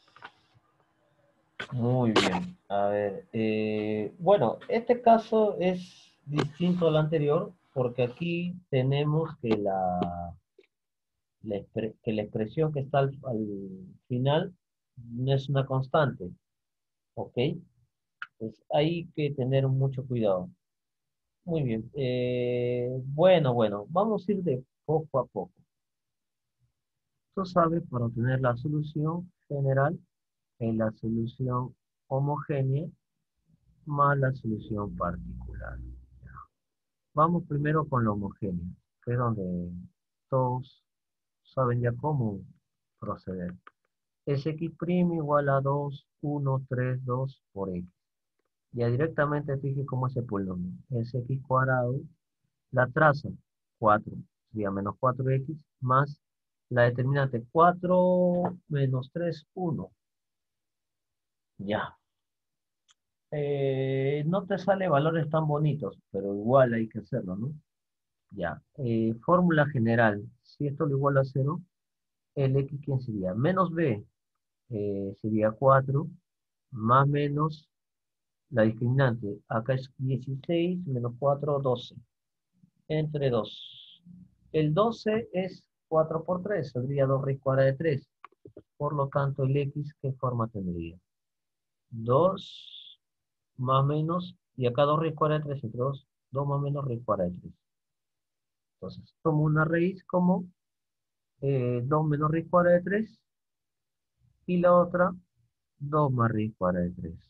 Muy bien. A ver. Eh, bueno, este caso es distinto al anterior porque aquí tenemos que la, la, que la expresión que está al, al final no es una constante. ¿Ok? Pues hay que tener mucho cuidado. Muy bien. Eh, bueno, bueno, vamos a ir de poco a poco. Tú sabes, para obtener la solución general, es la solución homogénea más la solución particular. Vamos primero con la homogénea, que es donde todos saben ya cómo proceder. Sx' igual a dos, uno, tres, dos por x. Ya directamente fije cómo es el polinomio. Sx cuadrado, la traza, cuatro, sería menos cuatro equis, más la determinante cuatro menos tres, uno. Ya. Eh, no te sale valores tan bonitos, pero igual hay que hacerlo, ¿no? Ya. Eh, fórmula general. Si esto lo igual a cero, el x, ¿quién sería? Menos b, eh, sería cuatro, más menos la discriminante. Acá es dieciséis, menos cuatro, doce. Entre dos. El doce es cuatro por tres, saldría dos raíz cuadrada de tres. Por lo tanto, el x, ¿qué forma tendría? dos más menos, y acá dos raíz cuadrada de tres entre dos, dos más menos raíz cuadrada de tres. Entonces, tomo una raíz como eh, dos menos raíz cuadrada de tres, y la otra, dos más raíz cuadrada de tres.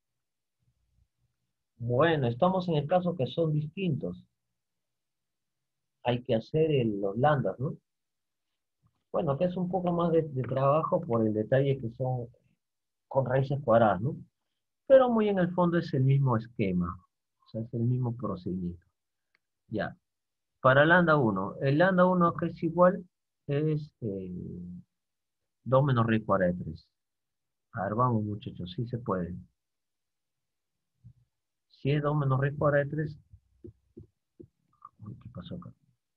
Bueno, estamos en el caso que son distintos. Hay que hacer el- los lambdas, ¿no? Bueno, que es un poco más de, de trabajo por el detalle que son con raíces cuadradas, ¿no? Pero muy en el fondo es el mismo esquema, o sea, es el mismo procedimiento. Ya, para lambda uno, el lambda uno que es igual es eh, dos menos raíz cuadrada de tres. A ver, vamos muchachos, sí se puede. Si es dos menos raíz cuadrada de tres, uy, ¿qué pasó acá?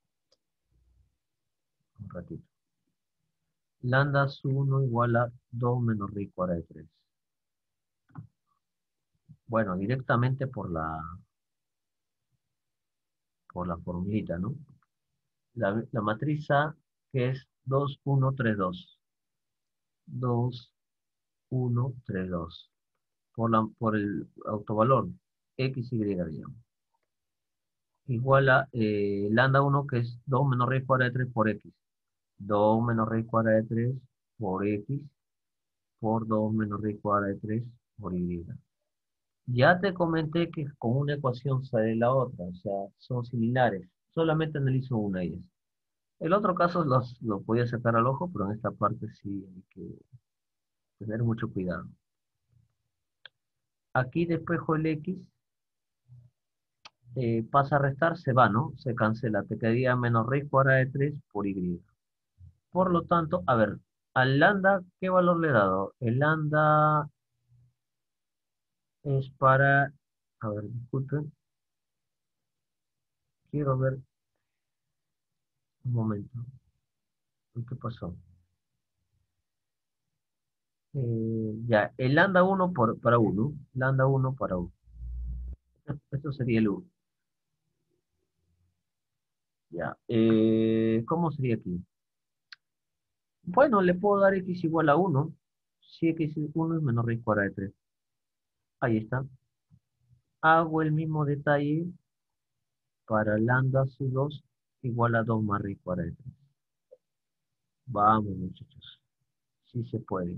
Un ratito. Lambda uno igual a dos menos raíz cuadrada de tres. Bueno, directamente por la, por la formulita, ¿no? La, la matriz A, que es dos, uno, tres, dos. dos, uno, tres, dos. Por, la, por el autovalor, x, y, digamos. Igual a eh, lambda uno, que es dos menos raíz cuadrada de tres por x. dos menos raíz cuadrada de tres por x por dos menos raíz cuadrada de tres por y. Ya te comenté que con una ecuación sale la otra, o sea, son similares. Solamente analizo una de ellas. El otro caso los, lo podía sacar al ojo, pero en esta parte sí hay que tener mucho cuidado. Aquí despejo el x, eh, pasa a restar, se va, ¿no? Se cancela, te quedaría menos raíz cuadrada de tres por y. Por lo tanto, a ver, al lambda, ¿qué valor le he dado? El lambda es para, a ver, disculpen, quiero ver un momento. ¿Qué pasó? Eh, ya, el lambda uno por, para uno, lambda uno para uno. Esto sería el uno. Ya, eh, ¿cómo sería aquí? Bueno, le puedo dar x igual a uno. Si x es uno es menos raíz cuadrada de tres. Ahí está. Hago el mismo detalle para lambda sub dos igual a dos más raíz cuadrada de tres. Vamos, muchachos. Sí se puede.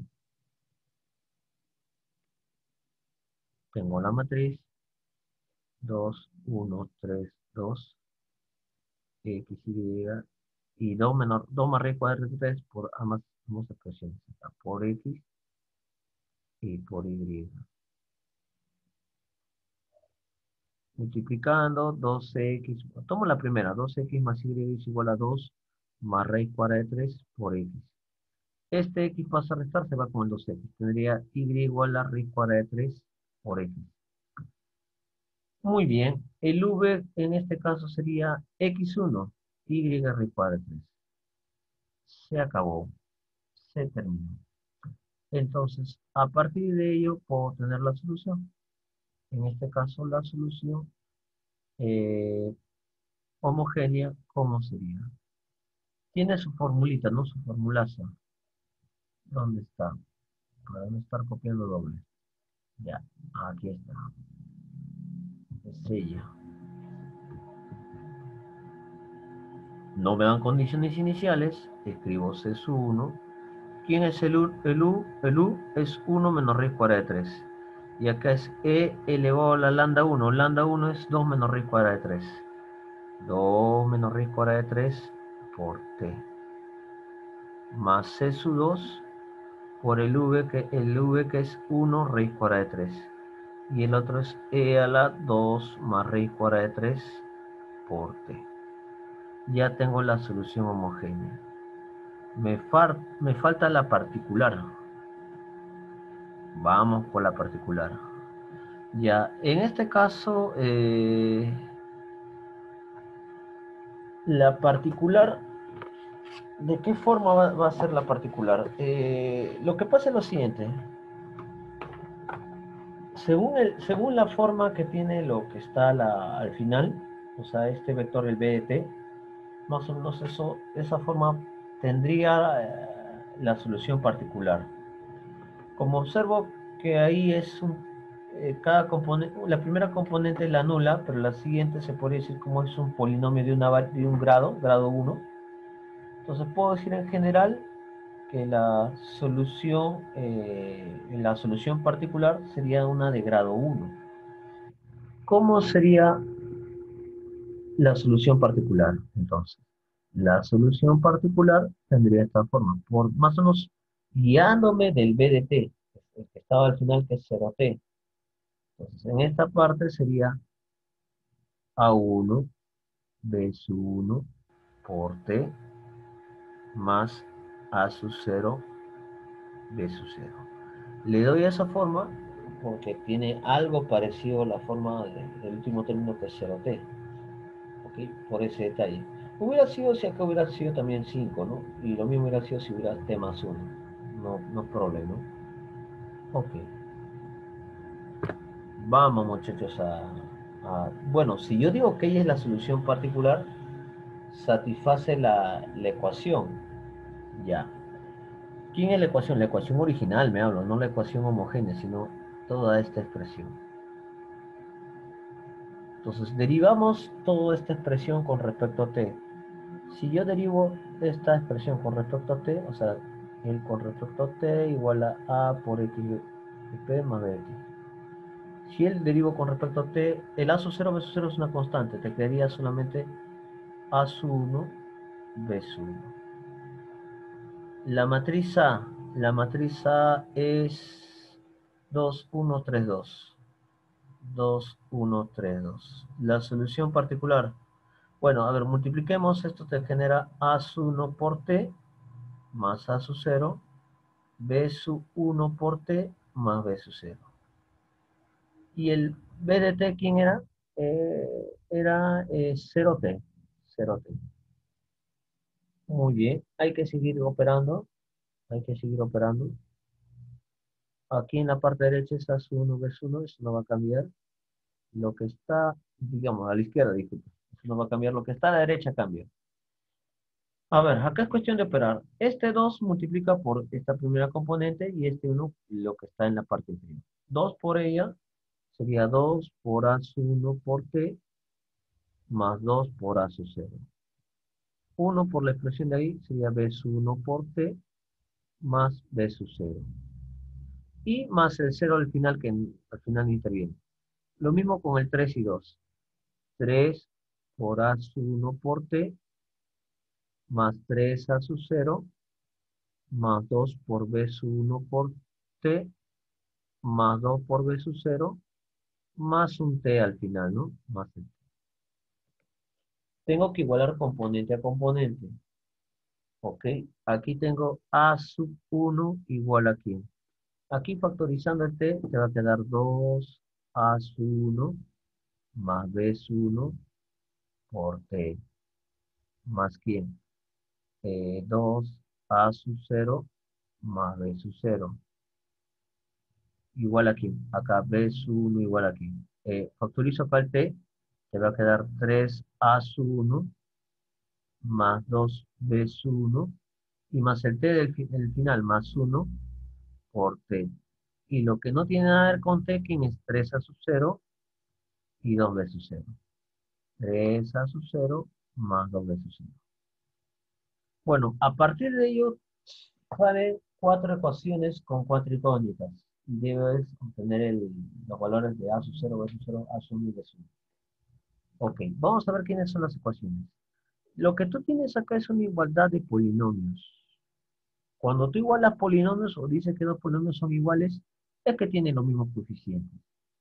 Tengo la matriz dos, uno, tres, dos, x, y, y dos, menor, dos más raíz cuadrada de tres por ambas, ambas expresiones. Está por x y por y. Multiplicando dos equis, tomo la primera, dos equis más y es igual a dos más raíz cuadrada de tres por x. Este x pasa a restar, se va con el dos equis. Tendría y igual a raíz cuadrada de tres por x. Muy bien, el v en este caso sería equis uno, y raíz cuadrada de tres. Se acabó, se terminó. Entonces, a partir de ello, puedo tener la solución. En este caso, la solución eh, homogénea, ¿cómo sería? Tiene su formulita, ¿no? Su formulaza. ¿Dónde está? Para no estar copiando doble. Ya, aquí está. Sello. No me dan condiciones iniciales, escribo C sub uno. ¿Quién es el U? El U, el U es uno menos raíz cuadrada de tres. Y acá es E elevado a la lambda uno. Lambda uno es dos menos raíz cuadrada de tres. dos menos raíz cuadrada de tres por T. Más C sub dos por el V, que, el V que es uno raíz cuadrada de tres. Y el otro es E a la dos más raíz cuadrada de tres por T. Ya tengo la solución homogénea. Me, far, me falta la particular. Vamos por la particular. Ya, en este caso, eh, la particular, ¿de qué forma va, va a ser la particular? Eh, lo que pasa es lo siguiente. Según, el, según la forma que tiene lo que está la, al final, o sea, este vector, el B de t, más o menos eso, esa forma tendría eh, la solución particular. Como observo que ahí es un, eh, cada componente, la primera componente es la nula, pero la siguiente se podría decir como es un polinomio de, una, de un grado, grado uno. Entonces puedo decir en general que la solución, eh, la solución particular sería una de grado uno. ¿Cómo sería la solución particular? Entonces, la solución particular tendría esta forma, por más o menos guiándome del B de t, el que estaba al final, que es cero t. Entonces, en esta parte sería A uno, B sub uno por T más A sub cero, B sub cero. Le doy esa forma porque tiene algo parecido a la forma de, del último término, que es cero t. ¿Okay? Por ese detalle. Hubiera sido si acá hubiera sido también cinco, ¿no? Y lo mismo hubiera sido si hubiera T más uno. No, no es problema. Ok. Vamos, muchachos, a, a... Bueno, si yo digo que ella es la solución particular, satisface la, la ecuación. Ya. ¿Quién es la ecuación? La ecuación original, me hablo, no la ecuación homogénea, sino toda esta expresión. Entonces, derivamos toda esta expresión con respecto a t. Si yo derivo esta expresión con respecto a t, o sea, el con respecto a t igual a a por x de p más b de t. Si el derivo con respecto a t, el a sub cero, b sub cero es una constante, te quedaría solamente a sub uno, b sub uno. La matriz A, la matriz A es dos, uno, tres, dos. dos, uno, tres, dos. La solución particular. Bueno, a ver, multipliquemos, esto te genera a sub uno por t más a sub cero, b sub uno por t más b sub cero. ¿Y el b de t quién era? Eh, era eh, cero t. cero t. Muy bien, hay que seguir operando, hay que seguir operando. Aquí en la parte derecha es a sub uno, b sub uno, eso no va a cambiar. Lo que está, digamos, a la izquierda, disculpe, eso no va a cambiar, lo que está a la derecha cambia. A ver, acá es cuestión de operar. Este dos multiplica por esta primera componente y este uno lo que está en la parte inferior. dos por ella sería dos por a sub uno por t más dos por a sub cero. uno por la expresión de ahí sería b sub uno por t más b sub cero. Y más el cero al final, que al final interviene. Lo mismo con el tres y dos. tres por a sub uno por t más tres a sub cero más dos por b sub uno por t más dos por b sub cero más un t al final, ¿no? Más el t. Tengo que igualar componente a componente. ¿Ok? Aquí tengo a sub uno igual a quién. Aquí factorizando el t, te va a quedar dos a sub uno más b sub uno por t. ¿Más quién? Eh, dos a sub cero más b sub cero. Igual aquí. Acá b sub uno igual aquí. Eh, factorizo acá el t, te va a quedar tres a sub uno más dos b sub uno y más el t del fi- el final más uno por t. Y lo que no tiene nada que ver con t, ¿quién es? tres a sub cero y dos b sub cero. tres a sub cero más dos b sub cero. Bueno, a partir de ello, salen cuatro ecuaciones con cuatro incógnitas. Y debes obtener el- los valores de a sub cero, b sub cero, a sub uno y b sub uno. Ok, vamos a ver quiénes son las ecuaciones. Lo que tú tienes acá es una igualdad de polinomios. Cuando tú igualas polinomios o dices que dos polinomios son iguales, es que tienen los mismos coeficientes.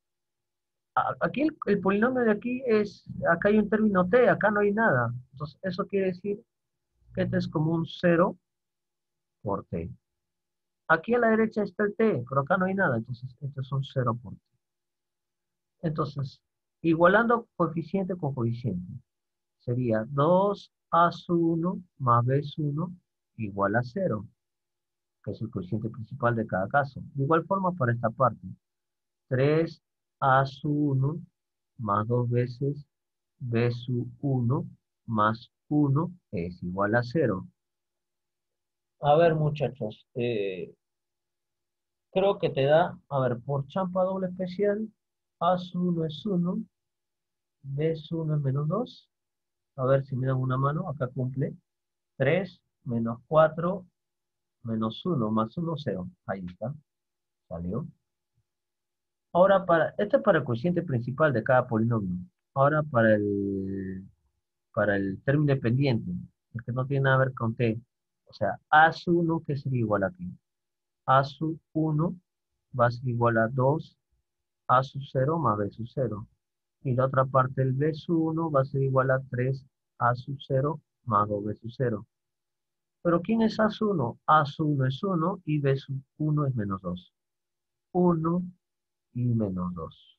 A- Aquí el, el polinomio de aquí es, acá hay un término t, acá no hay nada. Entonces, eso quiere decir que este es como un cero por t. Aquí a la derecha está el t, pero acá no hay nada, entonces este es un cero por t. Entonces, igualando coeficiente con coeficiente, sería dos a sub uno más b sub uno igual a cero, que es el coeficiente principal de cada caso. De igual forma para esta parte, tres a sub uno más dos veces b sub uno más uno es igual a cero. A ver, muchachos, eh, creo que te da, a ver, por champa doble especial, a sub uno es uno, b sub uno es menos dos. A ver si me dan una mano, acá cumple. tres menos cuatro menos uno más uno, cero. Ahí está, salió. Ahora, para, esto es para el cociente principal de cada polinomio. Ahora para el, para el término dependiente, el que no tiene nada que ver con t. O sea, a sub uno, ¿qué sería igual aquí? A sub uno va a ser igual a dos a sub cero más b sub cero. Y la otra parte, el b sub uno va a ser igual a tres a sub cero más dos b sub cero. Pero ¿quién es a sub uno? A sub uno es uno y b sub uno es menos dos. uno y menos dos.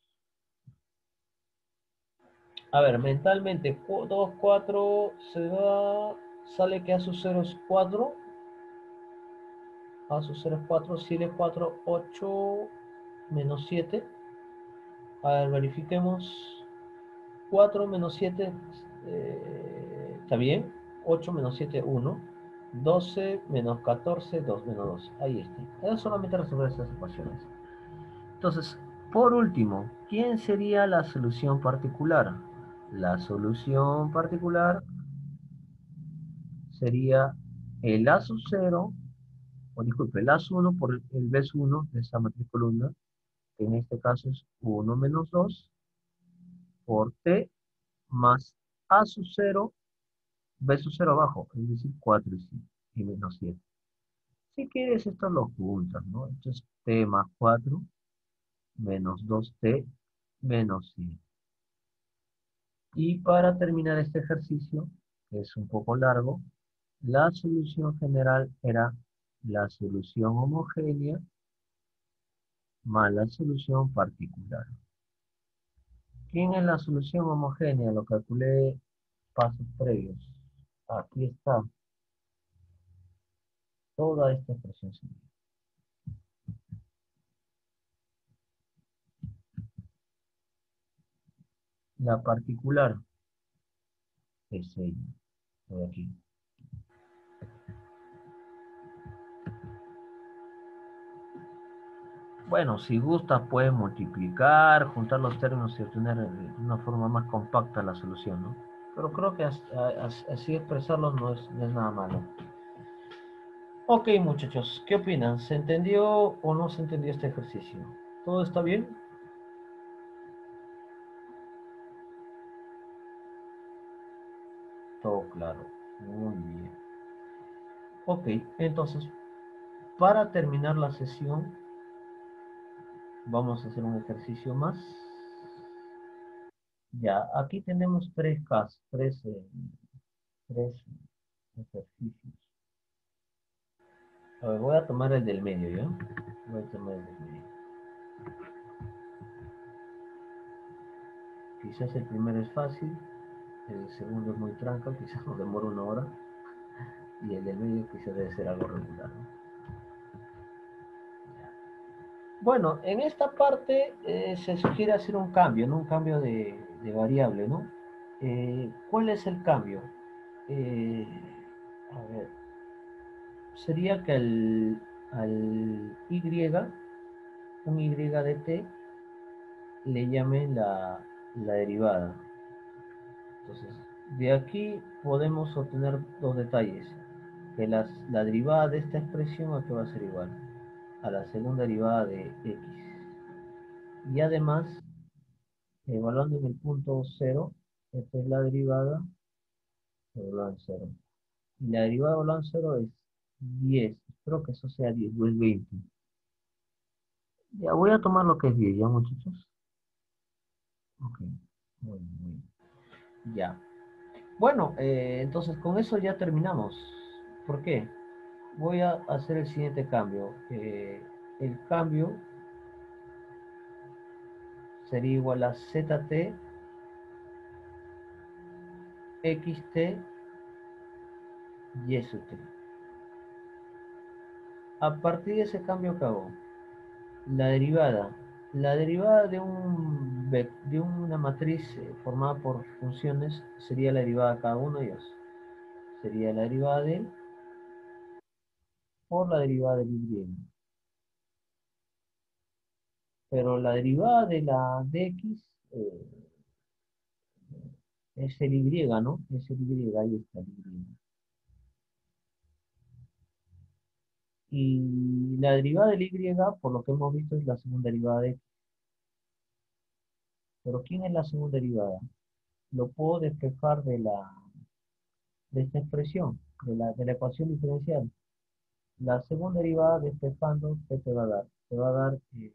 A ver, mentalmente, dos, cuatro, se va, sale que a sub cero es cuatro. A sub cero es cuatro, si es cuatro, ocho menos siete. A ver, verifiquemos. cuatro menos siete, eh, ¿está bien? ocho menos siete, uno. doce menos catorce, dos menos dos. Ahí está. Es solamente resolver esas ecuaciones. Entonces, por último, ¿quién sería la solución particular? La solución particular sería el A sub cero, o disculpe, el A sub uno por el B sub uno de esta matriz columna, que en este caso es uno menos dos, por T más A sub cero, B sub cero abajo, es decir, cuatro y cinco, y menos siete. Si quieres, esto lo juntas, ¿no? Entonces, T más cuatro, menos dos T, menos siete. Y para terminar este ejercicio, que es un poco largo, la solución general era la solución homogénea más la solución particular. ¿Quién es la solución homogénea? Lo calculé pasos previos. Aquí está toda esta expresión. La particular es ella, de aquí. Bueno, si gustas puedes multiplicar, juntar los términos y obtener de una forma más compacta la solución, ¿no? Pero creo que así expresarlos no es, no es nada malo. Ok, muchachos, ¿qué opinan? ¿Se entendió o no se entendió este ejercicio? ¿Todo está bien? Todo claro. Muy bien. Ok, entonces, para terminar la sesión, vamos a hacer un ejercicio más. Ya, aquí tenemos tres casos, tres, eh, tres ejercicios. A ver, voy a tomar el del medio, ¿ya? Voy a tomar el del medio. Quizás el primero es fácil, el segundo es muy tranca, quizás nos demora una hora, y el del medio quizás debe ser algo regular, ¿no? Bueno, en esta parte eh, se sugiere hacer un cambio, ¿no? Un cambio de, de variable, ¿no? Eh, ¿Cuál es el cambio? Eh, a ver, sería que al, al y un y de t le llamen la, la derivada. Entonces, de aquí podemos obtener dos detalles. Que las, la derivada de esta expresión aquí va a ser igual a la segunda derivada de x. Y además, evaluando en el punto cero, esta es la derivada evaluada en cero. Y la derivada evaluada en cero es diez. Espero que eso sea diez, o es veinte. Ya voy a tomar lo que es diez, ¿ya, muchachos? Ok, muy bien, muy bien. Ya. Bueno, eh, entonces con eso ya terminamos. ¿Por qué? Voy a hacer el siguiente cambio. Eh, el cambio sería igual a zt, xt, yst. A partir de ese cambio que hago, la derivada, la derivada de, un, de una matriz eh, formada por funciones sería la derivada de cada uno de ellos. Sería la derivada de por la derivada del y. Pero la derivada de la dx eh, es el y, ¿no? Es el y, ahí está el y. Y la derivada del y, por lo que hemos visto, es la segunda derivada de x. Pero ¿quién es la segunda derivada? Lo puedo despejar de, la, de esta expresión, de la, de la ecuación diferencial. La segunda derivada despejando, ¿qué te va a dar? Te va a dar, eh,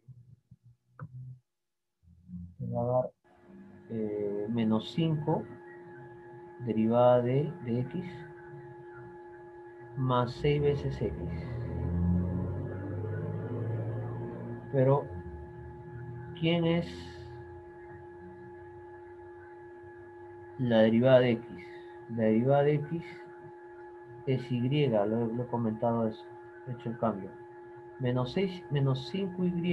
te va a dar eh, menos cinco derivada de, de x más seis veces x. Pero, ¿quién es la derivada de x? La derivada de x es y, lo, lo he comentado eso, he hecho el cambio. Menos seis, menos cinco y,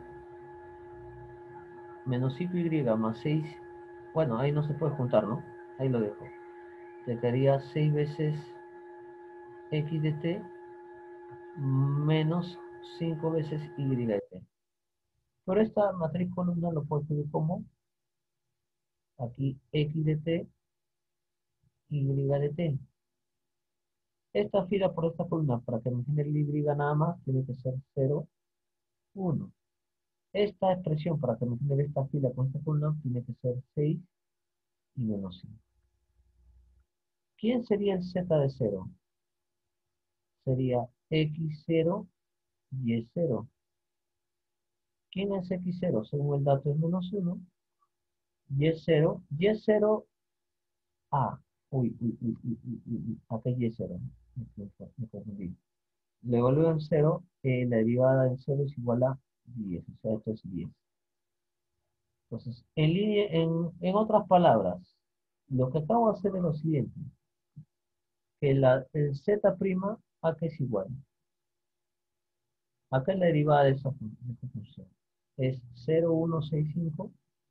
menos cinco y más seis, bueno, ahí no se puede juntar, ¿no? Ahí lo dejo. Te quedaría seis veces x de t menos cinco veces y de t. Por esta matriz columna lo puedo escribir como aquí x de t, y de t. Esta fila por esta columna, para que me genere el y nada más, tiene que ser cero, uno. Esta expresión, para que me genere esta fila con esta columna, tiene que ser seis y menos cinco. ¿Quién sería el z de cero? Sería x cero y cero. ¿Quién es x cero? Según el dato es menos uno. Y cero, y cero, a. Uy, uy, uy, uy, uy, uy, uy. Acá hay y cero. Me, me, me confundí. Le evalúo en cero, eh, la derivada en cero es igual a diez, o sea, esto es diez. Entonces, en, línea, en, en otras palabras, lo que acabo de hacer es lo siguiente, que la, el z' a que es igual. Acá es la derivada de esa, de esta función. Es cero, uno, seis, cinco,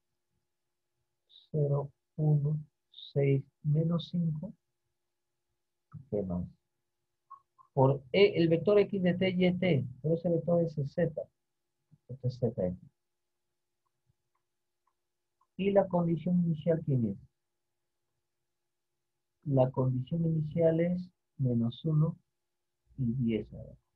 cero, uno, seis, menos cinco, ¿qué más? Por e, el vector x de t y t, pero ese vector es el z, este es z. Y la condición inicial, ¿quién es? La condición inicial es menos uno y diez. A ver.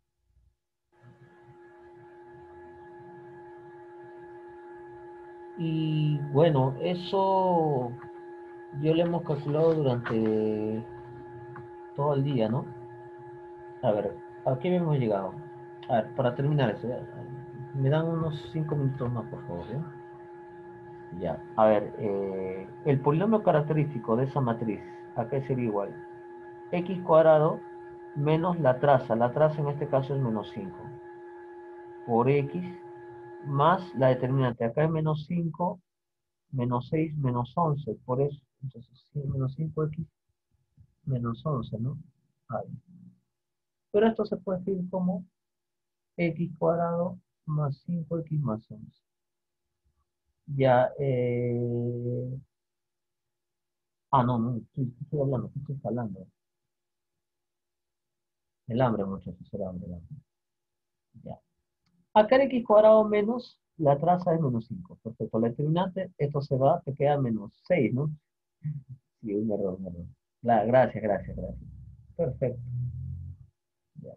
Y bueno, eso yo lo hemos calculado durante todo el día, ¿no? A ver, ¿a qué hemos llegado? A ver, para terminar eso, ¿ya? Me dan unos cinco minutos más, por favor, ¿ya? Ya, a ver, eh, el polinomio característico de esa matriz, ¿a qué sería igual? X cuadrado menos la traza, la traza en este caso es menos cinco, por X más la determinante, acá es menos cinco, menos seis, menos once, por eso, entonces, sí, menos cinco x menos once, ¿no? Ahí. Pero esto se puede escribir como x cuadrado más cinco x más once. Ya, eh... ah, no, no, estoy, estoy hablando, ¿qué estoy hablando? El hambre, muchachos, el hambre, el hambre. Ya. Acá el x cuadrado menos, la traza es menos cinco. Perfecto, la determinante, esto se va, te queda menos seis, ¿no? Sí, un error, un error. La, gracias, gracias, gracias. Perfecto. Ya.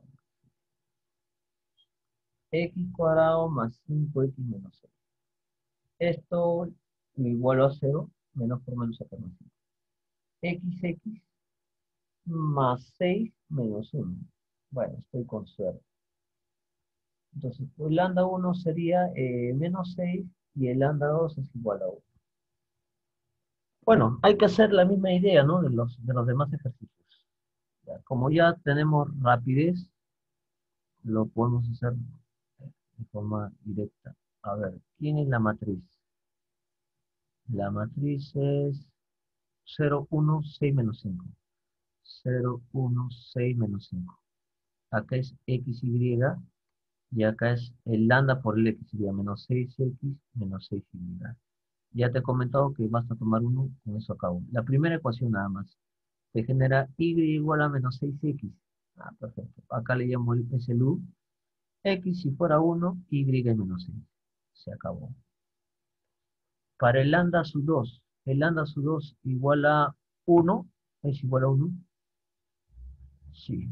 X cuadrado más cinco x menos seis. Esto lo igualo a cero, menos por menos sacar más cinco. Xx más seis menos uno. Bueno, estoy con suerte. Entonces, el lambda uno sería eh, menos seis y el lambda dos es igual a uno. Bueno, hay que hacer la misma idea, ¿no? De los, de los demás ejercicios. Ya, como ya tenemos rapidez, lo podemos hacer de forma directa. A ver, ¿quién es la matriz? La matriz es cero, uno, seis menos cinco. cero, uno, seis menos cinco. Acá es xy y acá es el lambda por el x, sería menos seis x menos seis y. Ya te he comentado que basta tomar uno, con eso acabo. La primera ecuación nada más. Te genera y igual a menos seis x. Ah, perfecto. Acá le llamo el S L U. X si fuera uno, y es menos seis. Se acabó. Para el lambda sub dos, el lambda sub dos igual a uno, es igual a uno. Sí.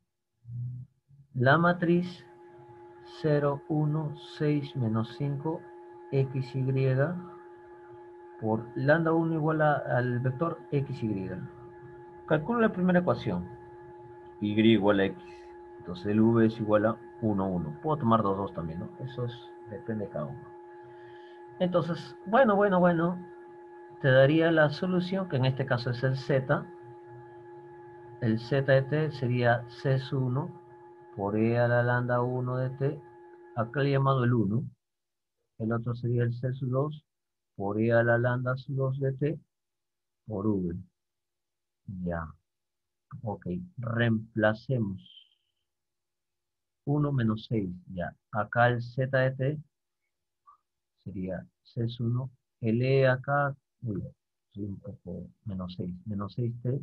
La matriz cero, uno, seis menos cinco, xy por lambda uno igual a, al vector xy. Calculo la primera ecuación. Y igual a x. Entonces el v es igual a uno, uno. Puedo tomar dos, dos también, ¿no? Eso es, depende de cada uno. Entonces, bueno, bueno, bueno. Te daría la solución, que en este caso es el z. El z de t sería c sub uno por e a la lambda uno de t. Acá le he llamado el uno. El otro sería el c sub dos por e a la lambda sub dos de t por v. Ya. Ok. Reemplacemos. uno menos seis. Ya. Acá el z de t sería c sub uno. El e acá, uy, soy un poco menos seis. Menos seis t.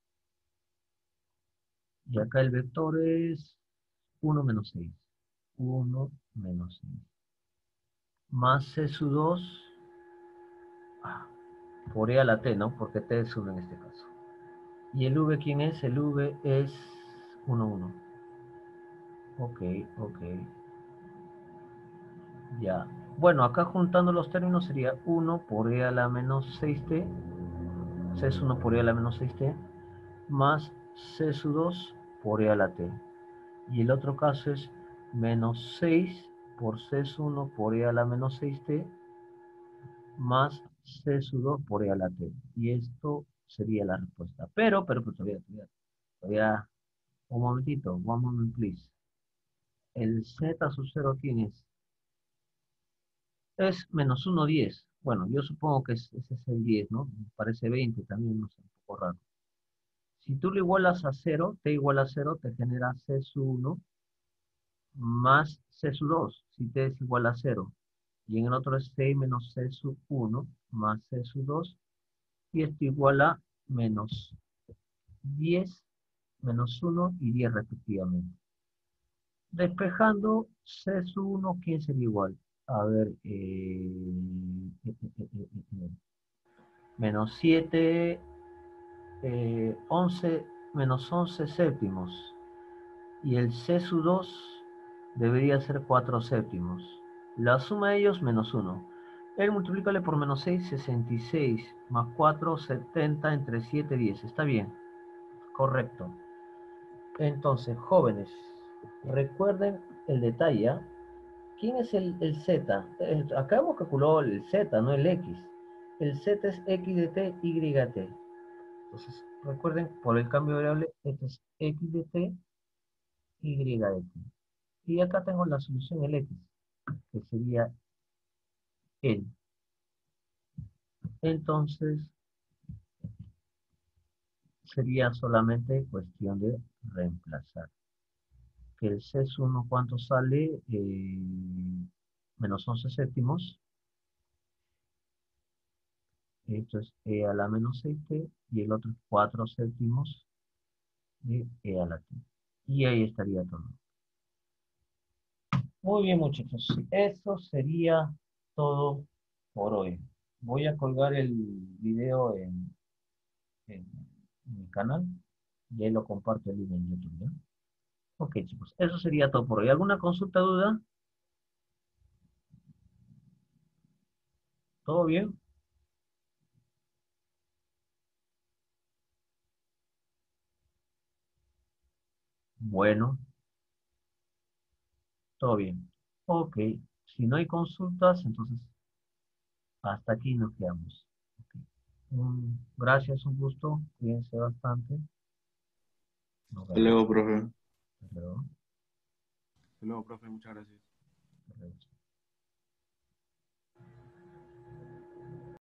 Y acá el vector es uno menos seis. uno menos seis. Más c sub dos. Ah, por e a la t, ¿no? Porque t es uno en este caso. ¿Y el v quién es? El v es uno, uno. Ok, ok. Ya. Bueno, acá juntando los términos sería uno por e a la menos seis t. C es uno por e a la menos seis t. Más c sub dos por e a la t. Y el otro caso es menos seis por c sub uno por e a la menos seis t más c sub dos por e a la t. Y esto sería la respuesta. Pero, pero, pero todavía, todavía, todavía, un momentito, one moment please. El z sub cero, ¿quién es? Es menos uno, diez. Bueno, yo supongo que es, ese es el diez, ¿no? Me parece veinte también, no sé, un poco raro. Si tú lo igualas a cero, t igual a cero, te genera c sub uno más c sub dos, si t es igual a cero. Y en el otro es c menos c sub uno más c sub dos. Y esto igual a menos diez, menos uno y diez respectivamente. Despejando c sub uno, ¿quién sería igual? A ver, eh, eh, eh, eh, eh, menos siete, eh, once, menos once séptimos. Y el c sub dos debería ser cuatro séptimos. La suma de ellos, menos uno. El multiplicable por menos seis, sesenta y seis, más cuatro, setenta, entre siete, diez. Está bien, correcto. Entonces, jóvenes, recuerden el detalle. ¿Ah? ¿Quién es el, el z? Eh, Acá hemos calculado el z, no el x. El z es x de t, y de t. Entonces, recuerden, por el cambio de variable, este es x de t, y de t. Y acá tengo la solución, el x, que sería el. Entonces, sería solamente cuestión de reemplazar. Que el C es uno, ¿cuánto sale? Eh, menos once séptimos. Esto es e a la menos seis t y el otro es cuatro séptimos de e a la t. Y ahí estaría todo. Muy bien, muchachos. Eso sería todo por hoy. Voy a colgar el video en, en mi canal y ahí lo comparto el link en YouTube, ¿ya? Ok, chicos. Eso sería todo por hoy. ¿Alguna consulta, duda? ¿Todo bien? Bueno, todo bien. Ok. Si no hay consultas, entonces hasta aquí nos quedamos. Ok. Mm, gracias, un gusto. Cuídense bastante. Nos Hasta vemos. luego, profe. Hasta luego. Hasta luego, profe, muchas gracias. Hasta luego.